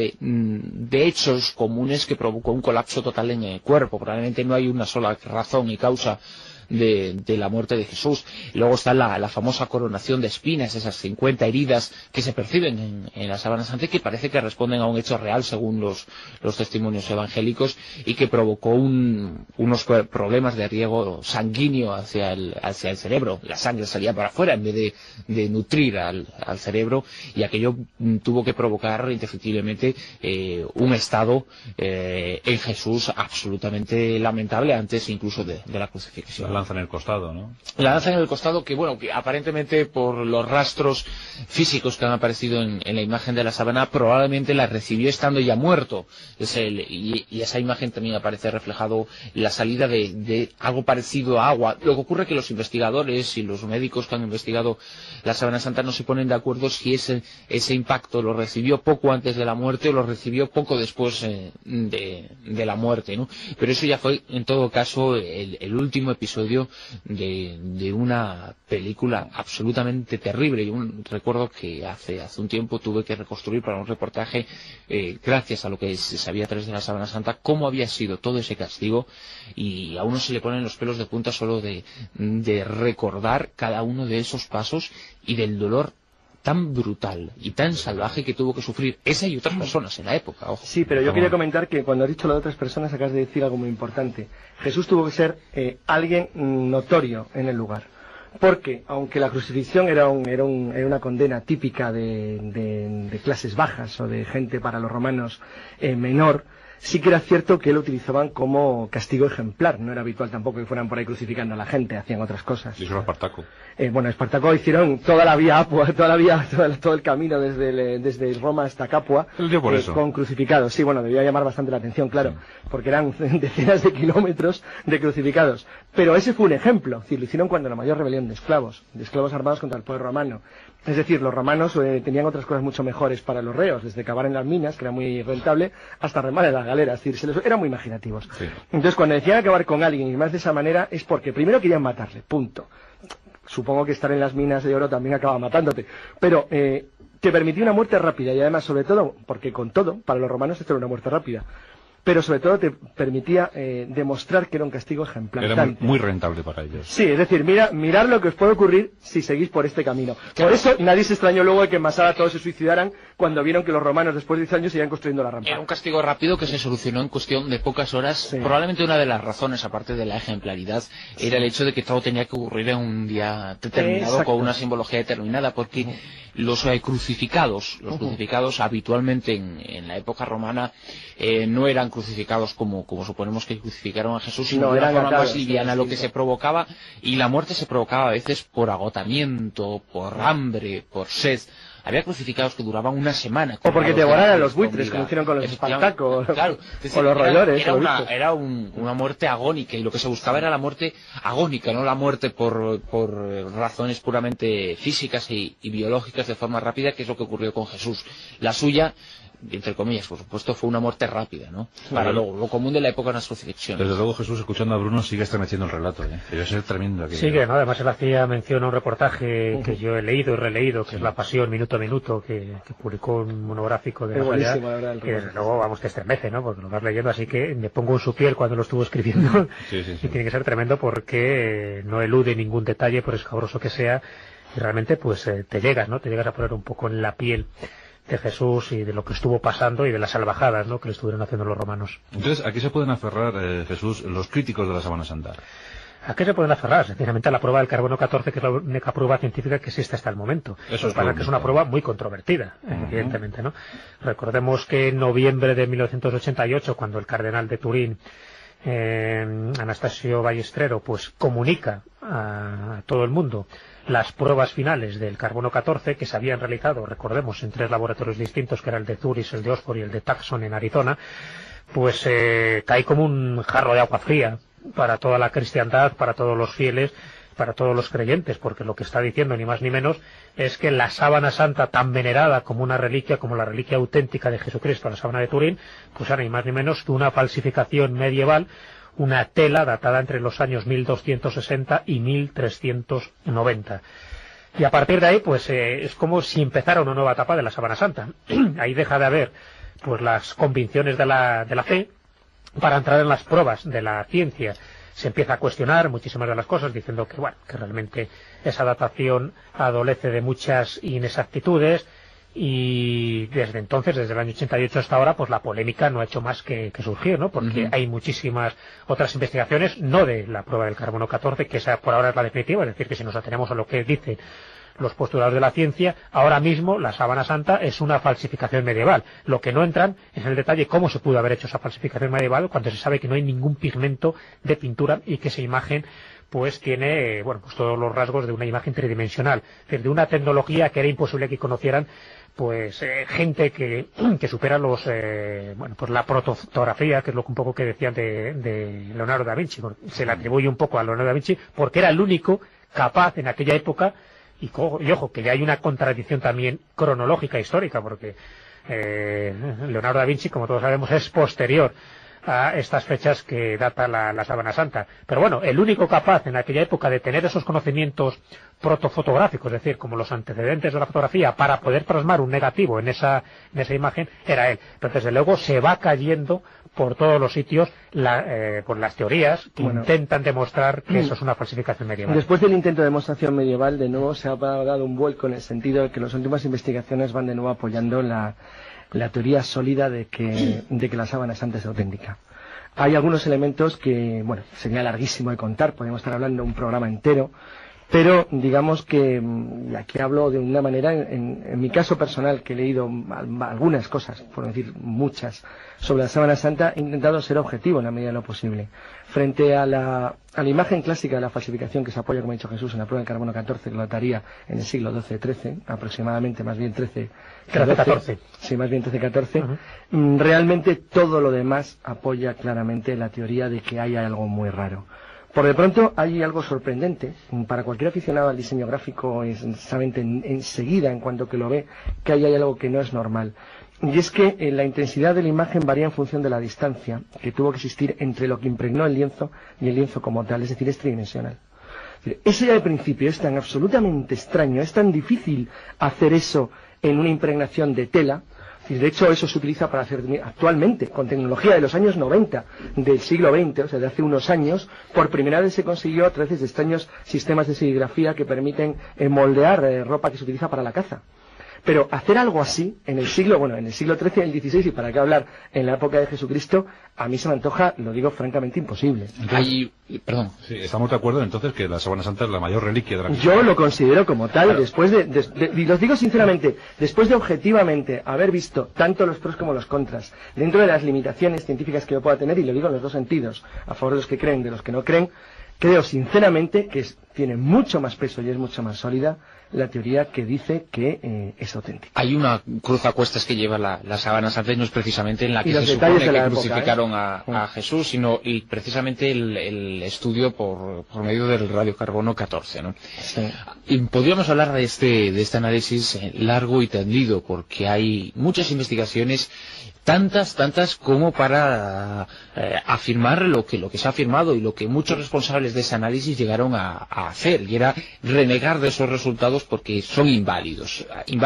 de hechos comunes que provocó un colapso total en el cuerpo. Probablemente no hay una sola razón y causa de la muerte de Jesús. Luego está la famosa coronación de espinas, esas 50 heridas que se perciben en la sábana santa y que parece que responden a un hecho real según los testimonios evangélicos, y que provocó unos problemas de riego sanguíneo hacia el cerebro. La sangre salía para afuera en vez de nutrir al cerebro, y aquello tuvo que provocar indefectiblemente un estado en Jesús absolutamente lamentable antes incluso de la crucifixión. La lanza en el costado, ¿no? La lanza en el costado que aparentemente por los rastros físicos que han aparecido en la imagen de la sábana probablemente la recibió estando ya muerto. Y esa imagen también aparece reflejado la salida de algo parecido a agua. Lo que ocurre es que los investigadores y los médicos que han investigado la sábana santa no se ponen de acuerdo si ese impacto lo recibió poco antes de la muerte o lo recibió poco después de la muerte, ¿no? Pero eso ya fue en todo caso el último episodio de una película absolutamente terrible. Yo recuerdo que hace un tiempo tuve que reconstruir para un reportaje, gracias a lo que se sabía a través de la sábana santa, cómo había sido todo ese castigo, y a uno se le ponen los pelos de punta solo de recordar cada uno de esos pasos y del dolor tan brutal y tan salvaje que tuvo que sufrir esa y otras personas en la época. Ojo. Sí, pero yo quería comentar que cuando has dicho lo de otras personas acabas de decir algo muy importante. Jesús tuvo que ser alguien notorio en el lugar, porque aunque la crucifixión era una condena típica de clases bajas o de gente para los romanos menor, sí que era cierto que lo utilizaban como castigo ejemplar. No era habitual tampoco que fueran por ahí crucificando a la gente, hacían otras cosas. Y eso era Espartaco. Espartaco hicieron toda la vía Apua, todo el camino desde Roma hasta Capua, por eso. Con crucificados. Sí, debía llamar bastante la atención, claro, porque eran decenas de kilómetros de crucificados. Pero ese fue un ejemplo, es decir, lo hicieron cuando la mayor rebelión de esclavos armados contra el pueblo romano. Es decir, los romanos tenían otras cosas mucho mejores para los reos, desde cavar en las minas, que era muy rentable, hasta remar en las galeras. Es decir, eran muy imaginativos. Sí. Entonces, cuando decían acabar con alguien y más de esa manera, es porque primero querían matarle, punto. Supongo que estar en las minas de oro también acaba matándote. Pero te permitía una muerte rápida, y además, sobre todo, porque con todo, para los romanos esto era una muerte rápida, pero sobre todo te permitía demostrar que era un castigo ejemplar. Era muy rentable para ellos. Sí, es decir, mirad lo que os puede ocurrir si seguís por este camino. Por eso nadie se extrañó luego de que en Masada todos se suicidaran cuando vieron que los romanos después de 10 años seguían construyendo la rampa. Era un castigo rápido que se solucionó en cuestión de pocas horas. Sí. Probablemente una de las razones, aparte de la ejemplaridad, era el hecho de que todo tenía que ocurrir en un día determinado. Exacto. Con una simbología determinada, porque los crucificados habitualmente en la época romana no eran crucificados como suponemos que crucificaron a Jesús, sino de una forma más liviana. Lo que se provocaba, y la muerte se provocaba a veces por agotamiento, por hambre, por sed. Había crucificados que duraban una semana. O porque devoraran los buitres, como hicieron con los Espartaco, claro, o los roedores. Era una muerte agónica, y lo que se buscaba era la muerte agónica, no la muerte por razones puramente físicas y biológicas de forma rápida, que es lo que ocurrió con Jesús. La suya, entre comillas, por supuesto, fue una muerte rápida, ¿no? Para lo común de la época de las crucifixiones. Desde luego, Jesús, escuchando a Bruno, sigue estremeciendo el relato, ¿eh? Debe ser tremendo aquello. Sí, que no, además él hacía mención a un reportaje que yo he leído y releído, que es La Pasión Minuto a Minuto, que publicó un monográfico de Nazaret, que desde luego, te estremece, ¿no? Porque lo vas leyendo, así que me pongo en su piel cuando lo estuvo escribiendo. Sí. Y tiene que ser tremendo porque no elude ningún detalle, por escabroso que sea, y realmente pues te llegas, ¿no? Te llegas a poner un poco en la piel de Jesús y de lo que estuvo pasando y de las salvajadas, ¿no?, que le estuvieron haciendo los romanos. Entonces, ¿a qué se pueden aferrar, Jesús, los críticos de la Sábana Santa? ¿A qué se pueden aferrar? Sencillamente a la prueba del carbono 14, que es la única prueba científica que existe hasta el momento. Eso es que es una prueba muy controvertida, evidentemente, ¿no? Recordemos que en noviembre de 1988, cuando el cardenal de Turín, Anastasio Ballestrero, pues comunica a todo el mundo las pruebas finales del carbono 14 que se habían realizado, recordemos, en 3 laboratorios distintos, que era el de Zurich, el de Oxford y el de Tucson en Arizona, pues cae como un jarro de agua fría para toda la cristiandad, para todos los fieles, para todos los creyentes, porque lo que está diciendo ni más ni menos es que la sábana santa, tan venerada como una reliquia, como la reliquia auténtica de Jesucristo, la sábana de Turín, pues era ni más ni menos que una falsificación medieval, una tela datada entre los años 1260 y 1390. Y a partir de ahí, pues es como si empezara una nueva etapa de la sábana santa. Ahí deja de haber pues las convicciones de la fe para entrar en las pruebas de la ciencia se empieza a cuestionar muchísimas de las cosas, diciendo que, bueno, que realmente esa datación adolece de muchas inexactitudes, y desde entonces, desde el año 88 hasta ahora, pues la polémica no ha hecho más que surgir, ¿no? Porque hay muchísimas otras investigaciones, no de la prueba del carbono 14, que esa por ahora es la definitiva, es decir, que si nos atenemos a lo que dicen los postulados de la ciencia, ahora mismo la sábana santa es una falsificación medieval. Lo que no entran es en el detalle cómo se pudo haber hecho esa falsificación medieval cuando se sabe que no hay ningún pigmento de pintura y que esa imagen pues tiene, bueno, pues todos los rasgos de una imagen tridimensional, es decir, de una tecnología que era imposible que conocieran pues gente que supera los bueno, pues la protofotografía, que es lo que un poco que decían de Leonardo da Vinci. Se le atribuye un poco a Leonardo da Vinci porque era el único capaz en aquella época, y ojo, que ya hay una contradicción también cronológica histórica, porque Leonardo da Vinci, como todos sabemos, es posterior a estas fechas que data la sábana santa. Pero bueno, el único capaz en aquella época de tener esos conocimientos protofotográficos, es decir, como los antecedentes de la fotografía, para poder plasmar un negativo en esa imagen, era él. Pero desde luego se va cayendo por todos los sitios por las teorías que intentan demostrar que eso es una falsificación medieval. Después del intento de demostración medieval, de nuevo se ha dado un vuelco en el sentido de que las últimas investigaciones van de nuevo apoyando la teoría sólida de que la sábana santa es auténtica. Hay algunos elementos que, bueno, sería larguísimo de contar, podríamos estar hablando de un programa entero, pero digamos que, y aquí hablo de una manera, en mi caso personal, que he leído algunas cosas, por decir muchas, sobre la sábana santa, he intentado ser objetivo en la medida de lo posible. Frente a la imagen clásica de la falsificación que se apoya, como ha dicho Jesús, en la prueba del carbono 14, que lo dataría en el siglo XII-XIII, aproximadamente, más bien 13-14. Sí, más bien 13-14. Realmente todo lo demás apoya claramente la teoría de que hay algo muy raro. Por de pronto hay algo sorprendente, para cualquier aficionado al diseño gráfico, sabe enseguida, en cuanto que lo ve, que hay algo que no es normal. Y es que la intensidad de la imagen varía en función de la distancia que tuvo que existir entre lo que impregnó el lienzo y el lienzo como tal, es decir, es tridimensional. Eso ya de principio es tan absolutamente extraño, es tan difícil hacer eso en una impregnación de tela. De hecho, eso se utiliza para hacer actualmente, con tecnología de los años 90 del siglo XX, o sea, de hace unos años, por primera vez se consiguió a través de extraños sistemas de serigrafía que permiten moldear ropa que se utiliza para la caza. Pero hacer algo así en el siglo XIII, el XVI, y para qué hablar en la época de Jesucristo, a mí se me antoja, lo digo francamente, imposible. Perdón. Sí, estamos de acuerdo entonces que la sábana santa es la mayor reliquia de la Cristiandad. Yo lo considero como tal, claro. Después y los digo sinceramente, después de objetivamente haber visto tanto los pros como los contras, dentro de las limitaciones científicas que yo pueda tener, y lo digo en los dos sentidos, a favor de los que creen, de los que no creen, creo sinceramente que tiene mucho más peso y es mucho más sólida la teoría que dice que es auténtica. Hay una cruz a cuestas que lleva la sábana santa, y no es precisamente en la que se supone que crucificaron a Jesús, sino y precisamente el estudio por medio del radiocarbono 14, ¿no? Sí. Y podríamos hablar de este análisis largo y tendido, porque hay muchas investigaciones, tantas como para afirmar lo que se ha afirmado y lo que muchos responsables de ese análisis llegaron a hacer, y era renegar de esos resultados porque son inválidos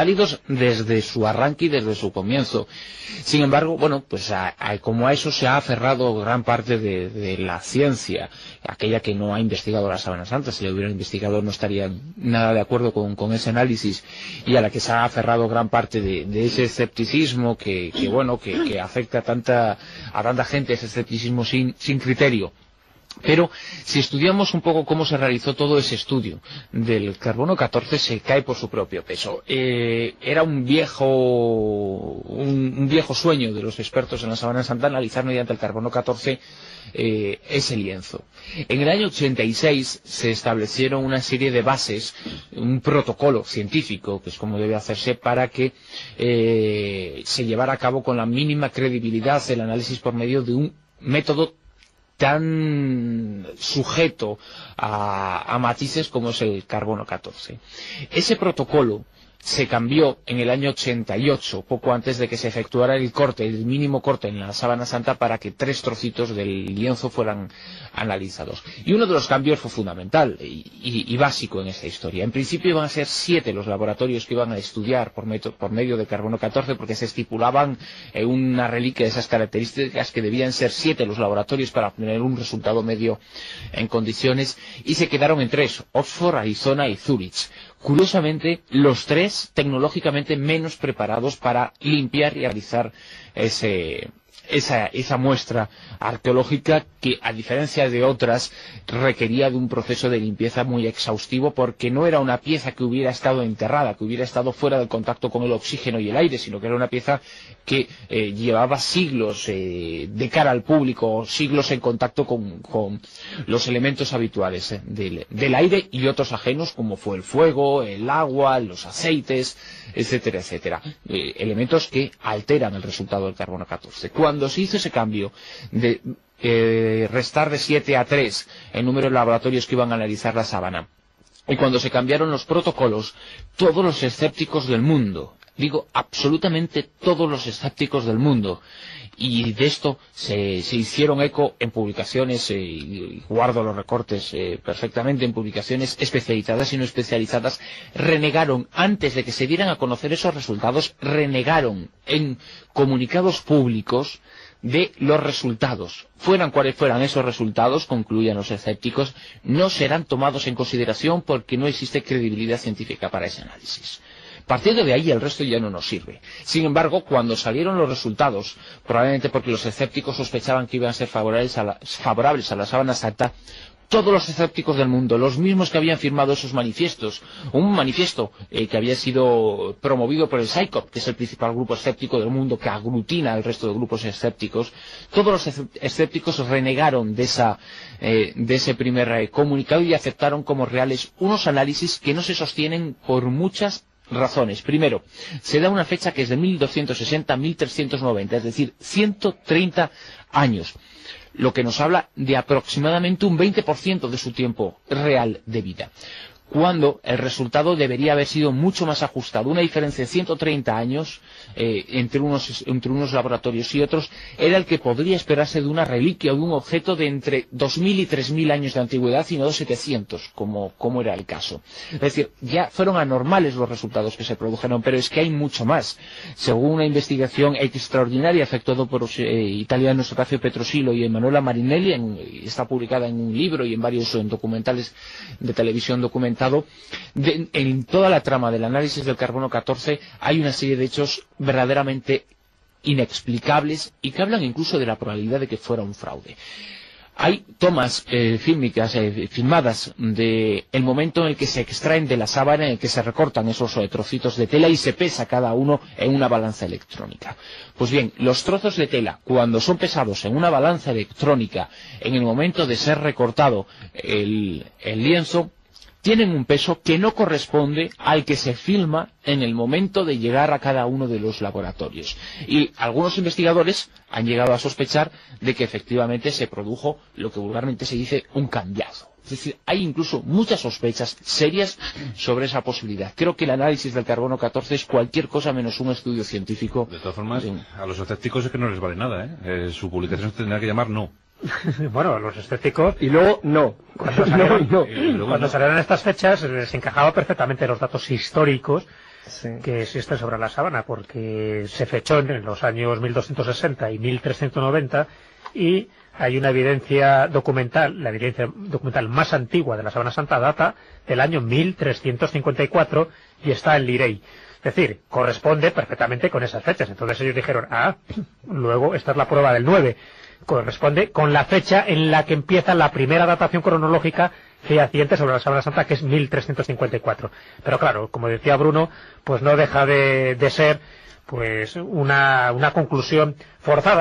desde su arranque y desde su comienzo. Sin embargo, bueno, pues como a eso se ha aferrado gran parte de la ciencia, aquella que no ha investigado la sábana santa. Si la hubiera investigado no estaría nada de acuerdo con ese análisis, y a la que se ha aferrado gran parte de ese escepticismo que afecta a tanta gente, ese escepticismo sin criterio. Pero si estudiamos un poco cómo se realizó todo ese estudio del carbono 14, se cae por su propio peso. Era un viejo sueño de los expertos en la sábana santa analizar mediante el carbono 14 ese lienzo. En el año 86 se establecieron una serie de bases, un protocolo científico, que es como debe hacerse, para que se llevara a cabo con la mínima credibilidad el análisis por medio de un método tan sujeto a matices como es el carbono 14. Ese protocolo se cambió en el año 88, poco antes de que se efectuara el corte, el mínimo corte en la Sábana Santa, para que 3 trocitos del lienzo fueran analizados. Y uno de los cambios fue fundamental y básico en esta historia. En principio iban a ser 7 los laboratorios que iban a estudiar por medio de carbono 14, porque se estipulaban una reliquia de esas características, que debían ser 7 los laboratorios para obtener un resultado medio en condiciones, y se quedaron en 3, Oxford, Arizona y Zúrich. Curiosamente, los 3 tecnológicamente menos preparados para limpiar y realizar esa muestra arqueológica, que, a diferencia de otras, requería de un proceso de limpieza muy exhaustivo, porque no era una pieza que hubiera estado enterrada, que hubiera estado fuera del contacto con el oxígeno y el aire, sino que era una pieza que llevaba siglos de cara al público, siglos en contacto con los elementos habituales del aire y otros ajenos, como fue el fuego, el agua, los aceites, etcétera, etcétera. Elementos que alteran el resultado del carbono 14. Cuando se hizo ese cambio de restar de 7 a 3 el número de laboratorios que iban a analizar la sábana, y cuando se cambiaron los protocolos, todos los escépticos del mundo, digo absolutamente todos los escépticos del mundo, y de esto se hicieron eco en publicaciones, y guardo los recortes perfectamente, en publicaciones especializadas y no especializadas, renegaron, antes de que se dieran a conocer esos resultados, renegaron en comunicados públicos de los resultados. Fueran cuales fueran esos resultados, concluían los escépticos, no serán tomados en consideración porque no existe credibilidad científica para ese análisis. Partiendo de ahí, el resto ya no nos sirve. Sin embargo, cuando salieron los resultados, probablemente porque los escépticos sospechaban que iban a ser favorables a la Sábana Santa, todos los escépticos del mundo, los mismos que habían firmado esos manifiestos, un manifiesto que había sido promovido por el SciCoP, que es el principal grupo escéptico del mundo, que aglutina al resto de grupos escépticos, todos los escépticos renegaron de ese primer comunicado y aceptaron como reales unos análisis que no se sostienen por muchas razones. Primero, se da una fecha que es de 1260 a 1390, es decir, 130 años. Lo que nos habla de aproximadamente un 20% de su tiempo real de vida, cuando el resultado debería haber sido mucho más ajustado. Una diferencia de 130 años entre unos laboratorios y otros era el que podría esperarse de una reliquia o de un objeto de entre 2000 y 3000 años de antigüedad, y no de 700, como era el caso. Es decir, ya fueron anormales los resultados que se produjeron, pero es que hay mucho más. Según una investigación extraordinaria efectuada por los italianos Orazio Petrosilo y Emanuela Marinelli, está publicada en un libro y en varios documentales de televisión documentado, en toda la trama del análisis del carbono 14 hay una serie de hechos verdaderamente inexplicables y que hablan incluso de la probabilidad de que fuera un fraude. Hay tomas fílmicas, filmadas del momento en el que se extraen de la sábana, en el que se recortan esos trocitos de tela y se pesa cada uno en una balanza electrónica. Pues bien, los trozos de tela, cuando son pesados en una balanza electrónica, en el momento de ser recortado el lienzo, tienen un peso que no corresponde al que se filma en el momento de llegar a cada uno de los laboratorios. Y algunos investigadores han llegado a sospechar de que efectivamente se produjo lo que vulgarmente se dice un cambiazo. Es decir, hay incluso muchas sospechas serias sobre esa posibilidad. Creo que el análisis del carbono 14 es cualquier cosa menos un estudio científico. De todas formas, a los escépticos es que no les vale nada, ¿eh? Su publicación se tendrá que llamar No. Bueno, los escépticos... Y luego no. Cuando salieron estas fechas, les encajaba perfectamente los datos históricos que existen sobre la sábana, porque se fechó en los años 1260 y 1390, y hay una evidencia documental, la evidencia documental más antigua de la Sábana Santa data del año 1354 y está en Lirey. Es decir, corresponde perfectamente con esas fechas. Entonces ellos dijeron, luego esta es la prueba del 9. Corresponde con la fecha en la que empieza la primera datación cronológica fehaciente sobre la Sábana Santa, que es 1354. Pero claro, como decía Bruno, pues no deja de ser pues una conclusión forzada,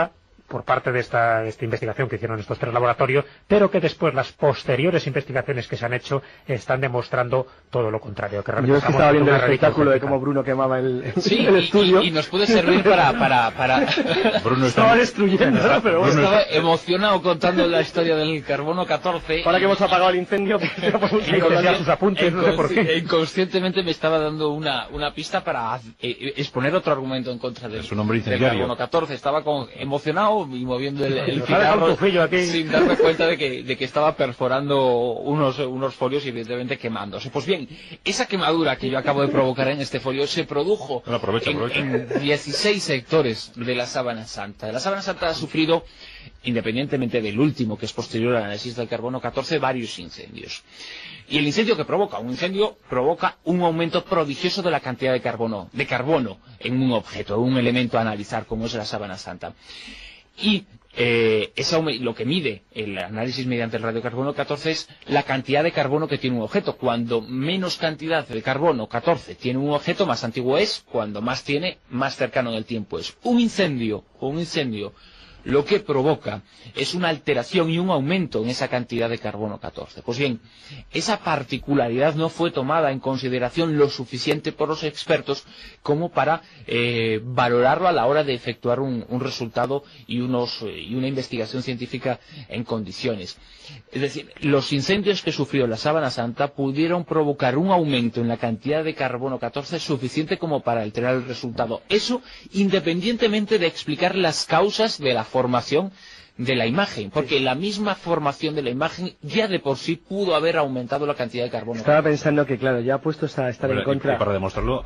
por parte de esta investigación que hicieron estos 3 laboratorios, pero que después las posteriores investigaciones que se han hecho están demostrando todo lo contrario. Que yo es que estaba viendo el espectáculo de cómo Bruno quemaba el estudio. Y nos puede servir para... Bruno estaba destruyendo, ¿no? Pero bueno, estaba emocionado contando la historia del carbono 14. Ahora que hemos apagado el incendio, sus apuntes, no sé por qué. Inconscientemente me estaba dando una pista para exponer otro argumento en contra del carbono 14. Estaba emocionado y moviendo el cigarro sin darme cuenta de que estaba perforando unos folios y evidentemente quemándose. Pues bien, esa quemadura que yo acabo de provocar en este folio se produjo en 16 sectores de la Sábana Santa. La Sábana Santa ha sufrido, independientemente del último, que es posterior al análisis del carbono 14, varios incendios. Y el incendio que provoca un aumento prodigioso de la cantidad de carbono en un objeto, un elemento a analizar como es la Sábana Santa. Y lo que mide el análisis mediante el radiocarbono 14 es la cantidad de carbono que tiene un objeto. Cuando menos cantidad de carbono 14 tiene un objeto, más antiguo es. Cuando más tiene, más cercano en el tiempo es. Un incendio lo que provoca es una alteración y un aumento en esa cantidad de carbono 14. Pues bien, esa particularidad no fue tomada en consideración lo suficiente por los expertos como para valorarlo a la hora de efectuar un resultado y una investigación científica en condiciones. Es decir, los incendios que sufrió la Sábana Santa pudieron provocar un aumento en la cantidad de carbono 14 suficiente como para alterar el resultado. Eso independientemente de explicar las causas de la formación de la imagen, porque la misma formación de la imagen ya de por sí pudo haber aumentado la cantidad de carbono. Estaba pensando que, claro, ya puestos a estar en contra... Y para demostrarlo,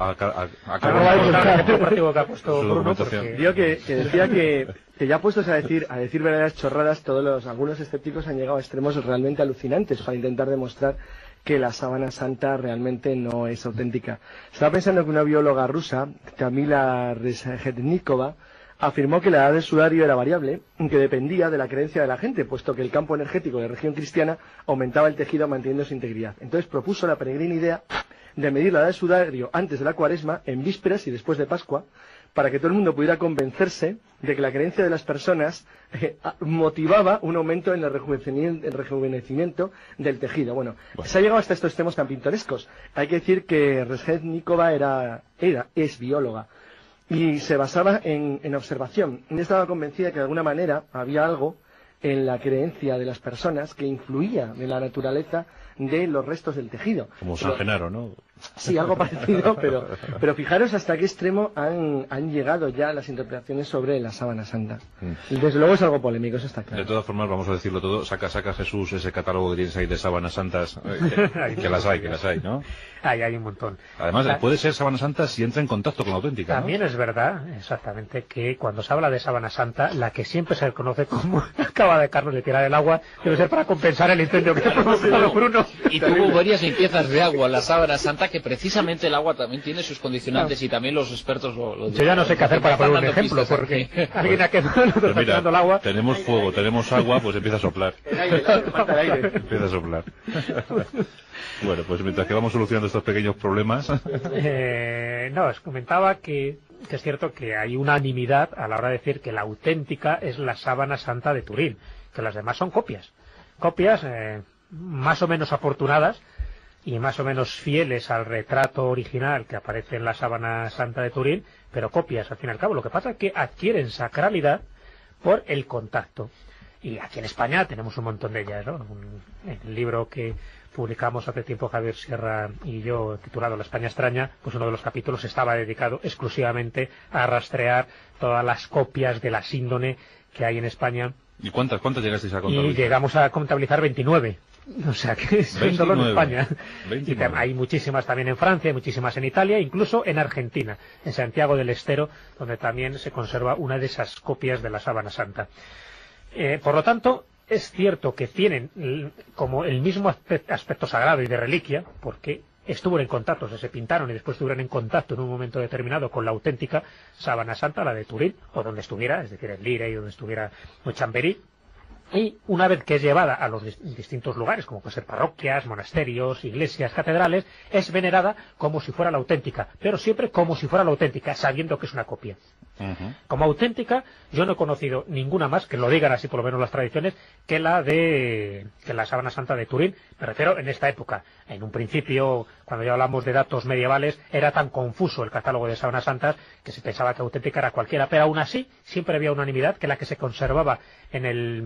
Digo que decía que ya puestos a decir verdaderas chorradas, algunos escépticos han llegado a extremos realmente alucinantes para intentar demostrar que la Sábana Santa realmente no es auténtica. Estaba pensando que una bióloga rusa, Kamila Rezhetnikova, afirmó que la edad del sudario era variable, que dependía de la creencia de la gente, puesto que el campo energético de la religión cristiana aumentaba el tejido manteniendo su integridad. Entonces propuso la peregrina idea de medir la edad del sudario antes de la Cuaresma, en vísperas y después de Pascua, para que todo el mundo pudiera convencerse de que la creencia de las personas motivaba un aumento en el rejuvenecimiento del tejido. Bueno, se ha llegado hasta estos temas tan pintorescos. Hay que decir que Rezhetnikova es bióloga y se basaba en observación. Ella estaba convencida que de alguna manera había algo en la creencia de las personas que influía en la naturaleza de los restos del tejido. Como San Genaro, ¿no? Sí, algo parecido, pero fijaros hasta qué extremo han llegado ya las interpretaciones sobre la Sábana Santa. Desde luego es algo polémico, eso está claro. De todas formas, vamos a decirlo todo, saca Jesús ese catálogo que tienes ahí de sábanas santas, que las hay, ¿no? Hay un montón. Además, puede ser Sábana Santa si entra en contacto con la auténtica, ¿no? También es verdad, exactamente, que cuando se habla de Sábana Santa, la que siempre se conoce como acaba de Carlos de tirar el agua, debe ser para compensar el incendio que ha provocado Bruno. Y tuvo varias limpiezas de agua la Sábana Santa, que precisamente el agua también tiene sus condicionantes y también los expertos lo yo ya no sé qué hacer para poner un ejemplo, porque alguien ha quedado tirando el agua. Tenemos fuego, tenemos agua, pues empieza a soplar. El aire. Empieza a soplar. Bueno, pues mientras que vamos solucionando estos pequeños problemas... os comentaba que es cierto que hay unanimidad a la hora de decir que la auténtica es la Sábana Santa de Turín, que las demás son copias. Copias más o menos afortunadas y más o menos fieles al retrato original que aparece en la Sábana Santa de Turín, pero copias al fin y al cabo. Lo que pasa es que adquieren sacralidad por el contacto. Y aquí en España tenemos un montón de ellas, ¿no? El libro que publicamos hace tiempo Javier Sierra y yo, titulado La España extraña, pues uno de los capítulos estaba dedicado exclusivamente a rastrear todas las copias de la síndone que hay en España. ¿Y cuántas llegasteis a contabilizar? Y llegamos a contabilizar 29. O sea que es solo en España. 29. Y hay muchísimas también en Francia, hay muchísimas en Italia, incluso en Argentina, en Santiago del Estero, donde también se conserva una de esas copias de la Sábana Santa. Por lo tanto, es cierto que tienen como el mismo aspecto sagrado y de reliquia, porque estuvieron en contacto, se pintaron y después estuvieron en contacto en un momento determinado con la auténtica Sábana Santa, la de Turín, o donde estuviera, es decir, en Lire y donde estuviera o Chamberí. Y una vez que es llevada a los distintos lugares, como pueden ser parroquias, monasterios, iglesias, catedrales, es venerada como si fuera la auténtica, pero siempre como si fuera la auténtica, sabiendo que es una copia. Como auténtica, yo no he conocido ninguna más, que lo digan así por lo menos las tradiciones, que la sábana santa de Turín. Me refiero en esta época. En un principio, cuando ya hablamos de datos medievales, era tan confuso el catálogo de sábanas santas que se pensaba que auténtica era cualquiera, pero aún así siempre había unanimidad que la que se conservaba en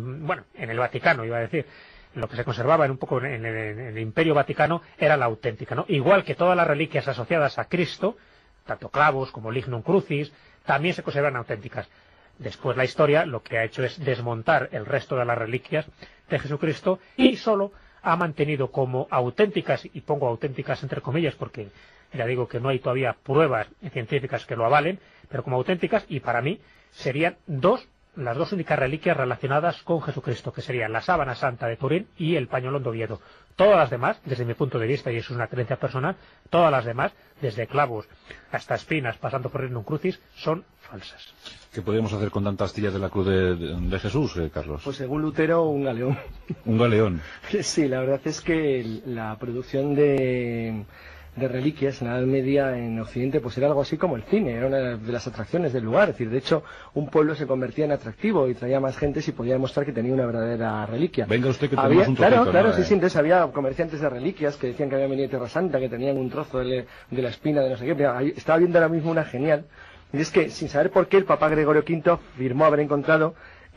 el Vaticano, iba a decir, lo que se conservaba en el Imperio Vaticano era la auténtica, ¿no? Igual que todas las reliquias asociadas a Cristo, tanto clavos como lignum crucis, también se conservan auténticas. Después la historia lo que ha hecho es desmontar el resto de las reliquias de Jesucristo y solo ha mantenido como auténticas, y pongo auténticas entre comillas porque ya digo que no hay todavía pruebas científicas que lo avalen, pero como auténticas, y para mí serían las dos únicas reliquias relacionadas con Jesucristo, que serían la sábana santa de Turín y el pañolón de Oviedo. Todas las demás, desde mi punto de vista, y eso es una creencia personal, todas las demás, desde clavos hasta espinas, pasando por lignum crucis, son falsas. ¿Qué podríamos hacer con tanta astilla de la cruz de Jesús, Carlos? Pues según Lutero, un galeón. Un galeón. Sí, la verdad es que la producción de reliquias en la Edad Media en Occidente pues era algo así como el cine, era una de las atracciones del lugar. Es decir, de hecho, un pueblo se convertía en atractivo y traía más gente si podía demostrar que tenía una verdadera reliquia. Venga usted que tenemos un trocito. Claro, sí, entonces había comerciantes de reliquias que decían que habían venido de Tierra Santa, que tenían un trozo de la espina de no sé qué. Pero ahí estaba viendo ahora mismo una genial, y es que sin saber por qué el Papa Gregorio V afirmó haber encontrado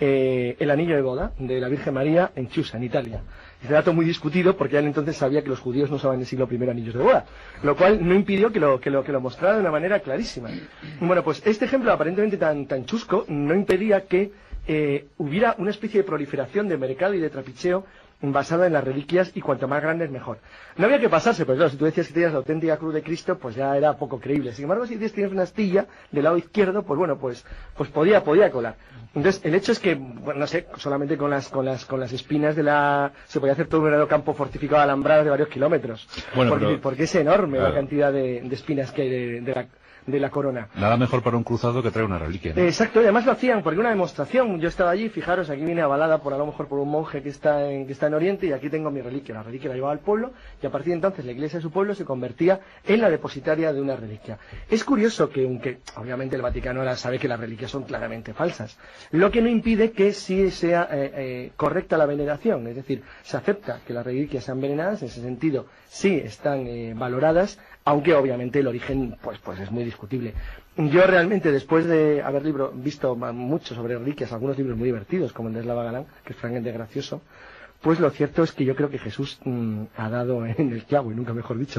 el anillo de boda de la Virgen María en Chiusa, en Italia. Este dato muy discutido porque él entonces sabía que los judíos no usaban en el siglo I anillos de boda, lo cual no impidió que lo mostrara de una manera clarísima. Bueno, pues este ejemplo aparentemente tan chusco no impedía que hubiera una especie de proliferación de mercado y de trapicheo basada en las reliquias, y cuanto más grandes mejor. No había que pasarse, porque claro, si tú decías que tenías la auténtica cruz de Cristo, pues ya era poco creíble. Sin embargo, si tienes una astilla del lado izquierdo, pues bueno, pues podía colar. Entonces, el hecho es que, bueno, no sé, solamente con las espinas se podía hacer todo un verdadero campo fortificado alambrado de varios kilómetros. Bueno, porque es enorme la cantidad de espinas que hay de la corona. Nada mejor para un cruzado que traer una reliquia, ¿no? Exacto, y además lo hacían porque una demostración. Yo estaba allí, fijaros, aquí viene avalada a lo mejor por un monje que está en Oriente, y aquí tengo mi reliquia. La reliquia la llevaba al pueblo, y a partir de entonces la iglesia de su pueblo se convertía en la depositaria de una reliquia. Es curioso que, aunque obviamente el Vaticano ahora sabe que las reliquias son claramente falsas, lo que no impide que sí sea correcta la veneración, es decir, se acepta que las reliquias sean veneradas, en ese sentido sí están valoradas, aunque obviamente el origen pues es muy discutible. Yo realmente, después de haber visto mucho sobre reliquias, algunos libros muy divertidos, como el de Slava Galán, que es francamente gracioso, pues lo cierto es que yo creo que Jesús ha dado en el clavo, y nunca mejor dicho.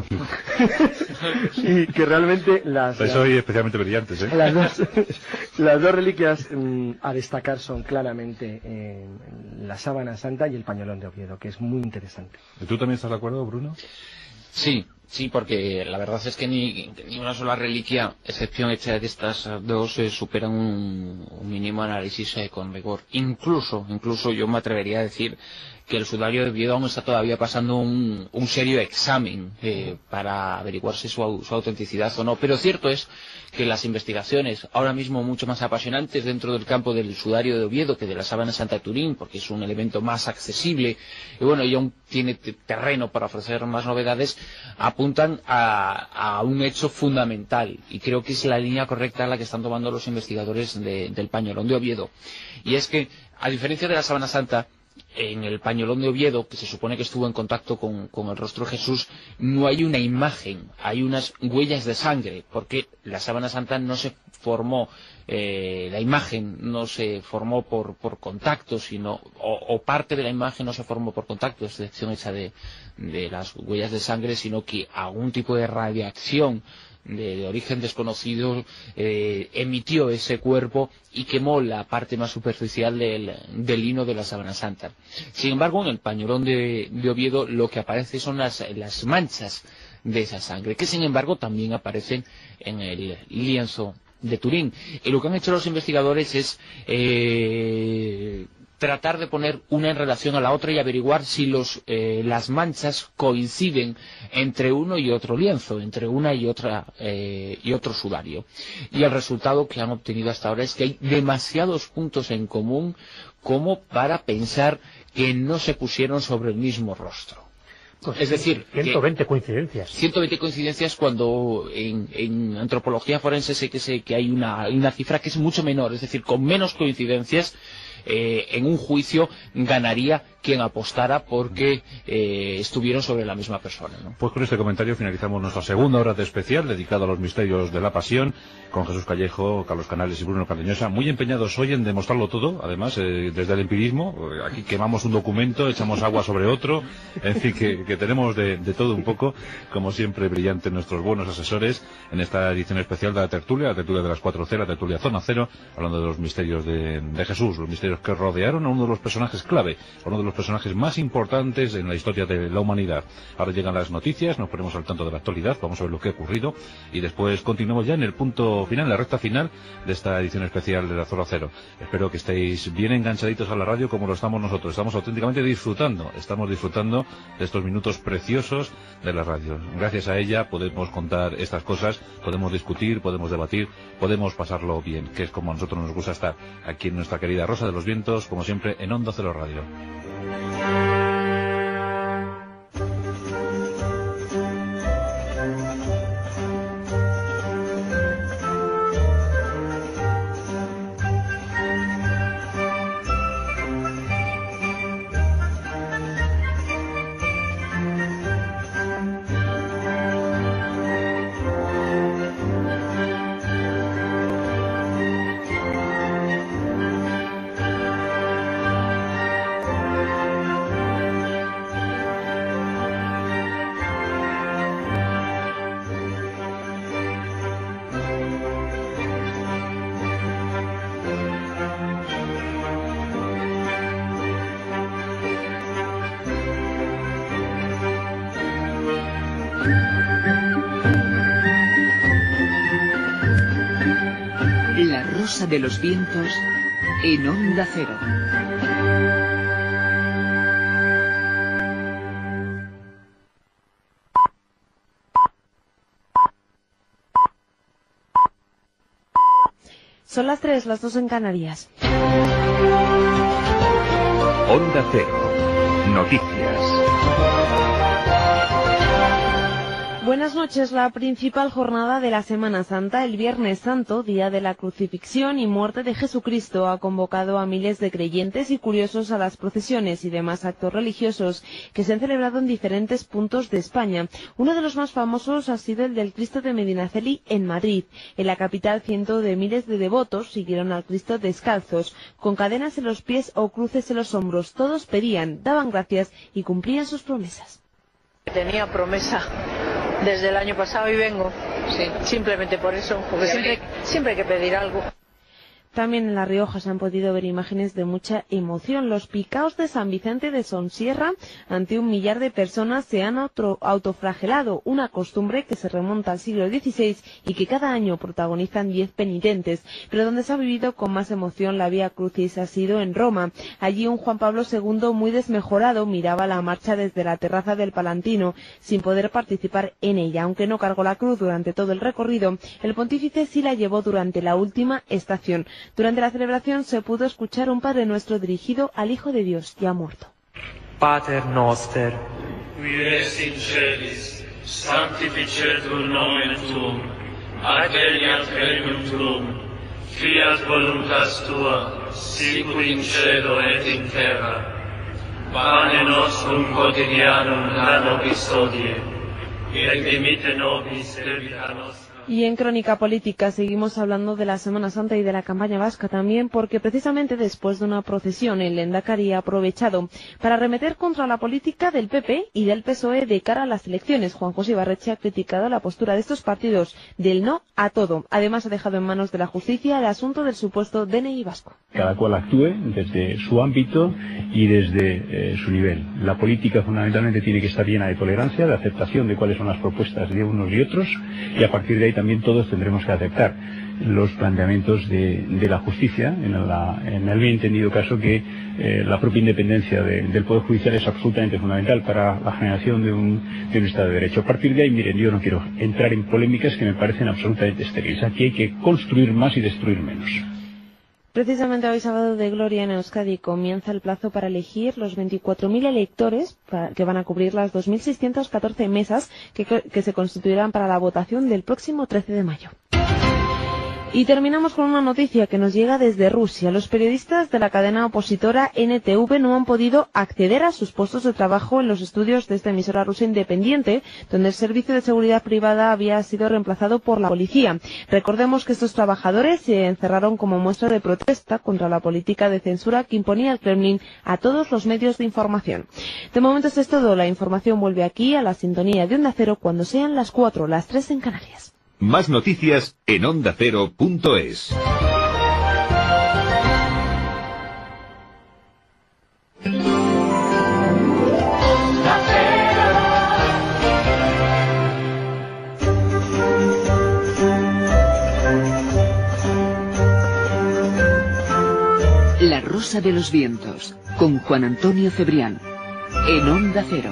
Y que realmente soy especialmente brillantes, ¿eh? Las dos reliquias a destacar son claramente la sábana santa y el pañolón de Oviedo, que es muy interesante. ¿Tú también estás de acuerdo, Bruno? Sí, porque la verdad es que ni una sola reliquia, excepción hecha de estas dos, superan un mínimo análisis con rigor. Incluso yo me atrevería a decir que el sudario de Oviedo aún está todavía pasando un serio examen para averiguar si su autenticidad o no. Pero cierto es que las investigaciones, ahora mismo mucho más apasionantes dentro del campo del sudario de Oviedo que de la sábana santa de Turín, porque es un elemento más accesible, y bueno, y aún tiene terreno para ofrecer más novedades, apuntan a un hecho fundamental, y creo que es la línea correcta la que están tomando los investigadores del pañolón de Oviedo. Y es que, a diferencia de la sábana santa, en el pañolón de Oviedo, que se supone que estuvo en contacto con el rostro de Jesús, no hay una imagen, hay unas huellas de sangre, porque la sábana santa no se formó, la imagen no se formó por contacto, sino, o parte de la imagen no se formó por contacto, excepción hecha de las huellas de sangre, sino que algún tipo de radiación de origen desconocido emitió ese cuerpo y quemó la parte más superficial del lino de la sábana santa. Sin embargo, en el pañolón de Oviedo lo que aparece son las manchas de esa sangre, que sin embargo también aparecen en el lienzo de Turín. Y lo que han hecho los investigadores es tratar de poner una en relación a la otra y averiguar si las manchas coinciden entre uno y otro lienzo, entre una y otro sudario. Y el resultado que han obtenido hasta ahora es que hay demasiados puntos en común como para pensar que no se pusieron sobre el mismo rostro. Pues es decir, 120 coincidencias. 120 coincidencias cuando en antropología forense sé que hay una cifra que es mucho menor, es decir, con menos coincidencias en un juicio ganaría quien apostara porque estuvieron sobre la misma persona, ¿no? Pues con este comentario finalizamos nuestra segunda hora de especial dedicada a los misterios de la pasión, con Jesús Callejo, Carlos Canales y Bruno Cardeñosa, muy empeñados hoy en demostrarlo todo, además desde el empirismo. Aquí quemamos un documento, echamos agua sobre otro, en fin, que tenemos de todo un poco, como siempre brillantes nuestros buenos asesores en esta edición especial de la tertulia de las 4C, la tertulia Zona Cero, hablando de los misterios de Jesús, los misterios que rodearon a uno de los personajes clave, a uno de los personajes más importantes en la historia de la humanidad. Ahora llegan las noticias, nos ponemos al tanto de la actualidad, vamos a ver lo que ha ocurrido y después continuamos ya en el punto final, la recta final de esta edición especial de la Zona Cero. Espero que estéis bien enganchaditos a la radio como lo estamos nosotros. Estamos auténticamente disfrutando de estos minutos preciosos de la radio. Gracias a ella podemos contar estas cosas, podemos discutir, podemos debatir, podemos pasarlo bien, que es como a nosotros nos gusta estar aquí en nuestra querida Rosa de los Vientos, como siempre en Onda Cero Radio. La Rosa de los Vientos en Onda Cero. Son las 3, las 2 en Canarias. Onda Cero. Noticias. Buenas noches. La principal jornada de la Semana Santa, el Viernes Santo, día de la crucifixión y muerte de Jesucristo, ha convocado a miles de creyentes y curiosos a las procesiones y demás actos religiosos que se han celebrado en diferentes puntos de España. Uno de los más famosos ha sido el del Cristo de Medinaceli en Madrid. En la capital, cientos de miles de devotos siguieron al Cristo descalzos, con cadenas en los pies o cruces en los hombros. Todos pedían, daban gracias y cumplían sus promesas. Tenía promesa desde el año pasado y vengo, sí, simplemente por eso, porque siempre hay que pedir algo. También en La Rioja se han podido ver imágenes de mucha emoción. Los picaos de San Vicente de Sonsierra, ante 1 millar de personas, se han autoflagelado, una costumbre que se remonta al siglo XVI y que cada año protagonizan 10 penitentes, pero donde se ha vivido con más emoción la Vía Crucis ha sido en Roma. Allí un Juan Pablo II muy desmejorado miraba la marcha desde la terraza del Palantino, sin poder participar en ella. Aunque no cargó la cruz durante todo el recorrido, el pontífice sí la llevó durante la última estación. Durante la celebración se pudo escuchar un Padre Nuestro dirigido al Hijo de Dios ya muerto. Pater noster, qui es in celis, sanctificetur nomen tuum, adveniat regnum tuum, fiat voluntas tua, sicur in cielo et in terra. Pane nostrum quotidianum da nobis hodie, et dimitte nobis debita nostra. Y en Crónica Política seguimos hablando de la Semana Santa y de la campaña vasca también, porque precisamente después de una procesión el Lehendakari ha aprovechado para arremeter contra la política del PP y del PSOE de cara a las elecciones. Juan José Ibarretxe ha criticado la postura de estos partidos del no a todo. Además ha dejado en manos de la justicia el asunto del supuesto DNI vasco. Cada cual actúe desde su ámbito y desde su nivel. La política fundamentalmente tiene que estar llena de tolerancia, de aceptación de cuáles son las propuestas de unos y otros, y a partir de ahí también todos tendremos que aceptar. los planteamientos de la justicia, en el bien entendido caso que la propia independencia del Poder Judicial es absolutamente fundamental para la generación de un Estado de Derecho. A partir de ahí, miren, yo no quiero entrar en polémicas que me parecen absolutamente estériles. Aquí hay que construir más y destruir menos. Precisamente hoy, sábado de gloria en Euskadi, comienza el plazo para elegir los 24.000 electores que van a cubrir las 2.614 mesas que se constituirán para la votación del próximo 13 de mayo. Y terminamos con una noticia que nos llega desde Rusia. Los periodistas de la cadena opositora NTV no han podido acceder a sus puestos de trabajo en los estudios de esta emisora rusa independiente, donde el servicio de seguridad privada había sido reemplazado por la policía. Recordemos que estos trabajadores se encerraron como muestra de protesta contra la política de censura que imponía el Kremlin a todos los medios de información. De momento esto es todo. La información vuelve aquí a la sintonía de Onda Cero cuando sean las 4, las 3 en Canarias. Más noticias en ondacero.es. La Rosa de los Vientos, con Juan Antonio Cebrián, en Onda Cero.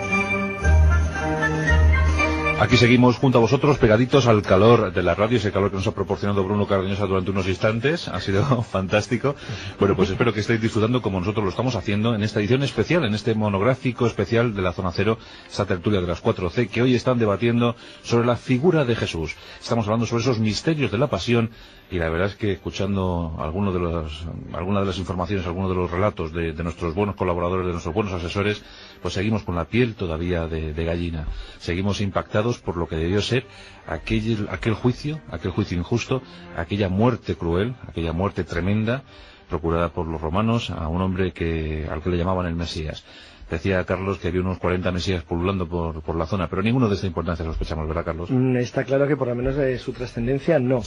Aquí seguimos junto a vosotros, pegaditos al calor de la radio, ese calor que nos ha proporcionado Bruno Cardeñosa durante unos instantes. Ha sido fantástico. Bueno, pues espero que estéis disfrutando como nosotros lo estamos haciendo en esta edición especial, en este monográfico especial de la Zona Cero, esta tertulia de las 4C, que hoy están debatiendo sobre la figura de Jesús. Estamos hablando sobre esos misterios de la pasión, y la verdad es que escuchando algunas de las informaciones, algunos de los relatos de nuestros buenos colaboradores, de nuestros buenos asesores, pues seguimos con la piel todavía de gallina. Seguimos impactados por lo que debió ser aquel juicio injusto, aquella muerte cruel, aquella muerte tremenda, procurada por los romanos a un hombre al que le llamaban el Mesías. Decía Carlos que había unos 40 mesías pululando por la zona, pero ninguno de esta importancia sospechamos, ¿verdad, Carlos? Está claro que por lo menos de su trascendencia no.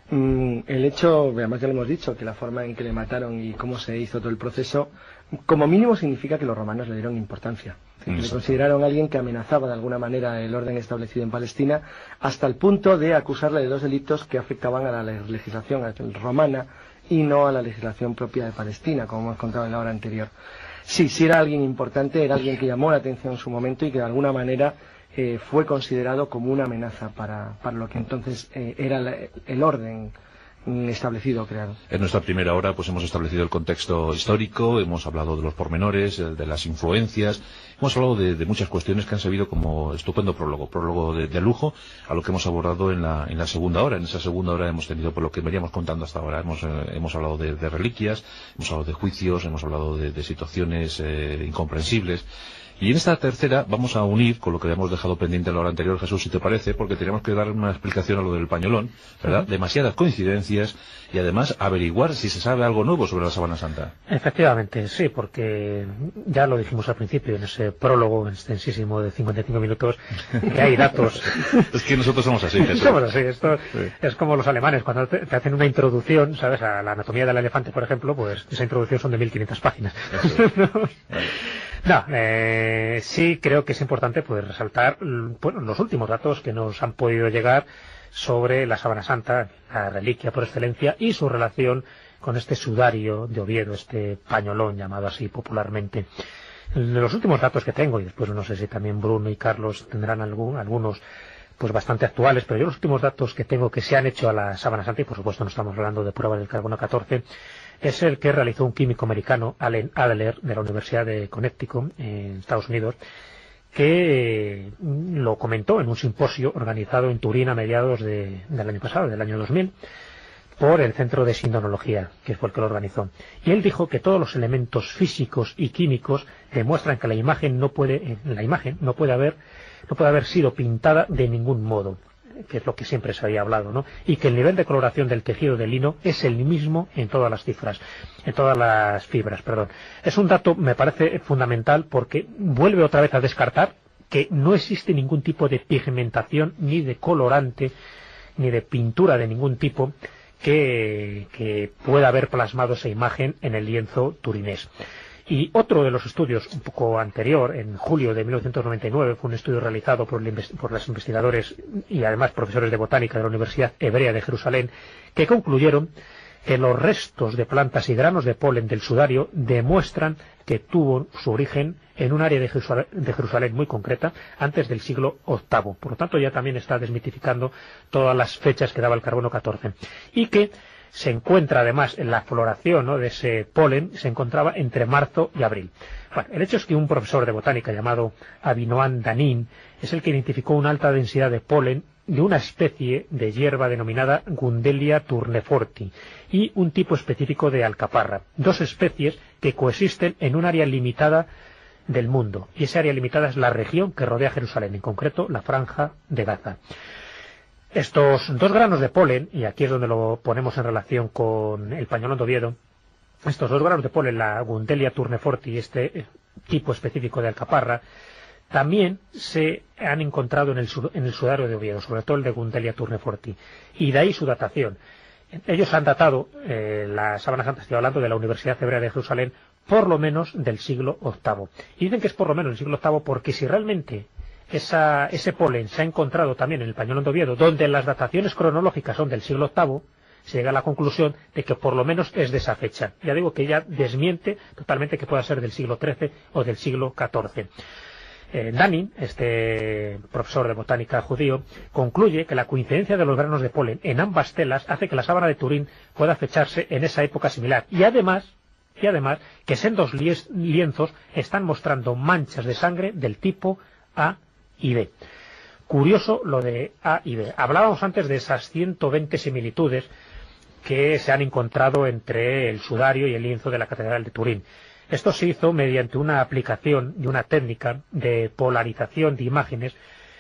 El hecho, además ya lo hemos dicho, que la forma en que le mataron y cómo se hizo todo el proceso, como mínimo significa que los romanos le dieron importancia. Le consideraron alguien que amenazaba de alguna manera el orden establecido en Palestina, hasta el punto de acusarle de 2 delitos que afectaban a la legislación romana y no a la legislación propia de Palestina, como hemos contado en la hora anterior. Sí era alguien importante, era alguien que llamó la atención en su momento y que de alguna manera fue considerado como una amenaza para lo que entonces era el orden establecido, creado. En nuestra primera hora pues hemos establecido el contexto histórico, hemos hablado de los pormenores, de las influencias, hemos hablado de muchas cuestiones que han servido como estupendo prólogo de lujo a lo que hemos abordado en la segunda hora. En esa segunda hora hemos tenido por lo que veníamos contando hasta ahora. Hemos hablado de reliquias, hemos hablado de juicios, hemos hablado de situaciones incomprensibles. Y en esta tercera vamos a unir con lo que habíamos dejado pendiente en la hora anterior, Jesús, si te parece, porque teníamos que dar una explicación a lo del pañolón, ¿verdad? Demasiadas coincidencias y además averiguar si se sabe algo nuevo sobre la Sábana Santa. Efectivamente, sí, porque ya lo dijimos al principio en ese prólogo extensísimo de 55 minutos, que hay datos. Es que nosotros somos así, Jesús. Somos así, esto es como los alemanes, cuando te hacen una introducción, ¿sabes? A la anatomía del elefante, por ejemplo, pues esa introducción son de 1500 páginas. Sí creo que es importante poder resaltar los últimos datos que nos han podido llegar sobre la Sábana Santa, la reliquia por excelencia, y su relación con este sudario de Oviedo, este pañolón llamado así popularmente. Los últimos datos que tengo, y después no sé si también Bruno y Carlos tendrán algunos pues bastante actuales, pero yo los últimos datos que tengo que se han hecho a la Sábana Santa, y por supuesto no estamos hablando de pruebas del carbono 14, es el que realizó un químico americano, Allen Adler, de la Universidad de Connecticut, en Estados Unidos, que lo comentó en un simposio organizado en Turín a mediados del año pasado, del año 2000, por el Centro de Sindonología, que fue el que lo organizó. Y él dijo que todos los elementos físicos y químicos demuestran que la imagen no puede haber sido pintada de ningún modo, que es lo que siempre se había hablado, ¿no? Y que el nivel de coloración del tejido de lino es el mismo en todas las fibras. Es un dato, me parece fundamental, porque vuelve otra vez a descartar que no existe ningún tipo de pigmentación, ni de colorante, ni de pintura de ningún tipo que pueda haber plasmado esa imagen en el lienzo turinés. Y otro de los estudios, un poco anterior, en julio de 1999, fue un estudio realizado por los investigadores y además profesores de botánica de la Universidad Hebrea de Jerusalén, que concluyeron que los restos de plantas y granos de polen del sudario demuestran que tuvo su origen en un área de Jerusalén muy concreta antes del siglo VIII. Por lo tanto, ya también está desmitificando todas las fechas que daba el carbono 14. Y que se encuentra además en la floración, ¿no?, de ese polen, se encontraba entre marzo y abril. Bueno, el hecho es que un profesor de botánica llamado Avinoam Danin es el que identificó una alta densidad de polen de una especie de hierba denominada Gundelia tourneforti y un tipo específico de alcaparra, dos especies que coexisten en un área limitada del mundo, y esa área limitada es la región que rodea Jerusalén, en concreto la Franja de Gaza. Estos dos granos de polen, y aquí es donde lo ponemos en relación con el pañolón de Oviedo, estos dos granos de polen, la Gundelia tourneforti y este tipo específico de alcaparra, también se han encontrado en el sudario de Oviedo, sobre todo el de Gundelia tourneforti, y de ahí su datación. Ellos han datado la sábana santa, estoy hablando de la Universidad Hebrea de Jerusalén, por lo menos del siglo VIII. Y dicen que es por lo menos del siglo VIII porque si realmente ese polen se ha encontrado también en el pañolón de Oviedo, donde las dataciones cronológicas son del siglo VIII, se llega a la conclusión de que por lo menos es de esa fecha. Ya digo que ella desmiente totalmente que pueda ser del siglo XIII o del siglo XIV. Danin, este profesor de botánica judío, concluye que la coincidencia de los granos de polen en ambas telas hace que la sábana de Turín pueda fecharse en esa época similar. Y además que sendos lienzos están mostrando manchas de sangre del tipo A y B. Curioso lo de A y B. Hablábamos antes de esas 120 similitudes que se han encontrado entre el sudario y el lienzo de la Catedral de Turín. Esto se hizo mediante una aplicación y una técnica de polarización de imágenes,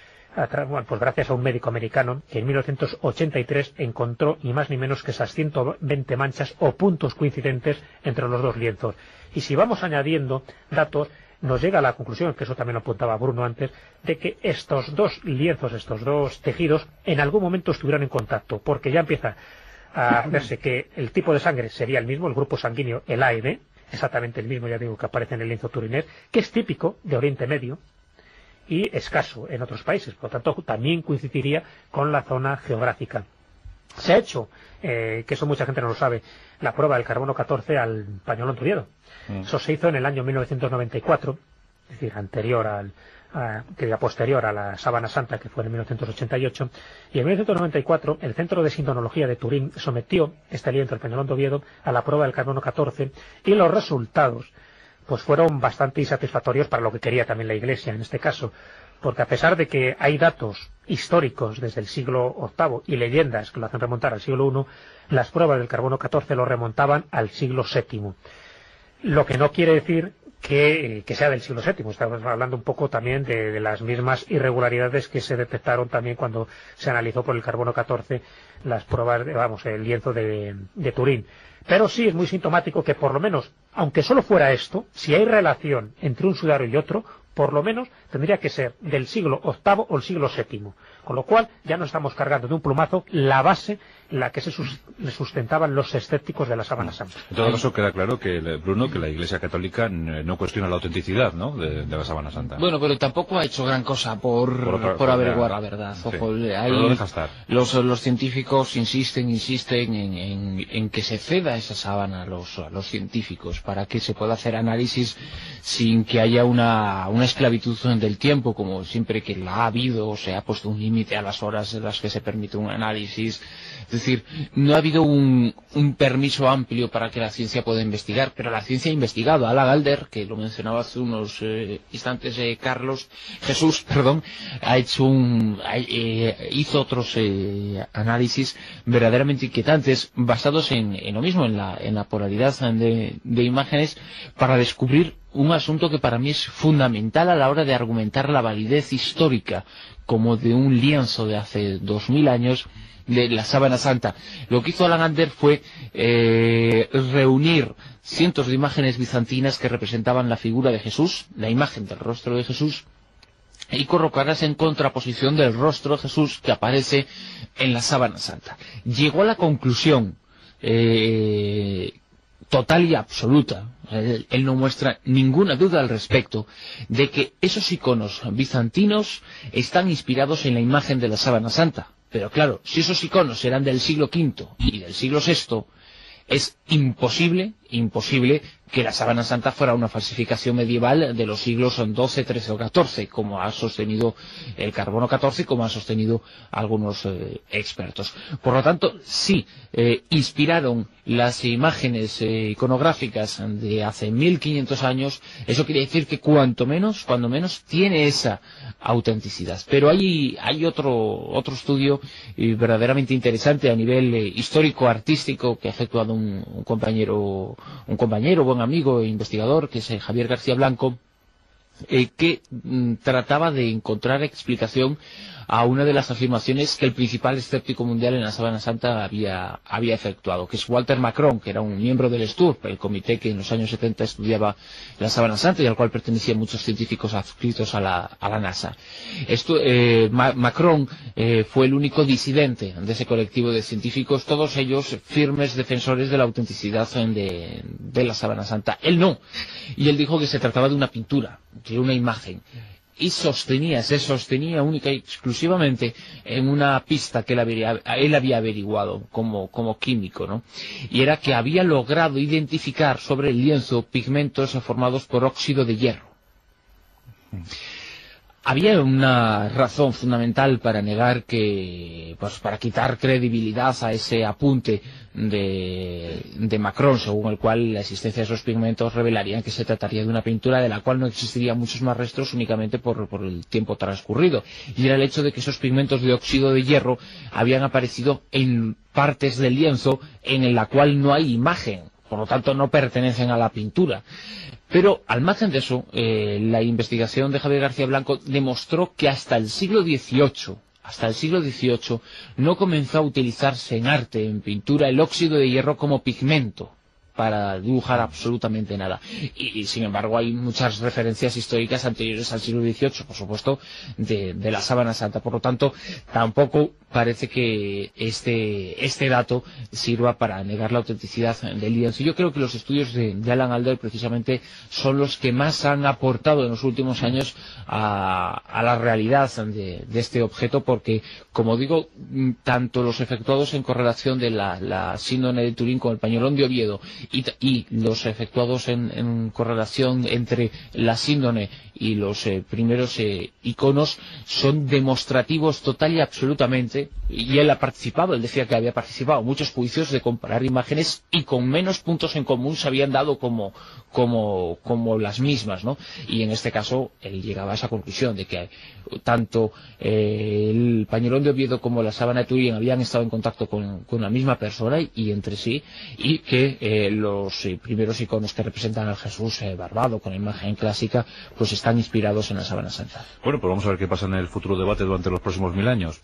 pues gracias a un médico americano que en 1983 encontró ni más ni menos que esas 120 manchas o puntos coincidentes entre los dos lienzos. Y si vamos añadiendo datos, nos llega a la conclusión, que eso también lo apuntaba Bruno antes, de que estos dos lienzos, estos dos tejidos, en algún momento estuvieron en contacto, porque ya empieza a verse que el tipo de sangre sería el mismo, el grupo sanguíneo, el A y B, exactamente el mismo, ya digo, que aparece en el lienzo turinés, que es típico de Oriente Medio y escaso en otros países, por lo tanto también coincidiría con la zona geográfica. Se ha hecho, que eso mucha gente no lo sabe, la prueba del carbono 14 al pañolón de Oviedo. Eso se hizo en el año 1994, es decir, posterior a la sábana santa, que fue en 1988, y en 1994 el Centro de Sintonología de Turín sometió este lienzo, el pañolón de Oviedo, a la prueba del carbono 14, y los resultados pues fueron bastante insatisfactorios para lo que quería también la Iglesia en este caso, porque a pesar de que hay datos históricos desde el siglo VIII y leyendas que lo hacen remontar al siglo I, las pruebas del carbono 14 lo remontaban al siglo VII. Lo que no quiere decir que sea del siglo VII. Estamos hablando un poco también de las mismas irregularidades que se detectaron también cuando se analizó por el carbono 14 las pruebas, el lienzo de Turín. Pero sí es muy sintomático que por lo menos, aunque solo fuera esto, si hay relación entre un sudario y otro, por lo menos tendría que ser del siglo VIII o el siglo VII. Con lo cual ya no estamos cargando de un plumazo la base en la que se sustentaban los escépticos de la sábana santa. En todo caso queda claro que, Bruno, que la Iglesia Católica no cuestiona la autenticidad, ¿no?, de la sábana santa. Bueno, pero tampoco ha hecho gran cosa por averiguar la verdad. Sí. Ojo, Pero lo deja estar. Los científicos insisten en que se ceda esa sábana a los científicos para que se pueda hacer análisis sin que haya una esclavitud del tiempo, como siempre que la ha habido, o se ha puesto un límite a las horas en las que se permite un análisis. Es decir, no ha habido un permiso amplio para que la ciencia pueda investigar, pero la ciencia ha investigado. Ala Galder, que lo mencionaba hace unos instantes Jesús, hizo otros análisis verdaderamente inquietantes, basados en lo mismo, en la polaridad de imágenes, para descubrir un asunto que para mí es fundamental a la hora de argumentar la validez histórica, como de un lienzo de hace 2000 años, de la sábana santa. Lo que hizo Alan Ander fue reunir cientos de imágenes bizantinas que representaban la figura de Jesús, la imagen del rostro de Jesús, y colocarlas en contraposición del rostro de Jesús que aparece en la sábana santa. Llegó a la conclusión total y absoluta. Él no muestra ninguna duda al respecto de que esos iconos bizantinos están inspirados en la imagen de la sábana santa. Pero claro, si esos iconos eran del siglo V y del siglo VI, es imposible que la sábana santa fuera una falsificación medieval de los siglos XII, XIII o XIV, como ha sostenido el Carbono XIV, como han sostenido algunos expertos. Por lo tanto, sí, inspiraron las imágenes iconográficas de hace 1500 años. Eso quiere decir que cuando menos tiene esa autenticidad. Pero hay otro estudio verdaderamente interesante a nivel histórico-artístico que ha efectuado un compañero, buen amigo e investigador, que es Javier García Blanco, que trataba de encontrar explicación a una de las afirmaciones que el principal escéptico mundial en la sábana santa había efectuado, que es Walter Macron, que era un miembro del STURP, el comité que en los años 70 estudiaba la sábana santa y al cual pertenecían muchos científicos adscritos a la NASA. Macron fue el único disidente de ese colectivo de científicos, todos ellos firmes defensores de la autenticidad de la sábana santa. Él no, y él dijo que se trataba de una pintura, de una imagen. Y se sostenía única y exclusivamente en una pista que él había averiguado como químico, ¿no? Y era que había logrado identificar sobre el lienzo pigmentos formados por óxido de hierro. Había una razón fundamental para negar para quitar credibilidad a ese apunte de Macron, según el cual la existencia de esos pigmentos revelarían que se trataría de una pintura de la cual no existirían muchos más restos únicamente por el tiempo transcurrido. Y era el hecho de que esos pigmentos de óxido de hierro habían aparecido en partes del lienzo en la cual no hay imagen, por lo tanto no pertenecen a la pintura. Pero al margen de eso, la investigación de Javier García Blanco demostró que hasta el siglo XVIII no comenzó a utilizarse en arte, en pintura, el óxido de hierro como pigmento para dibujar absolutamente nada. Y sin embargo hay muchas referencias históricas anteriores al siglo XVIII, por supuesto, de la sábana santa. Por lo tanto, tampoco parece que este dato sirva para negar la autenticidad del lienzo. Yo creo que los estudios de Alan Alda precisamente son los que más han aportado en los últimos años a la realidad de este objeto, porque, como digo, tanto los efectuados en correlación de la síndrome de Turín con el pañolón de Oviedo y los efectuados en correlación entre la síndrome y los primeros iconos son demostrativos total y absolutamente, y él ha participado, él decía que había participado en muchos juicios de comparar imágenes y con menos puntos en común se habían dado como las mismas, ¿no? Y en este caso él llegaba a esa conclusión de que tanto el pañolón de Oviedo como la sábana de Turín habían estado en contacto con la misma persona y entre sí, y que los primeros iconos que representan al Jesús barbado con la imagen clásica pues están inspirados en la sábana santa. Bueno, pues vamos a ver qué pasa en el futuro debate durante los próximos 1000 años.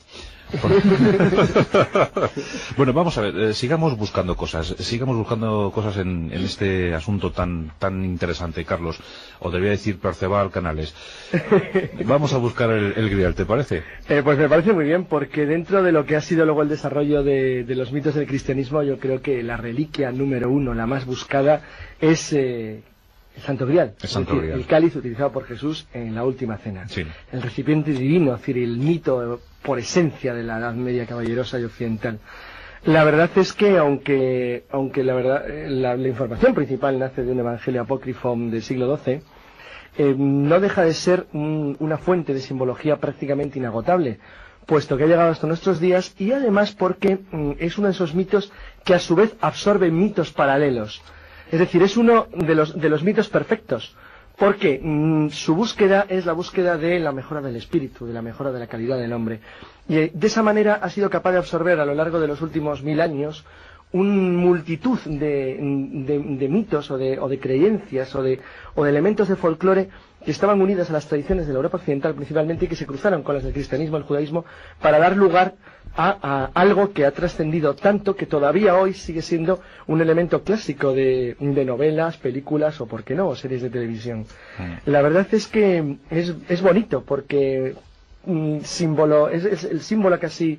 Bueno, vamos a ver, sigamos buscando cosas en este asunto tan interesante, Carlos, o debería decir Perceval Canales. Vamos a buscar el Grial, ¿te parece? Pues me parece muy bien, porque dentro de lo que ha sido luego el desarrollo de los mitos del cristianismo, yo creo que la reliquia número 1, la más buscada, es el Santo Grial, el cáliz utilizado por Jesús en la última cena, sí. El recipiente divino, es decir, el mito por esencia de la Edad Media caballerosa y occidental. La verdad es que aunque la verdad la información principal nace de un evangelio apócrifo del siglo XII, no deja de ser una fuente de simbología prácticamente inagotable, puesto que ha llegado hasta nuestros días, y además porque es uno de esos mitos que a su vez absorbe mitos paralelos. Es decir, es uno de los mitos perfectos, porque su búsqueda es la búsqueda de la mejora del espíritu, de la mejora de la calidad del hombre. Y de esa manera ha sido capaz de absorber a lo largo de los últimos 1000 años una multitud de mitos o de creencias o de elementos de folclore que estaban unidas a las tradiciones de la Europa occidental principalmente y que se cruzaron con las del cristianismo y el judaísmo para dar lugar a algo que ha trascendido tanto que todavía hoy sigue siendo un elemento clásico de novelas, películas o, por qué no, series de televisión. La verdad es que es bonito porque es el símbolo casi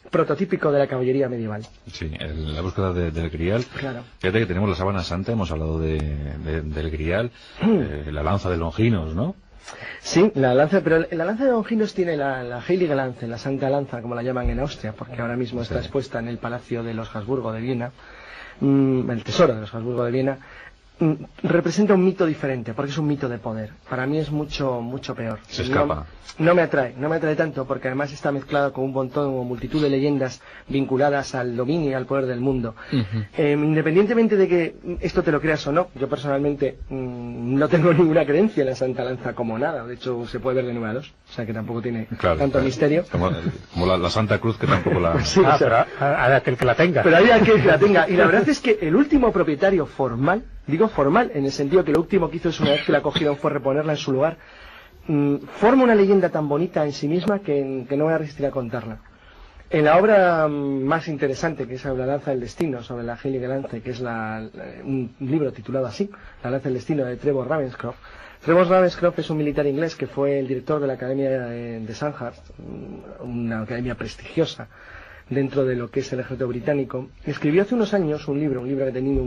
prototípico de la caballería medieval. Sí, la búsqueda del grial. Claro. Fíjate que tenemos la sábana santa, hemos hablado del grial, la lanza de Longinos, ¿no? Sí, la lanza, pero la lanza de Longinos tiene la Heilige Lanze, la Santa Lanza, como la llaman en Austria, porque ahora mismo está expuesta en el Palacio de los Habsburgo de Viena, el tesoro de los Habsburgo de Viena. Representa un mito diferente, porque es un mito de poder. Para mí es mucho peor. Se escapa. No me atrae tanto, porque además está mezclado con un montón o multitud de leyendas vinculadas al dominio y al poder del mundo. Independientemente de que esto te lo creas o no, yo personalmente no tengo ninguna creencia en la Santa Lanza como nada. De hecho, se puede ver de 9 a 2, o sea que tampoco tiene tanto misterio. Como la Santa Cruz, que tampoco la... Sí, o sea, pero hay aquel que la tenga. Pero hay aquel que la tenga. Y la verdad es que el último propietario formal, digo formal, en el sentido que lo último que hizo es, una vez que la cogieron, fue reponerla en su lugar, forma una leyenda tan bonita en sí misma que no voy a resistir a contarla. En la obra más interesante, que es La Lanza del Destino, sobre la Heilige Lanze, que es un libro titulado así, La Lanza del Destino, de Trevor Ravenscroft. Trevor Ravenscroft es un militar inglés que fue el director de la Academia de Sandhurst, una academia prestigiosa dentro de lo que es el ejército británico. Escribió hace unos años un libro que ha tenido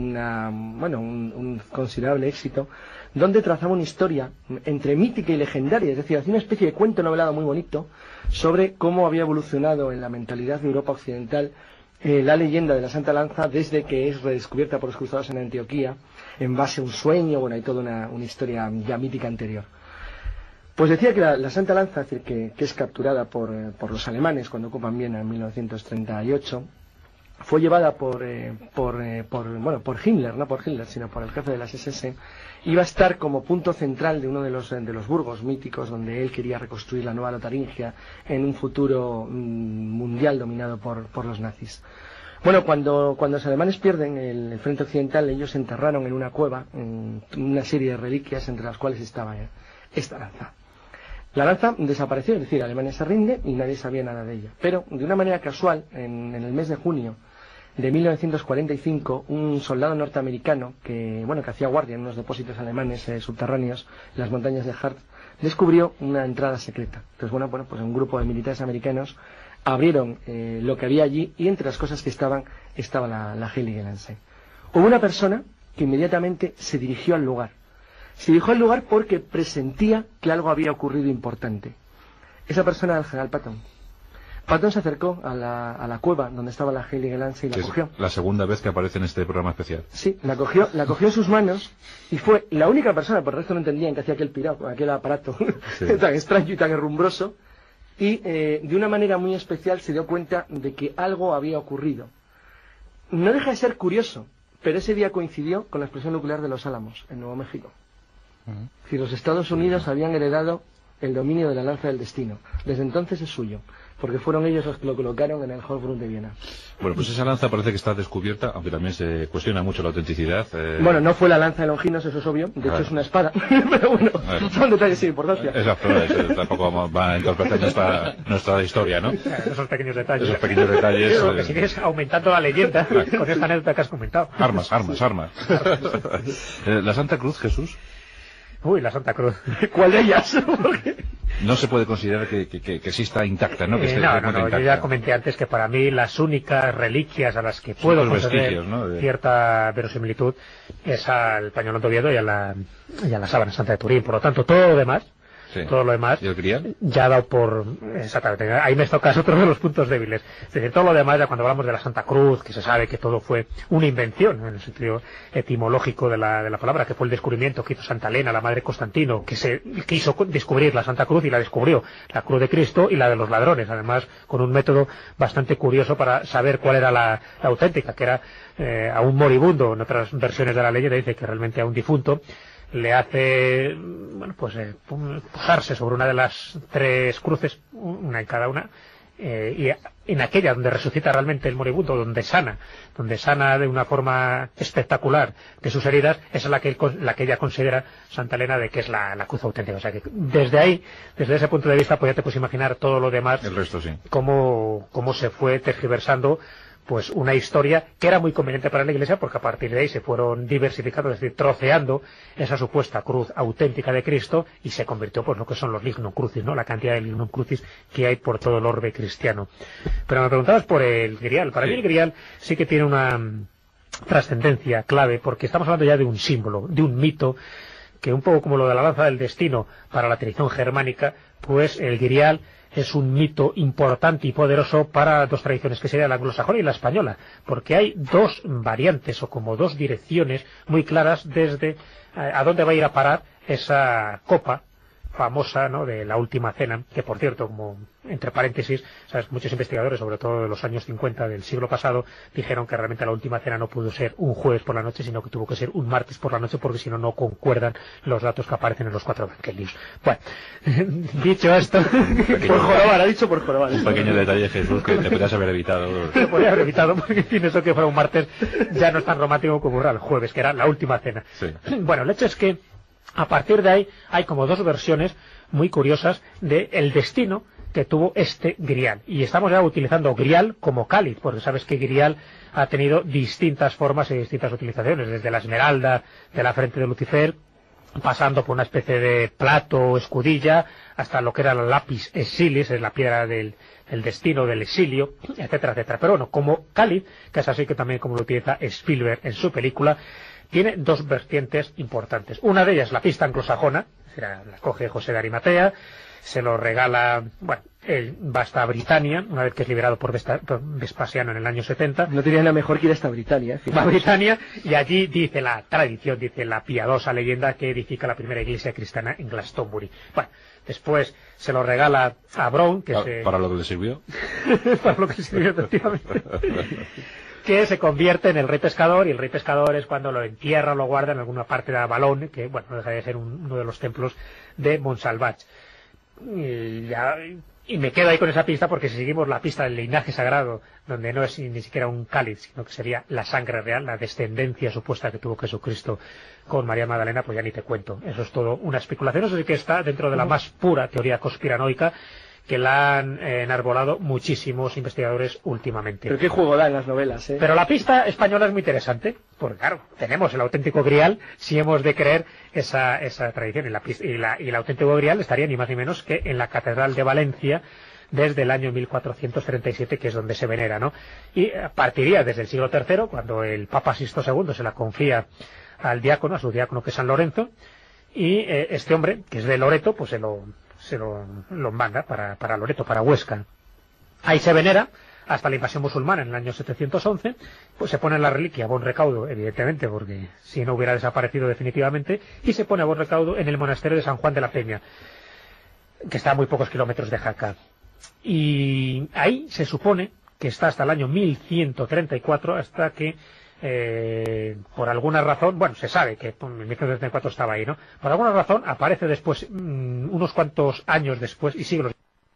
un considerable éxito, donde trazaba una historia entre mítica y legendaria, es decir, hacía una especie de cuento novelado muy bonito sobre cómo había evolucionado en la mentalidad de Europa occidental la leyenda de la Santa Lanza desde que es redescubierta por los cruzados en Antioquía, en base a un sueño, hay toda una historia ya mítica anterior. Pues decía que la Santa Lanza, es decir, que es capturada por los alemanes cuando ocupan Viena en 1938, fue llevada por Himmler, no por Hitler, sino por el jefe de las SS, iba a estar como punto central de uno de los burgos míticos donde él quería reconstruir la Nueva Lotaringia en un futuro mundial dominado por los nazis. Bueno, cuando los alemanes pierden el frente occidental, ellos enterraron en una cueva una serie de reliquias, entre las cuales estaba esta lanza. La lanza desapareció, es decir, Alemania se rinde y nadie sabía nada de ella. Pero, de una manera casual, en el mes de junio de 1945, un soldado norteamericano que hacía guardia en unos depósitos alemanes subterráneos en las montañas de Harz, descubrió una entrada secreta. Entonces, pues un grupo de militares americanos abrieron lo que había allí, y entre las cosas que estaba la Heilige Lanze. Hubo una persona que inmediatamente se dirigió al lugar. Se dirigió al lugar porque presentía que algo había ocurrido importante. Esa persona era el general Patton. Patton se acercó a la cueva donde estaba la Heilige Lanze y la cogió. La segunda vez que aparece en este programa especial. Sí, la cogió en sus manos, y fue la única persona, por el resto no entendían que hacía aquel aparato tan extraño y tan herrumbroso, y de una manera muy especial se dio cuenta de que algo había ocurrido. No deja de ser curioso, pero ese día coincidió con la explosión nuclear de Los Álamos, en Nuevo México. Es decir, los Estados Unidos habían heredado el dominio de la Lanza del Destino. Desde entonces es suyo, porque fueron ellos los que lo colocaron en el Hofbrunn de Viena. Bueno, pues esa lanza parece que está descubierta, aunque también se cuestiona mucho la autenticidad. Bueno, no fue la lanza de Longinos, eso es obvio. De hecho, es una espada. Pero bueno, son detalles sin importancia. Exacto, tampoco va a interpretar nuestra historia, ¿no? Esos pequeños detalles. Esos pequeños detalles. Pero que sigues aumentando la leyenda con esta anécdota que has comentado. Armas. La Santa Cruz, Jesús. Uy, la Santa Cruz. ¿Cuál de ellas? No se puede considerar que sí está intacta, ¿no? No, yo ya comenté antes que para mí las únicas reliquias a las que puedo conceder cierta verosimilitud es al pañolón de Oviedo y a la sábana santa de Turín. Por lo tanto, todo lo demás, ¿Y el grial? Ya ha dado por... Exactamente, ahí me tocas otro de los puntos débiles. Es decir, todo lo demás, ya cuando hablamos de la Santa Cruz, que se sabe que todo fue una invención, en el sentido etimológico de la palabra, que fue el descubrimiento que hizo Santa Elena, la madre de Constantino, que se quiso descubrir la Santa Cruz y la descubrió, la Cruz de Cristo y la de los ladrones, además con un método bastante curioso para saber cuál era la auténtica, que era a un moribundo. En otras versiones de la leyenda dice que realmente a un difunto le hace posarse sobre una de las 3 cruces, una en cada una, y en aquella donde resucita realmente el moribundo, donde sana de una forma espectacular de sus heridas, esa es la que ella considera, Santa Elena, de que es la cruz auténtica. O sea que desde ese punto de vista, pues ya te puedes imaginar todo lo demás, el resto sí, cómo se fue tergiversando pues una historia que era muy conveniente para la Iglesia, porque a partir de ahí se fueron diversificando, es decir, troceando esa supuesta cruz auténtica de Cristo, y se convirtió pues lo que son los lignum crucis, ¿no? La cantidad de lignum crucis que hay por todo el orbe cristiano. Pero me preguntabas por el grial. Para mí el grial sí que tiene una trascendencia clave, porque estamos hablando ya de un símbolo, de un mito, que un poco como lo de la lanza del destino para la tradición germánica, pues el grial es un mito importante y poderoso para dos tradiciones, que sería la anglosajona y la española, porque hay dos variantes o como dos direcciones muy claras desde a dónde va a ir a parar esa copa famosa, ¿no?, de la Última Cena, que por cierto, como entre paréntesis, ¿sabes?, muchos investigadores, sobre todo de los años 50 del siglo pasado, dijeron que realmente la Última Cena no pudo ser un jueves por la noche, sino que tuvo que ser un martes por la noche, porque si no, no concuerdan los datos que aparecen en los 4 evangelios. Bueno, dicho esto, por jorobar, ha dicho por jorobar. Un pequeño detalle, Jesús, que te podrías haber evitado. Se podría haber evitado, porque en fin, eso que fuera un martes ya no es tan romántico como era el jueves, que era la Última Cena. Sí. Bueno, el hecho es que a partir de ahí hay como dos versiones muy curiosas del destino que tuvo este grial. Y estamos ya utilizando grial como cáliz, porque sabes que grial ha tenido distintas formas y distintas utilizaciones, desde la esmeralda de la frente de Lucifer, pasando por una especie de plato o escudilla, hasta lo que era el lápiz exilis, es la piedra del destino, del exilio, etcétera, etcétera. Pero bueno, como cáliz, que es así que también como lo utiliza Spielberg en su película, tiene dos vertientes importantes. Una de ellas, la pista anglosajona, la coge José de Arimatea, se lo regala, bueno, él va hasta Britania, una vez que es liberado por Vespasiano en el año 70. No tenía nada mejor que ir hasta Britania. Va a Britania, y allí dice la tradición, dice la piadosa leyenda, que edifica la primera iglesia cristiana en Glastonbury. Bueno, después se lo regala a Brown, que ¿Para lo que le sirvió? Para lo que le sirvió, efectivamente. Que se convierte en el rey pescador, y el rey pescador es cuando lo entierra o lo guarda en alguna parte de Avalon, que bueno, no deja de ser uno de los templos de Montsalvat. Y me quedo ahí con esa pista, porque si seguimos la pista del linaje sagrado, donde no es ni siquiera un cáliz, sino que sería la sangre real, la descendencia supuesta que tuvo Jesucristo con María Magdalena, pues ya ni te cuento. Eso es todo una especulación, eso sí que está dentro de la más pura teoría conspiranoica, que la han enarbolado muchísimos investigadores últimamente. Pero qué juego da en las novelas, ¿eh? Pero la pista española es muy interesante, porque claro, tenemos el auténtico grial, si hemos de creer esa tradición, y el auténtico grial estaría ni más ni menos que en la Catedral de Valencia, desde el año 1437, que es donde se venera, ¿no? Y partiría desde el siglo III, cuando el Papa Sixto II se la confía al diácono, a su diácono, que es San Lorenzo, y este hombre, que es de Loreto, pues se lo manda para Loreto, para Huesca. Ahí se venera hasta la invasión musulmana en el año 711, pues se pone la reliquia a buen recaudo, evidentemente, porque si no hubiera desaparecido definitivamente, y se pone a buen recaudo en el monasterio de San Juan de la Peña, que está a muy pocos kilómetros de Jaca. Y ahí se supone que está hasta el año 1134, hasta que por alguna razón, bueno, se sabe que en 1934 estaba ahí, ¿no? Por alguna razón aparece después, unos cuantos años después y siglos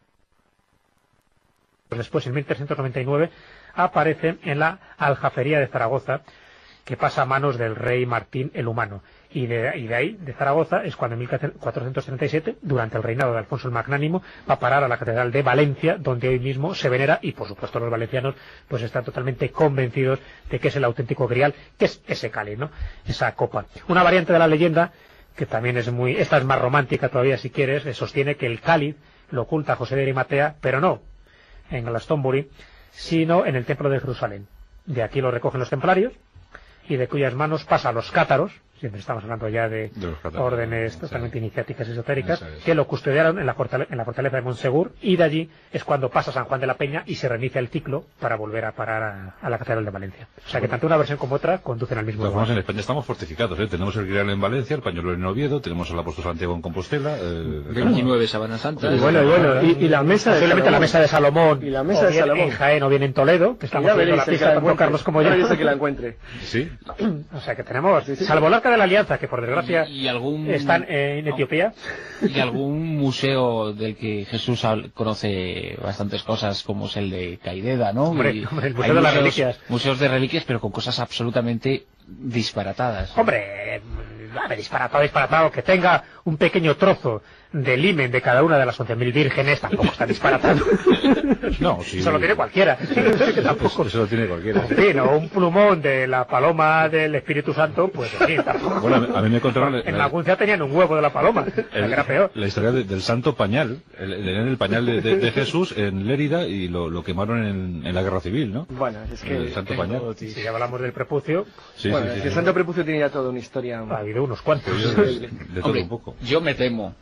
después, en 1399, aparece en la Aljafería de Zaragoza, que pasa a manos del rey Martín el Humano. Y de ahí, de Zaragoza, es cuando en 1437, durante el reinado de Alfonso el Magnánimo, va a parar a la Catedral de Valencia, donde hoy mismo se venera, y por supuesto los valencianos pues están totalmente convencidos de que es el auténtico grial, que es ese cáliz, ¿no? Esa copa. Una variante de la leyenda, que también es esta es más romántica todavía si quieres, sostiene que el cáliz lo oculta José de Arimatea, pero no en Glastonbury, sino en el Templo de Jerusalén. De aquí lo recogen los templarios, y de cuyas manos pasa a los cátaros, siempre estamos hablando ya de órdenes totalmente iniciáticas y esotéricas, que lo custodiaron en la fortaleza de Montsegur, y de allí es cuando pasa San Juan de la Peña y se reinicia el ciclo para volver a parar a la Catedral de Valencia. O sea que tanto una versión como otra conducen al mismo lugar. En España estamos fortificados, ¿eh? Tenemos el grial en Valencia, el pañuelo en Oviedo, tenemos el apóstol Santiago en Compostela, 29 Sábanas Santas. Y la mesa de Salomón. La mesa de Salomón, y la mesa de Salomón en Jaén o bien en Toledo, que estamos viendo la pista tanto Carlos como yo. Que la encuentre. Sí. O sea que tenemos, salvo el Arca de la Alianza, que por desgracia están en Etiopía. Y algún museo del que Jesús conoce bastantes cosas, como es el de Caideda, ¿no? Hombre, el Museo de las Reliquias. Museos de reliquias, pero con cosas absolutamente disparatadas. Hombre, disparatado, que tenga un pequeño trozo del himen de cada una de las 11.000 vírgenes, tampoco está disparatado. No, sí. Eso lo tiene cualquiera. Eso lo tiene cualquiera. En fin, o un plumón de la paloma del Espíritu Santo, pues en fin, tampoco. Bueno, a mí me contaron... En Maguncia tenían un huevo de la paloma, que era peor. La historia del santo pañal, el pañal de Jesús en Lérida, y lo quemaron en la Guerra Civil, ¿no? Bueno, es que... El santo pañal. Si ya hablamos del prepucio... Sí, bueno, es que el santo prepucio tiene ya toda una historia... Ha habido unos cuantos. De todo un poco. Yo me temo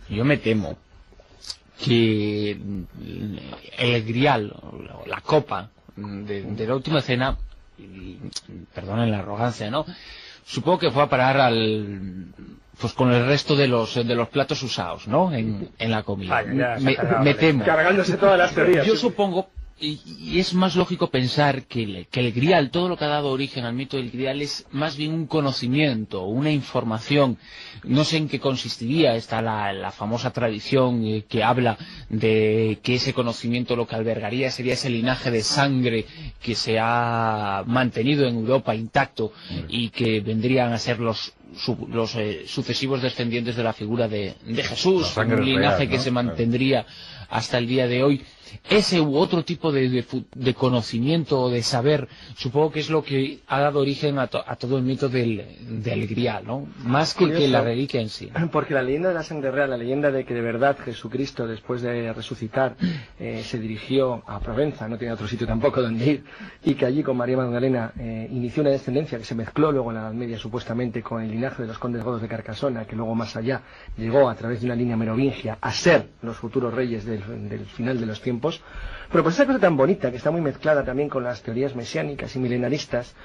que el grial, la copa de la última cena, perdonen la arrogancia, ¿no? Supongo que fue a parar pues con el resto de los platos usados, ¿no? En la comida. Me temo. Cargándose todas las teorías. Yo supongo, y es más lógico pensar que el grial, todo lo que ha dado origen al mito del grial, es más bien un conocimiento, una información. No sé en qué consistiría. Está la famosa tradición que habla de que ese conocimiento lo que albergaría sería ese linaje de sangre que se ha mantenido en Europa intacto y que vendrían a ser los sucesivos descendientes de la figura de Jesús, un linaje real, ¿no? Que se mantendría hasta el día de hoy. Ese u otro tipo de conocimiento o de saber, supongo que es lo que ha dado origen a todo el mito del grial, ¿no? Más que la reliquia en sí. Porque la leyenda de la sangre real, la leyenda de que de verdad Jesucristo, después de resucitar, se dirigió a Provenza, no tenía otro sitio tampoco donde ir, y que allí con María Magdalena inició una descendencia que se mezcló luego en la Edad Media supuestamente con el linaje de los condes godos de Carcasona, que luego más allá llegó a través de una línea merovingia a ser los futuros reyes del final de los tiempos. Pero pues esa cosa tan bonita, que está muy mezclada también con las teorías mesiánicas y milenaristas,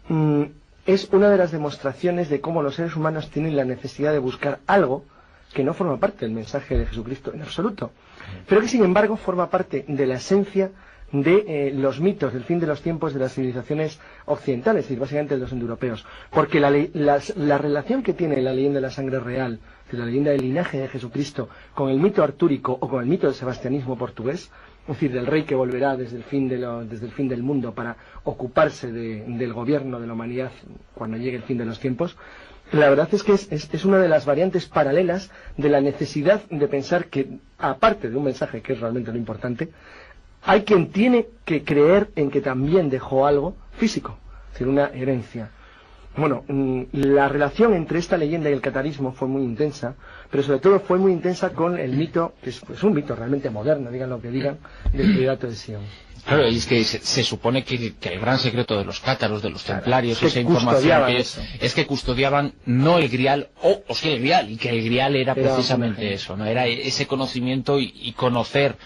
es una de las demostraciones de cómo los seres humanos tienen la necesidad de buscar algo que no forma parte del mensaje de Jesucristo en absoluto, pero que sin embargo forma parte de la esencia de los mitos del fin de los tiempos de las civilizaciones occidentales, es decir, básicamente de los indoeuropeos, porque la relación que tiene la leyenda de la sangre real, la leyenda del linaje de Jesucristo, con el mito artúrico o con el mito del sebastianismo portugués, es decir, del rey que volverá desde el fin del mundo para ocuparse del gobierno de la humanidad cuando llegue el fin de los tiempos, la verdad es que es una de las variantes paralelas de la necesidad de pensar que, aparte de un mensaje que es realmente lo importante, hay quien tiene que creer en que también dejó algo físico, es decir, una herencia. Bueno, la relación entre esta leyenda y el catarismo fue muy intensa, pero sobre todo fue muy intensa con el mito, que es un mito realmente moderno, digan lo que digan, del Priorato de Sion. Claro, y es que se supone que el gran secreto de los cátaros, de los templarios, esa información es que custodiaban no el grial, o sí el grial, y que el grial era precisamente eso, ¿no? Era ese conocimiento y conocer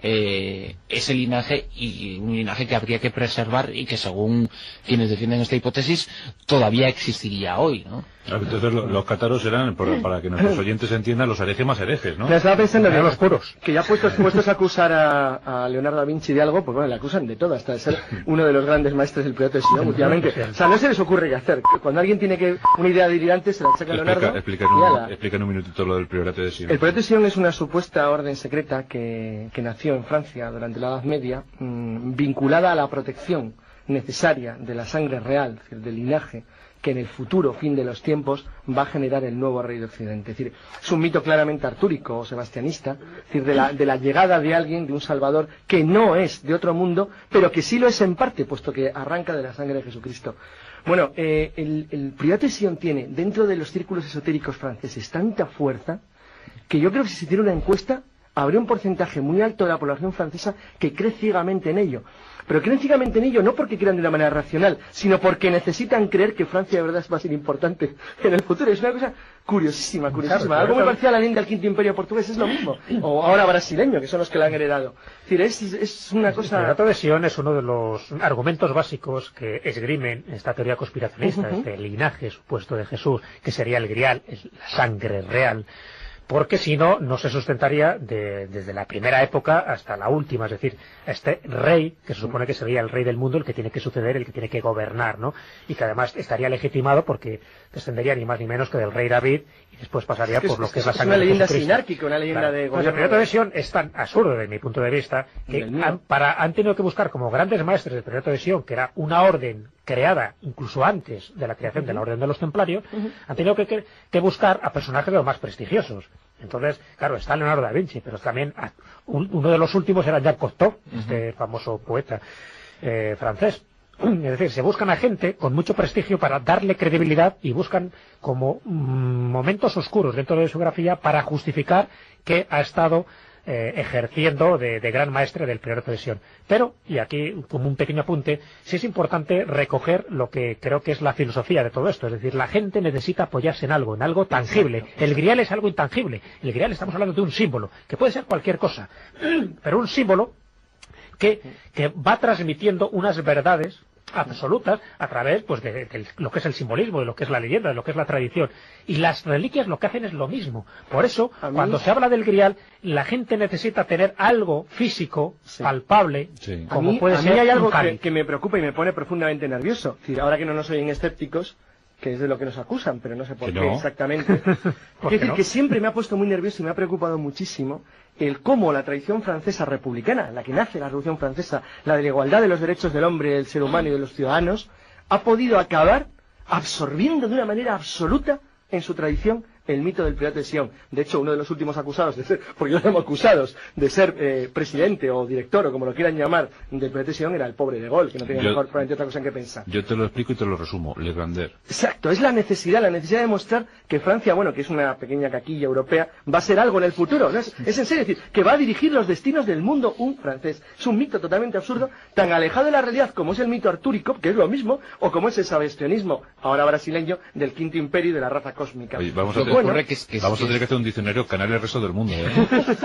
ese linaje, y un linaje que habría que preservar y que, según quienes defienden esta hipótesis, todavía existiría hoy, ¿no? Entonces los cátaros eran, para que nuestros oyentes entiendan, los herejes más herejes, ¿no? Me estaba pensando que los puros, que ya puestos a acusar a Leonardo da Vinci de algo, pues bueno, le acusan de todo, hasta de ser uno de los grandes maestros del Priorato de Sion últimamente. O sea, no se les ocurre qué hacer. Cuando alguien tiene una idea delirante, se la saca a Leonardo. Explica en un minutito lo del Priorato de Sion. El Priorato de Sion es una supuesta orden secreta que nació en Francia durante la Edad Media, vinculada a la protección necesaria de la sangre real, es decir, del linaje, que en el futuro fin de los tiempos va a generar el nuevo rey de Occidente. Es decir, es un mito claramente artúrico o sebastianista, es decir, de la llegada de alguien, de un salvador, que no es de otro mundo, pero que sí lo es en parte, puesto que arranca de la sangre de Jesucristo. Bueno, el Priorato de Sion tiene, dentro de los círculos esotéricos franceses, tanta fuerza, que yo creo que si se hiciera una encuesta, habría un porcentaje muy alto de la población francesa que cree ciegamente en ello. Pero creen ciegamente en ello no porque crean de una manera racional, sino porque necesitan creer que Francia de verdad va a ser importante en el futuro. Es una cosa curiosísima. Claro, algo muy parecido a la leyenda del Quinto Imperio Portugués, es lo mismo. O ahora brasileño, que son los que la han heredado. Es decir, es una cosa... El Priorato de Sion es uno de los argumentos básicos que esgrimen esta teoría conspiracionista, este linaje supuesto de Jesús, que sería el grial, la sangre real. Porque si no, no se sustentaría desde la primera época hasta la última, es decir, este rey, que se supone que sería el rey del mundo, el que tiene que suceder, el que tiene que gobernar, ¿no? Y que además estaría legitimado porque descendería ni más ni menos que del rey David, y después pasaría por lo que es la sangre de Jesucristo. Es una leyenda sinárquica, una leyenda de gobierno. Pues el Priorato de Sion es tan absurdo desde mi punto de vista que han tenido que buscar como grandes maestros del Priorato de Sion, que era una orden creada incluso antes de la creación de la Orden de los Templarios, han tenido que buscar a personajes de los más prestigiosos. Entonces, claro, está Leonardo da Vinci, pero también uno de los últimos era Jacques Cocteau, este famoso poeta francés. Es decir, se buscan a gente con mucho prestigio para darle credibilidad y buscan como momentos oscuros dentro de su biografía para justificar que ha estado ejerciendo de gran maestre del Priorato de Sion. Pero, y aquí como un pequeño apunte, sí es importante recoger lo que creo que es la filosofía de todo esto. Es decir, la gente necesita apoyarse en algo tangible. El grial es algo intangible. El grial, estamos hablando de un símbolo, que puede ser cualquier cosa, pero un símbolo que va transmitiendo unas verdades absolutas a través pues de lo que es el simbolismo, de lo que es la leyenda, de lo que es la tradición. Y las reliquias lo que hacen es lo mismo. Por eso, cuando se habla del grial, la gente necesita tener algo físico, palpable, como puede ser. A mí hay algo un cáliz. que me preocupa y me pone profundamente nervioso. Es decir, ahora que no nos oyen escépticos, que es de lo que nos acusan, pero no sé por qué exactamente. Es decir, que siempre me ha puesto muy nervioso y me ha preocupado muchísimo el cómo la tradición francesa republicana, la que nace la Revolución Francesa, la de la igualdad de los derechos del hombre, del ser humano y de los ciudadanos, ha podido acabar absorbiendo de una manera absoluta en su tradición el mito del Priorato de Sion. De hecho, uno de los últimos acusados de ser, porque yo lo llamo acusados, de ser presidente o director o como lo quieran llamar del Priorato de Sion era el pobre de Gaulle, que no tenía mejor probablemente otra cosa en que pensar. Yo te lo explico y te lo resumo. Le Grandeur. Exacto, es la necesidad de mostrar que Francia, bueno, que es una pequeña caquilla europea, va a ser algo en el futuro. ¿No? Es en serio, es decir, que va a dirigir los destinos del mundo un francés. Es un mito totalmente absurdo, tan alejado de la realidad como es el mito artúrico, que es lo mismo, o como es el sabestionismo, ahora brasileño, del Quinto Imperio y de la raza cósmica. Oye, vamos a tener que hacer un diccionario canal el resto del mundo, ¿eh?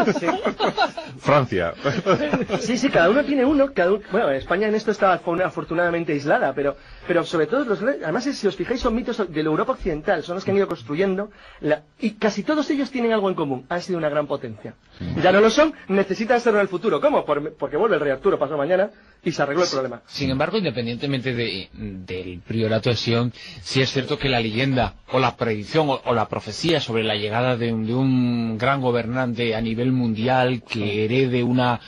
Francia. Sí, cada uno tiene uno. Bueno, España en esto está afortunadamente aislada, pero sobre todo, además si os fijáis son mitos de la Europa occidental, son los que han ido construyendo, y casi todos ellos tienen algo en común, han sido una gran potencia. Ya no lo son, necesitan serlo en el futuro. ¿Cómo? Porque vuelve el rey Arturo pasado mañana y se arregló el problema. Sin embargo, independientemente del Priorato de Sion, sí es cierto que la leyenda o la predicción o la profecía sobre la llegada de un gran gobernante a nivel mundial que herede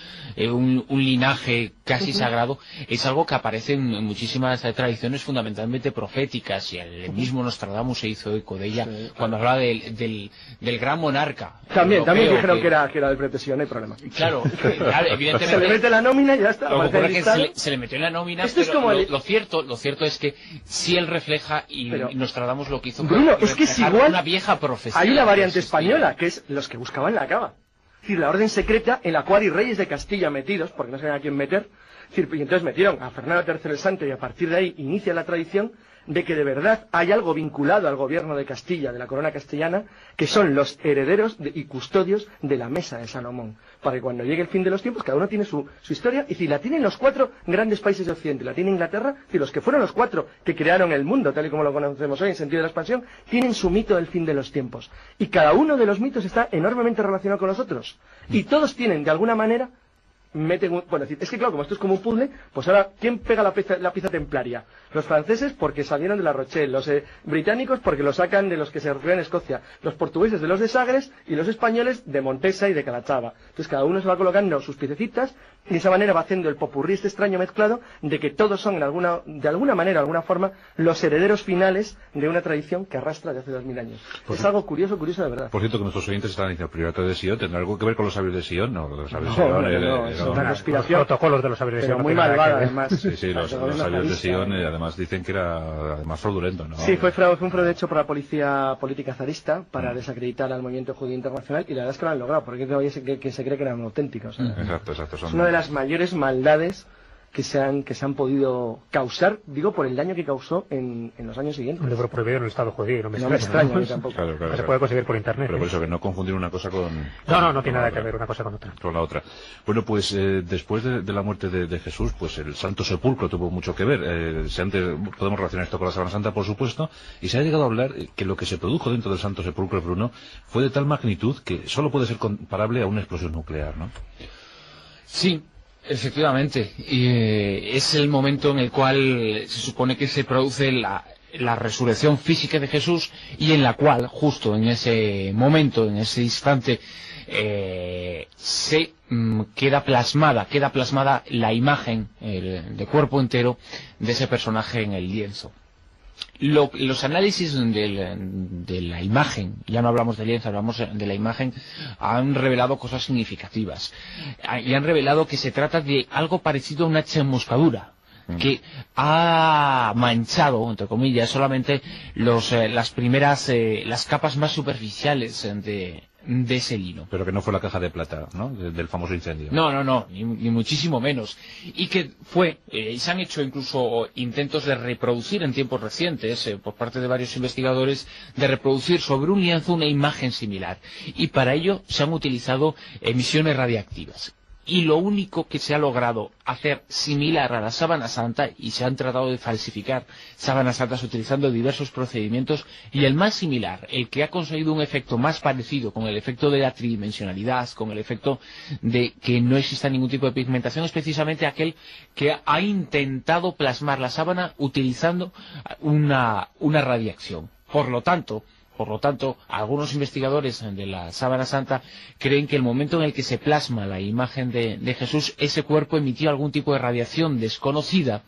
un linaje casi sagrado es algo que aparece en muchísimas tradiciones fundamentalmente proféticas, y el mismo Nostradamus se hizo eco de ella cuando hablaba del gran monarca. También dijeron que era del Priorato de Sion, no hay problema. Claro, evidentemente. Se le mete la nómina y ya está. Lo que ocurre es que se le metió en la nómina, pero es como lo cierto es que si él refleja, y Nostradamus lo que hizo Bruno, es que es igual, una vieja profecía. Hay una variante española, que es los que buscaban la cava. Es decir, la orden secreta en la cual hay reyes de Castilla metidos, porque no sabían a quién meter. Es decir, y entonces metieron a Fernando III el Santo, y a partir de ahí inicia la tradición de que de verdad hay algo vinculado al gobierno de Castilla, de la corona castellana, que son los herederos y custodios de la mesa de Salomón. Para que cuando llegue el fin de los tiempos, cada uno tiene su historia, y si la tienen los 4 grandes países de Occidente, la tiene Inglaterra, y los que fueron los 4 que crearon el mundo, tal y como lo conocemos hoy en sentido de la expansión, tienen su mito del fin de los tiempos. Y cada uno de los mitos está enormemente relacionado con los otros. Y todos tienen, de alguna manera, es que claro, como esto es como un puzzle, pues ahora, ¿quién pega la pieza templaria? Los franceses porque salieron de La Rochelle, los británicos porque lo sacan de los que se refugian en Escocia, los portugueses de los de Sagres y los españoles de Montesa y de Calatrava. Entonces cada uno se va colocando sus piececitas y de esa manera va haciendo el popurrí este extraño mezclado de que todos son de alguna manera, de alguna forma, los herederos finales de una tradición que arrastra de hace 2000 años. Es algo curioso de verdad. Por cierto, que nuestros oyentes están diciendo, ¿el Priorato de Sion tendrá algo que ver con los sabios de Sion? No, los sabios de Sion es una conspiración. Los protocolos de los sabios de Sion. Pero muy malvada, además. Sí, los sabios de Sion, además dicen que era fraudulento, ¿no? Sí, fue un fraude hecho por la policía política zarista para desacreditar al movimiento judío internacional, y la verdad es que lo han logrado, porque todavía se cree que eran auténticos. Exacto. Es una de las mayores maldades que se han podido causar, digo, por el daño que causó en los años siguientes. Un libro prohibido en el Estado judío, no me extraña a mí tampoco. Claro. Se puede conseguir por internet. Pero por eso que no confundir una cosa con... No tiene nada que ver una cosa con otra. Con la otra. Bueno, pues después de la muerte de Jesús, pues el Santo Sepulcro tuvo mucho que ver. Podemos relacionar esto con la Semana Santa, por supuesto, y se ha llegado a hablar que lo que se produjo dentro del Santo Sepulcro, Bruno, fue de tal magnitud que solo puede ser comparable a una explosión nuclear, ¿no? Sí. Efectivamente, es el momento en el cual se supone que se produce la resurrección física de Jesús, y en la cual, justo en ese momento, en ese instante, queda plasmada la imagen de cuerpo entero de ese personaje en el lienzo. Los análisis de la imagen, ya no hablamos del lienzo, hablamos de la imagen, han revelado cosas significativas, y han revelado que se trata de algo parecido a una chamuscadura, que ha manchado, entre comillas, solamente las capas más superficiales de ese lino. Pero que no fue la caja de plata, ¿no?, del famoso incendio. No, ni muchísimo menos. Y que se han hecho incluso intentos de reproducir en tiempos recientes, por parte de varios investigadores, de reproducir sobre un lienzo una imagen similar. Y para ello se han utilizado emisiones radiactivas. Y lo único que se ha logrado hacer similar a la sábana santa, y se han tratado de falsificar sábanas santas utilizando diversos procedimientos, y el más similar, el que ha conseguido un efecto más parecido, con el efecto de la tridimensionalidad, con el efecto de que no exista ningún tipo de pigmentación, es precisamente aquel que ha intentado plasmar la sábana utilizando una radiación. Por lo tanto, algunos investigadores de la sábana santa creen que el momento en el que se plasma la imagen de Jesús, ese cuerpo emitió algún tipo de radiación desconocida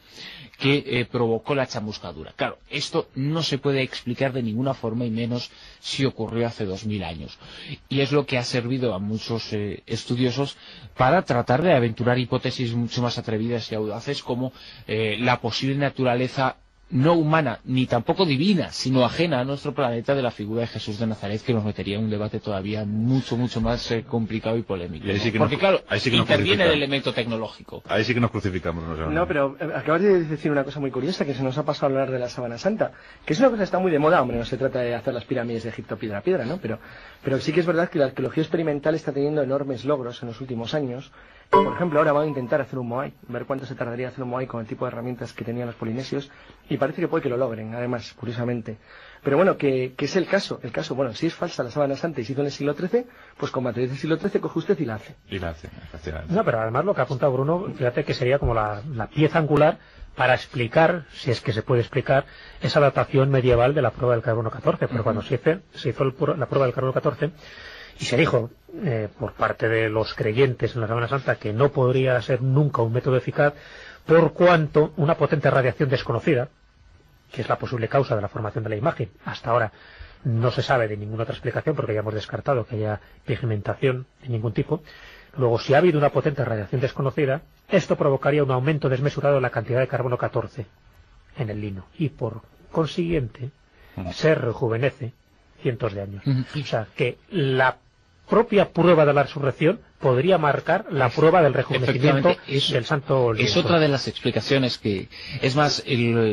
que provocó la chamuscadura. Claro, esto no se puede explicar de ninguna forma, y menos si ocurrió hace 2000 años. Y es lo que ha servido a muchos estudiosos para tratar de aventurar hipótesis mucho más atrevidas y audaces, como la posible naturaleza no humana, ni tampoco divina, sino ajena a nuestro planeta, de la figura de Jesús de Nazaret, que nos metería en un debate todavía mucho más complicado y polémico. Y ahí sí que porque claro, interviene el elemento tecnológico. Ahí sí que nos crucificamos. No, pero acabas de decir una cosa muy curiosa, que se nos ha pasado a hablar de la sábana santa, que es una cosa que está muy de moda. Hombre, no se trata de hacer las pirámides de Egipto piedra a piedra, ¿no? Pero sí que es verdad que la arqueología experimental está teniendo enormes logros en los últimos años. Por ejemplo, ahora van a intentar hacer un Moai, ver cuánto se tardaría hacer un Moai con el tipo de herramientas que tenían los polinesios, y parece que puede que lo logren, además, curiosamente. Pero bueno, que es el caso, bueno, si es falsa la sábana santa y se hizo en el siglo XIII, pues con materiales del siglo XIII coge usted y la hace. Efectivamente. No, pero además lo que ha apuntado Bruno, fíjate que sería como la pieza angular para explicar, si es que se puede explicar, esa datación medieval de la prueba del carbono 14, pero cuando se hizo la prueba del carbono 14, y se dijo por parte de los creyentes en la sábana santa que no podría ser nunca un método eficaz, por cuanto una potente radiación desconocida, que es la posible causa de la formación de la imagen, hasta ahora no se sabe de ninguna otra explicación, porque ya hemos descartado que haya pigmentación de ningún tipo. Luego, si ha habido una potente radiación desconocida, esto provocaría un aumento desmesurado de la cantidad de carbono 14 en el lino, y por consiguiente se rejuvenece cientos de años. O sea, que la propia prueba de la resurrección podría marcar la prueba del rejuvenecimiento del santo lienzo. Es otra de las explicaciones que, es más,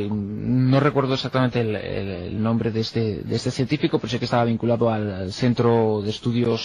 no recuerdo exactamente el nombre de este científico, pero sé que estaba vinculado al Centro de Estudios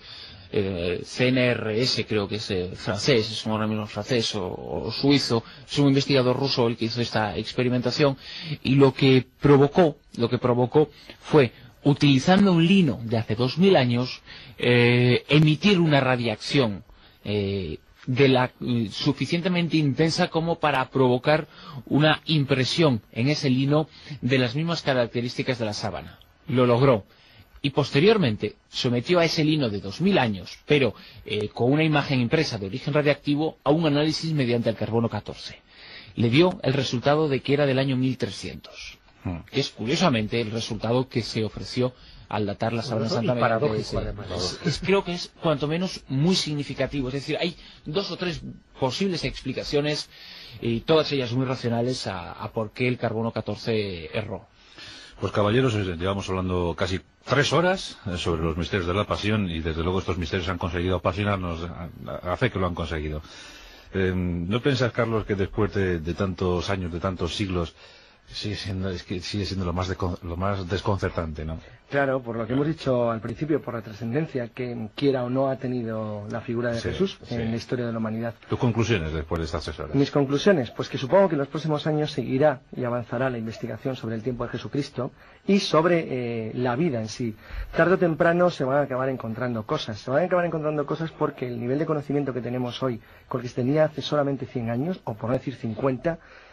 CNRS, creo que es francés, es un organismo francés o suizo, es un investigador ruso el que hizo esta experimentación, y lo que provocó fue, utilizando un lino de hace 2000 años, emitir una radiación suficientemente intensa como para provocar una impresión en ese lino de las mismas características de la sábana. Lo logró. Y posteriormente sometió a ese lino de 2000 años, pero con una imagen impresa de origen radiactivo, a un análisis mediante el carbono 14. Le dio el resultado de que era del año 1300. Que es curiosamente el resultado que se ofreció al datar la sábana santa. Creo que es cuanto menos muy significativo. Es decir, hay 2 o 3 posibles explicaciones, y todas ellas muy racionales, a por qué el carbono 14 erró. Pues caballeros, llevamos hablando casi 3 horas sobre los misterios de la pasión, y desde luego estos misterios han conseguido apasionarnos, a fe que lo han conseguido. ¿No piensas, Carlos, que después de tantos años, de tantos siglos, sigue siendo lo más desconcertante, ¿no? Claro, por lo que hemos dicho al principio, por la trascendencia que quiera o no ha tenido la figura de Jesús en la historia de la humanidad. ¿Tus conclusiones después de estas 3 horas? Mis conclusiones, pues que supongo que en los próximos años seguirá y avanzará la investigación sobre el tiempo de Jesucristo y sobre la vida en sí. Tarde o temprano se van a acabar encontrando cosas. Se van a acabar encontrando cosas porque el nivel de conocimiento que tenemos hoy, con el que se tenía hace solamente 100 años, o por no decir 50,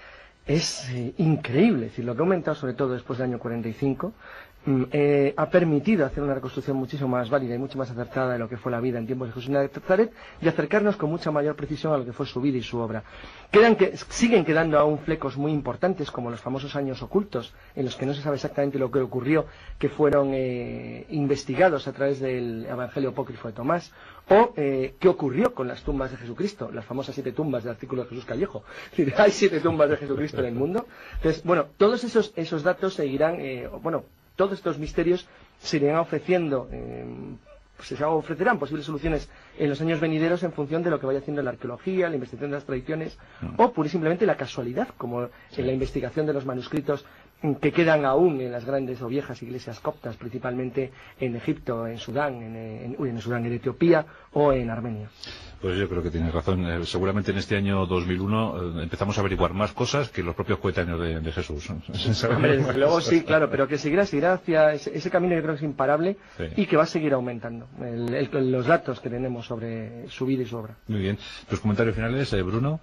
es increíble. Es decir, lo que ha aumentado sobre todo después del año 45 ha permitido hacer una reconstrucción muchísimo más válida y mucho más acertada de lo que fue la vida en tiempos de Jesús de Nazaret y acercarnos con mucha mayor precisión a lo que fue su vida y su obra. Siguen quedando aún flecos muy importantes, como los famosos años ocultos, en los que no se sabe exactamente lo que ocurrió, que fueron investigados a través del Evangelio apócrifo de Tomás, o qué ocurrió con las tumbas de Jesucristo, las famosas 7 tumbas del artículo de Jesús Callejo. Es decir, hay 7 tumbas de Jesucristo en el mundo. Entonces, bueno, todos esos datos seguirán, todos estos misterios se irán ofreciendo, se ofrecerán posibles soluciones en los años venideros en función de lo que vaya haciendo la arqueología, la investigación de las tradiciones, o pura y simplemente la casualidad, como en la investigación de los manuscritos que quedan aún en las grandes o viejas iglesias coptas, principalmente en Egipto, en Sudán, en Etiopía o en Armenia. Pues yo creo que tienes razón. Seguramente en este año 2001 empezamos a averiguar más cosas que los propios coetáneos de Jesús. Hombre, desde luego sí, claro, pero que seguirá hacia ese camino, yo creo que es imparable, sí, y que va a seguir aumentando los datos que tenemos sobre su vida y su obra. Muy bien. ¿Tus comentarios finales, Bruno?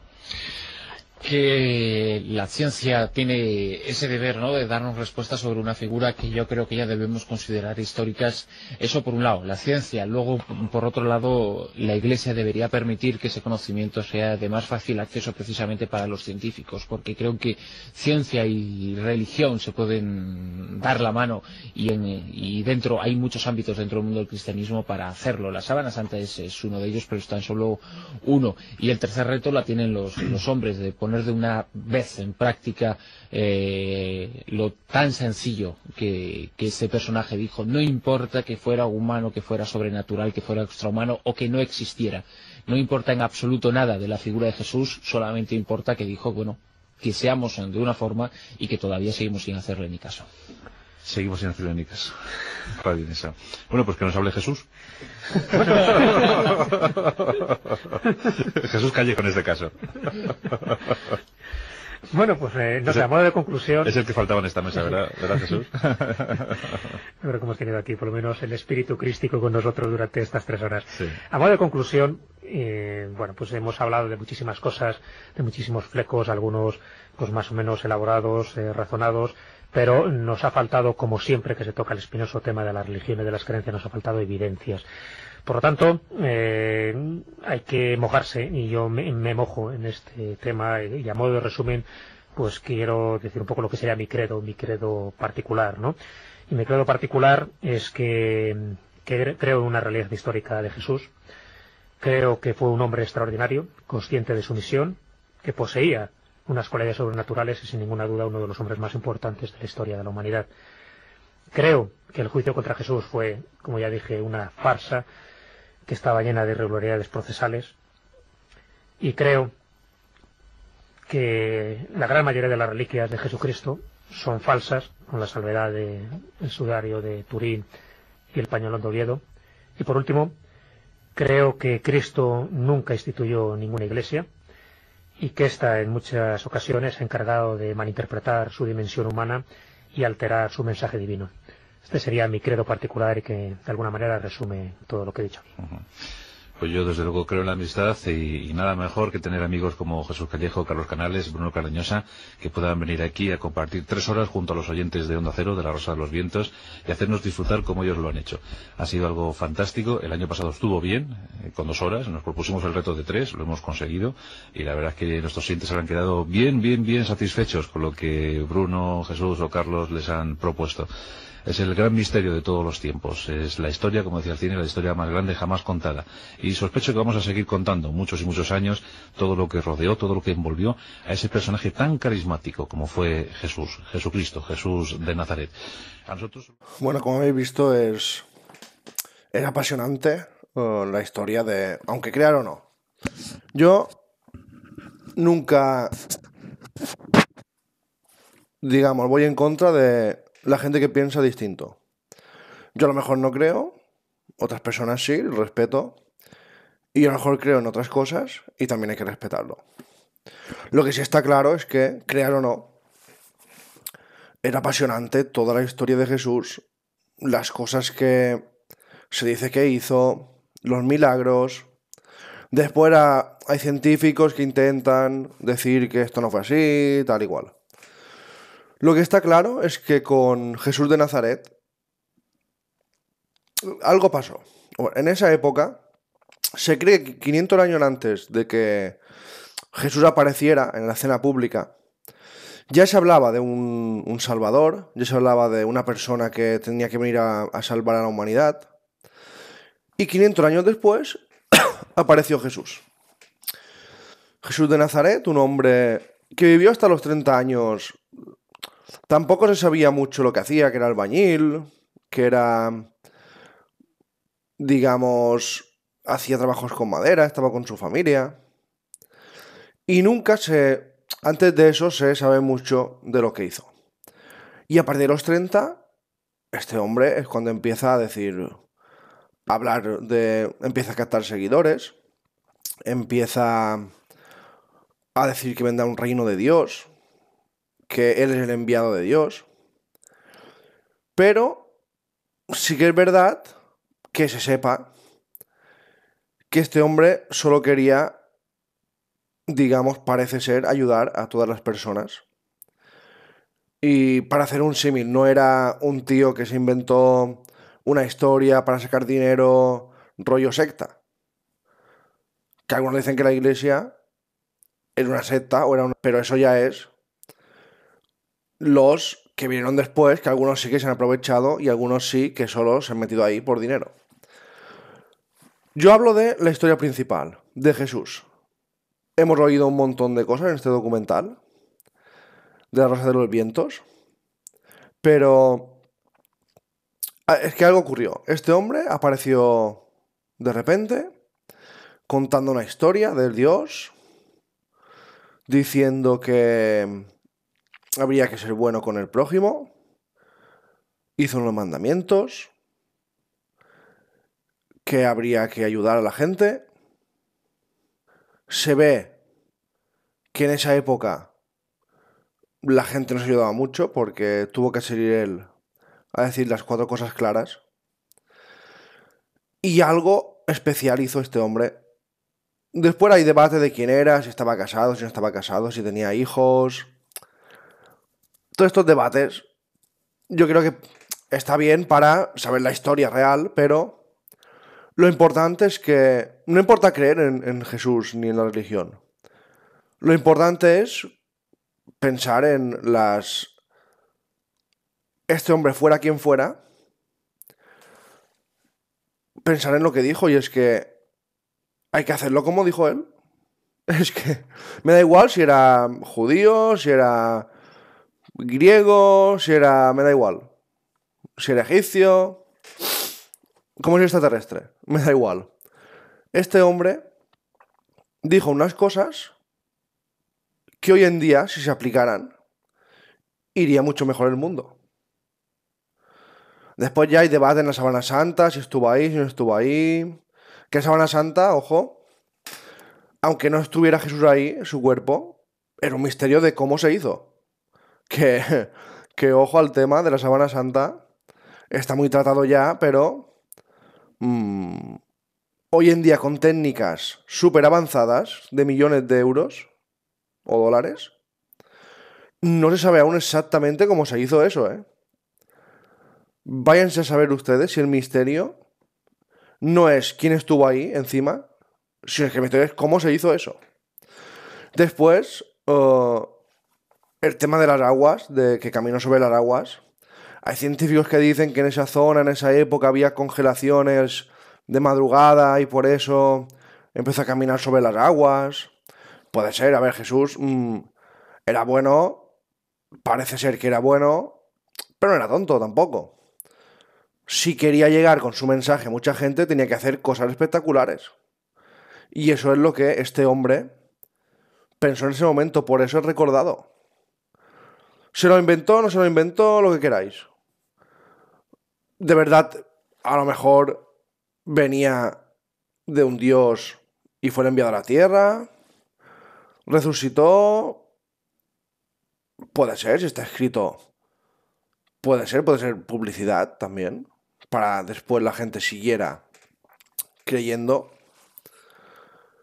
Que la ciencia tiene ese deber, ¿no?, de darnos respuestas sobre una figura que yo creo que ya debemos considerar históricas. Eso por un lado, la ciencia. Luego, por otro lado, la Iglesia debería permitir que ese conocimiento sea de más fácil acceso precisamente para los científicos, porque creo que ciencia y religión se pueden dar la mano y dentro hay muchos ámbitos dentro del mundo del cristianismo para hacerlo. La Sábana Santa es uno de ellos, pero es tan solo uno. Y el tercer reto la tienen los hombres, de poner de una vez en práctica lo tan sencillo que ese personaje dijo. No importa que fuera humano, que fuera sobrenatural, que fuera extrahumano o que no existiera. No importa en absoluto nada de la figura de Jesús, solamente importa que dijo, bueno, que seamos de una forma y que todavía seguimos sin hacerle ni caso. Seguimos sin hacerle ni caso. Bueno, pues que nos hable Jesús. Jesús Callejo en este caso. Bueno, pues no sé, a modo de conclusión... Es el que faltaba en esta mesa, ¿verdad Jesús? Yo creo que hemos tenido aquí por lo menos el espíritu crístico con nosotros durante estas 3 horas. Sí. A modo de conclusión, bueno, pues hemos hablado de muchísimas cosas, de muchísimos flecos, algunos pues más o menos elaborados, razonados, pero nos ha faltado, como siempre que se toca el espinoso tema de la religión y de las creencias, nos ha faltado evidencias. Por lo tanto, hay que mojarse, y yo me mojo en este tema, y a modo de resumen, pues quiero decir un poco lo que sería mi credo particular, ¿no? Y mi credo particular es que creo en una realidad histórica de Jesús. Creo que fue un hombre extraordinario, consciente de su misión, que poseía unas cualidades sobrenaturales y sin ninguna duda uno de los hombres más importantes de la historia de la humanidad. Creo que el juicio contra Jesús fue, como ya dije, una farsa que estaba llena de irregularidades procesales, y creo que la gran mayoría de las reliquias de Jesucristo son falsas, con la salvedad del sudario de Turín y el pañolón de Oviedo. Y por último, creo que Cristo nunca instituyó ninguna iglesia, y que ésta en muchas ocasiones ha encargado de malinterpretar su dimensión humana y alterar su mensaje divino. Este sería mi credo particular y que de alguna manera resume todo lo que he dicho aquí. Pues yo desde luego creo en la amistad y nada mejor que tener amigos como Jesús Callejo, Carlos Canales, Bruno Cardeñosa, que puedan venir aquí a compartir 3 horas junto a los oyentes de Onda Cero, de la Rosa de los Vientos, y hacernos disfrutar como ellos lo han hecho. Ha sido algo fantástico. El año pasado estuvo bien, con 2 horas, nos propusimos el reto de 3, lo hemos conseguido, y la verdad es que nuestros oyentes habrán quedado bien satisfechos con lo que Bruno, Jesús o Carlos les han propuesto. Es el gran misterio de todos los tiempos. Es la historia, como decía el cine, la historia más grande jamás contada. Y sospecho que vamos a seguir contando muchos y muchos años todo lo que rodeó, todo lo que envolvió a ese personaje tan carismático como fue Jesucristo, Jesús de Nazaret. A nosotros... Bueno, como habéis visto, es apasionante la historia de... Aunque crean o no. Yo nunca, digamos, voy en contra de la gente que piensa distinto. Yo a lo mejor no creo, otras personas sí, respeto, y a lo mejor creo en otras cosas y también hay que respetarlo. Lo que sí está claro es que, crean o no, era apasionante toda la historia de Jesús, las cosas que se dice que hizo, los milagros, Después hay científicos que intentan decir que esto no fue así, tal y cual. Lo que está claro es que con Jesús de Nazaret algo pasó. Bueno, en esa época se cree que 500 años antes de que Jesús apareciera en la escena pública, ya se hablaba de un Salvador, ya se hablaba de una persona que tenía que venir a salvar a la humanidad. Y 500 años después apareció Jesús. Jesús de Nazaret, un hombre que vivió hasta los 30 años. Tampoco se sabía mucho lo que hacía, que era albañil, que era, digamos, hacía trabajos con madera, estaba con su familia. Y antes de eso se sabe mucho de lo que hizo. Y a partir de los 30, este hombre es cuando empieza a decir, empieza a captar seguidores, empieza a decir que vendrá un reino de Dios, que él es el enviado de Dios. Pero sí que es verdad que se sepa que este hombre solo quería, digamos, parece ser, ayudar a todas las personas. Y para hacer un símil, no era un tío que se inventó una historia para sacar dinero, rollo secta. Que algunos dicen que la iglesia era una secta, pero eso ya es los que vinieron después, que algunos sí que se han aprovechado y algunos sí que solo se han metido ahí por dinero. Yo hablo de la historia principal, de Jesús. Hemos oído un montón de cosas en este documental de la Rosa de los Vientos, pero es que algo ocurrió. Este hombre apareció de repente contando una historia del Dios, diciendo que habría que ser bueno con el prójimo, hizo unos mandamientos, que habría que ayudar a la gente. Se ve que en esa época la gente no se ayudaba mucho porque tuvo que salir él a decir las 4 cosas claras. Y algo especial hizo este hombre. Después hay debate de quién era, si estaba casado, si no estaba casado, si tenía hijos. Todos estos debates yo creo que está bien para saber la historia real, pero lo importante es que no importa creer en Jesús ni en la religión. Lo importante es pensar en este hombre fuera quien fuera, pensar en lo que dijo, y es que hay que hacerlo como dijo él. Es que me da igual si era judío, si era griego, me da igual. Si era egipcio, como si extraterrestre, me da igual. Este hombre dijo unas cosas que hoy en día, si se aplicaran, iría mucho mejor el mundo. Después ya hay debate en la Sábana Santa, si estuvo ahí, si no estuvo ahí. Que Sábana Santa, ojo, aunque no estuviera Jesús ahí, su cuerpo, era un misterio de cómo se hizo. Que ojo al tema de la Sábana Santa, está muy tratado ya, pero hoy en día con técnicas súper avanzadas de millones de euros o dólares, no se sabe aún exactamente cómo se hizo eso, ¿eh? Váyanse a saber ustedes si el misterio no es quién estuvo ahí encima, sino que el misterio es cómo se hizo eso. Después, el tema de las aguas, de que caminó sobre las aguas. Hay científicos que dicen que en esa zona, en esa época, había congelaciones de madrugada y por eso empezó a caminar sobre las aguas. Puede ser, a ver, Jesús era bueno, parece ser que era bueno, pero no era tonto tampoco. Si quería llegar con su mensaje a mucha gente, tenía que hacer cosas espectaculares. Y eso es lo que este hombre pensó en ese momento, por eso es recordado. ¿Se lo inventó, no se lo inventó, lo que queráis? De verdad, a lo mejor venía de un dios y fue enviado a la tierra, resucitó. Puede ser, si está escrito. Puede ser publicidad también, para después la gente siguiera creyendo.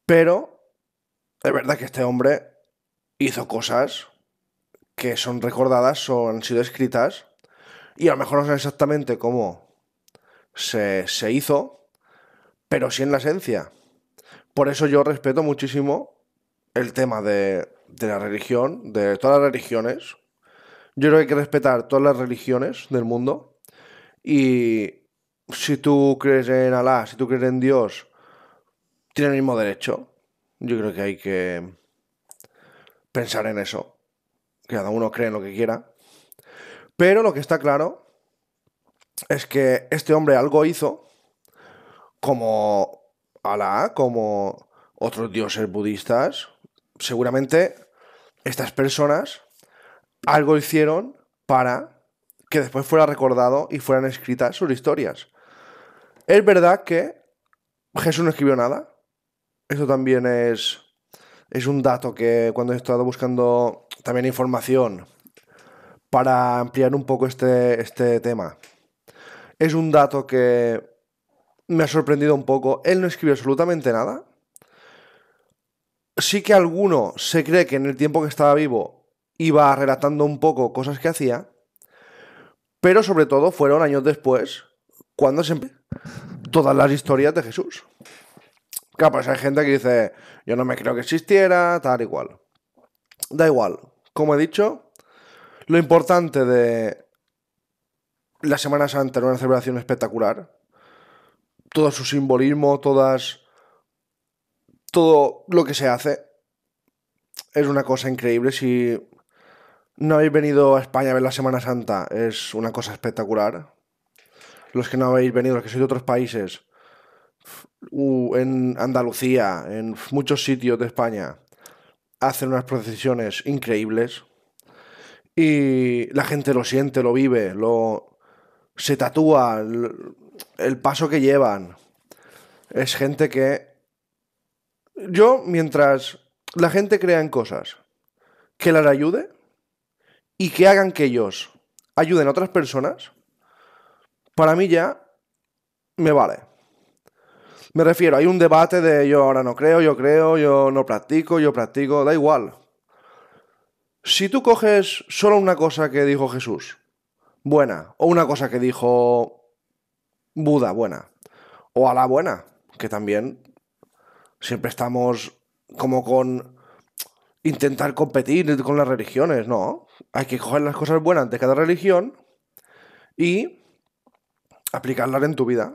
Pero es verdad que este hombre hizo cosas que son recordadas, han sido escritas, y a lo mejor no sé exactamente cómo se hizo, pero sí en la esencia. Por eso yo respeto muchísimo el tema de la religión, de todas las religiones. Yo creo que hay que respetar todas las religiones del mundo. Y si tú crees en Alá, si tú crees en Dios, tienes el mismo derecho. Yo creo que hay que pensar en eso. Que cada uno cree en lo que quiera. Pero lo que está claro es que este hombre algo hizo, como Alá, como otros dioses budistas. Seguramente estas personas algo hicieron para que después fuera recordado y fueran escritas sus historias. Es verdad que Jesús no escribió nada. Eso también es un dato que cuando he estado buscando también información para ampliar un poco este tema, es un dato que me ha sorprendido un poco. Él no escribió absolutamente nada. Sí que alguno se cree que en el tiempo que estaba vivo iba relatando un poco cosas que hacía, pero sobre todo fueron años después cuando se todas las historias de Jesús. Claro, pues hay gente que dice, yo no me creo que existiera, tal y cual. Da igual. Como he dicho, lo importante de la Semana Santa era una celebración espectacular. Todo su simbolismo, todo lo que se hace es una cosa increíble. Si no habéis venido a España a ver la Semana Santa, es una cosa espectacular. Los que no habéis venido, los que sois de otros países, en Andalucía, en muchos sitios de España, hacen unas procesiones increíbles. Y la gente lo siente, lo vive, se tatúa el paso que llevan. Es gente que... Yo, mientras la gente crea en cosas que las ayude y que hagan que ellos ayuden a otras personas, para mí ya me vale. Me refiero, hay un debate de yo ahora no creo, yo creo, yo no practico, yo practico, da igual. Si tú coges solo una cosa que dijo Jesús, buena, o una cosa que dijo Buda, buena, o Alá, buena, que también siempre estamos como con intentar competir con las religiones, no. Hay que coger las cosas buenas de cada religión y aplicarlas en tu vida.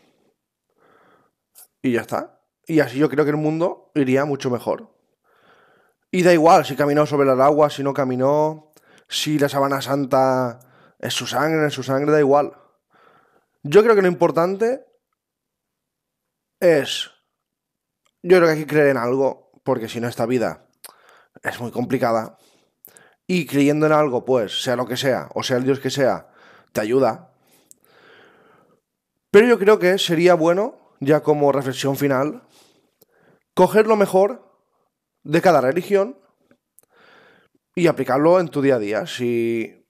Y ya está. Y así yo creo que el mundo iría mucho mejor. Y da igual si caminó sobre las aguas, si no caminó, si la Sábana Santa es su sangre, da igual. Yo creo que lo importante es... Yo creo que hay que creer en algo, porque si no esta vida es muy complicada. Y creyendo en algo, pues, sea lo que sea, o sea el Dios que sea, te ayuda. Pero yo creo que sería bueno, ya como reflexión final, coger lo mejor de cada religión y aplicarlo en tu día a día. Si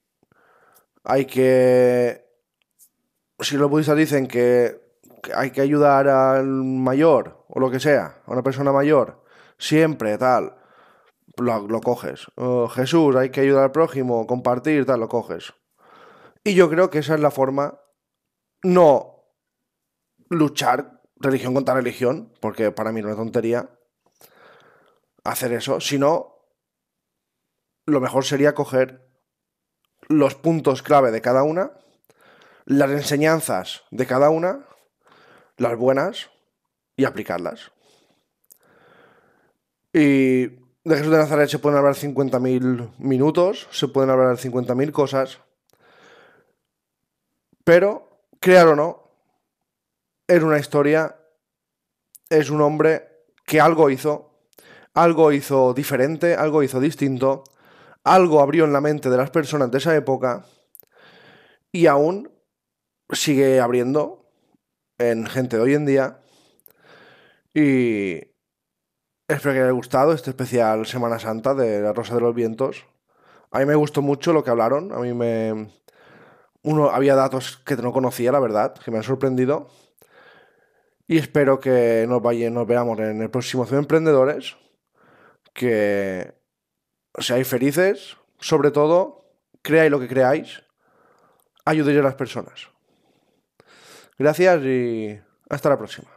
los budistas dicen que hay que ayudar al mayor, o lo que sea, a una persona mayor, siempre, tal, lo coges. Jesús, hay que ayudar al prójimo, compartir, tal, lo coges. Y yo creo que esa es la forma, no luchar religión contra religión, porque para mí no es una tontería hacer eso, sino lo mejor sería coger los puntos clave de cada una, las enseñanzas de cada una, las buenas, y aplicarlas. Y de Jesús de Nazaret se pueden hablar 50.000 minutos, se pueden hablar 50.000 cosas, pero, crear o no, es una historia, es un hombre que algo hizo diferente, algo hizo distinto, algo abrió en la mente de las personas de esa época y aún sigue abriendo en gente de hoy en día. Y espero que os haya gustado este especial Semana Santa de La Rosa de los Vientos. A mí me gustó mucho lo que hablaron. Había datos que no conocía, la verdad, que me han sorprendido. Y espero que nos veamos en el próximo Ciudad Emprendedores, que seáis felices, sobre todo, creáis lo que creáis, ayudéis a las personas. Gracias y hasta la próxima.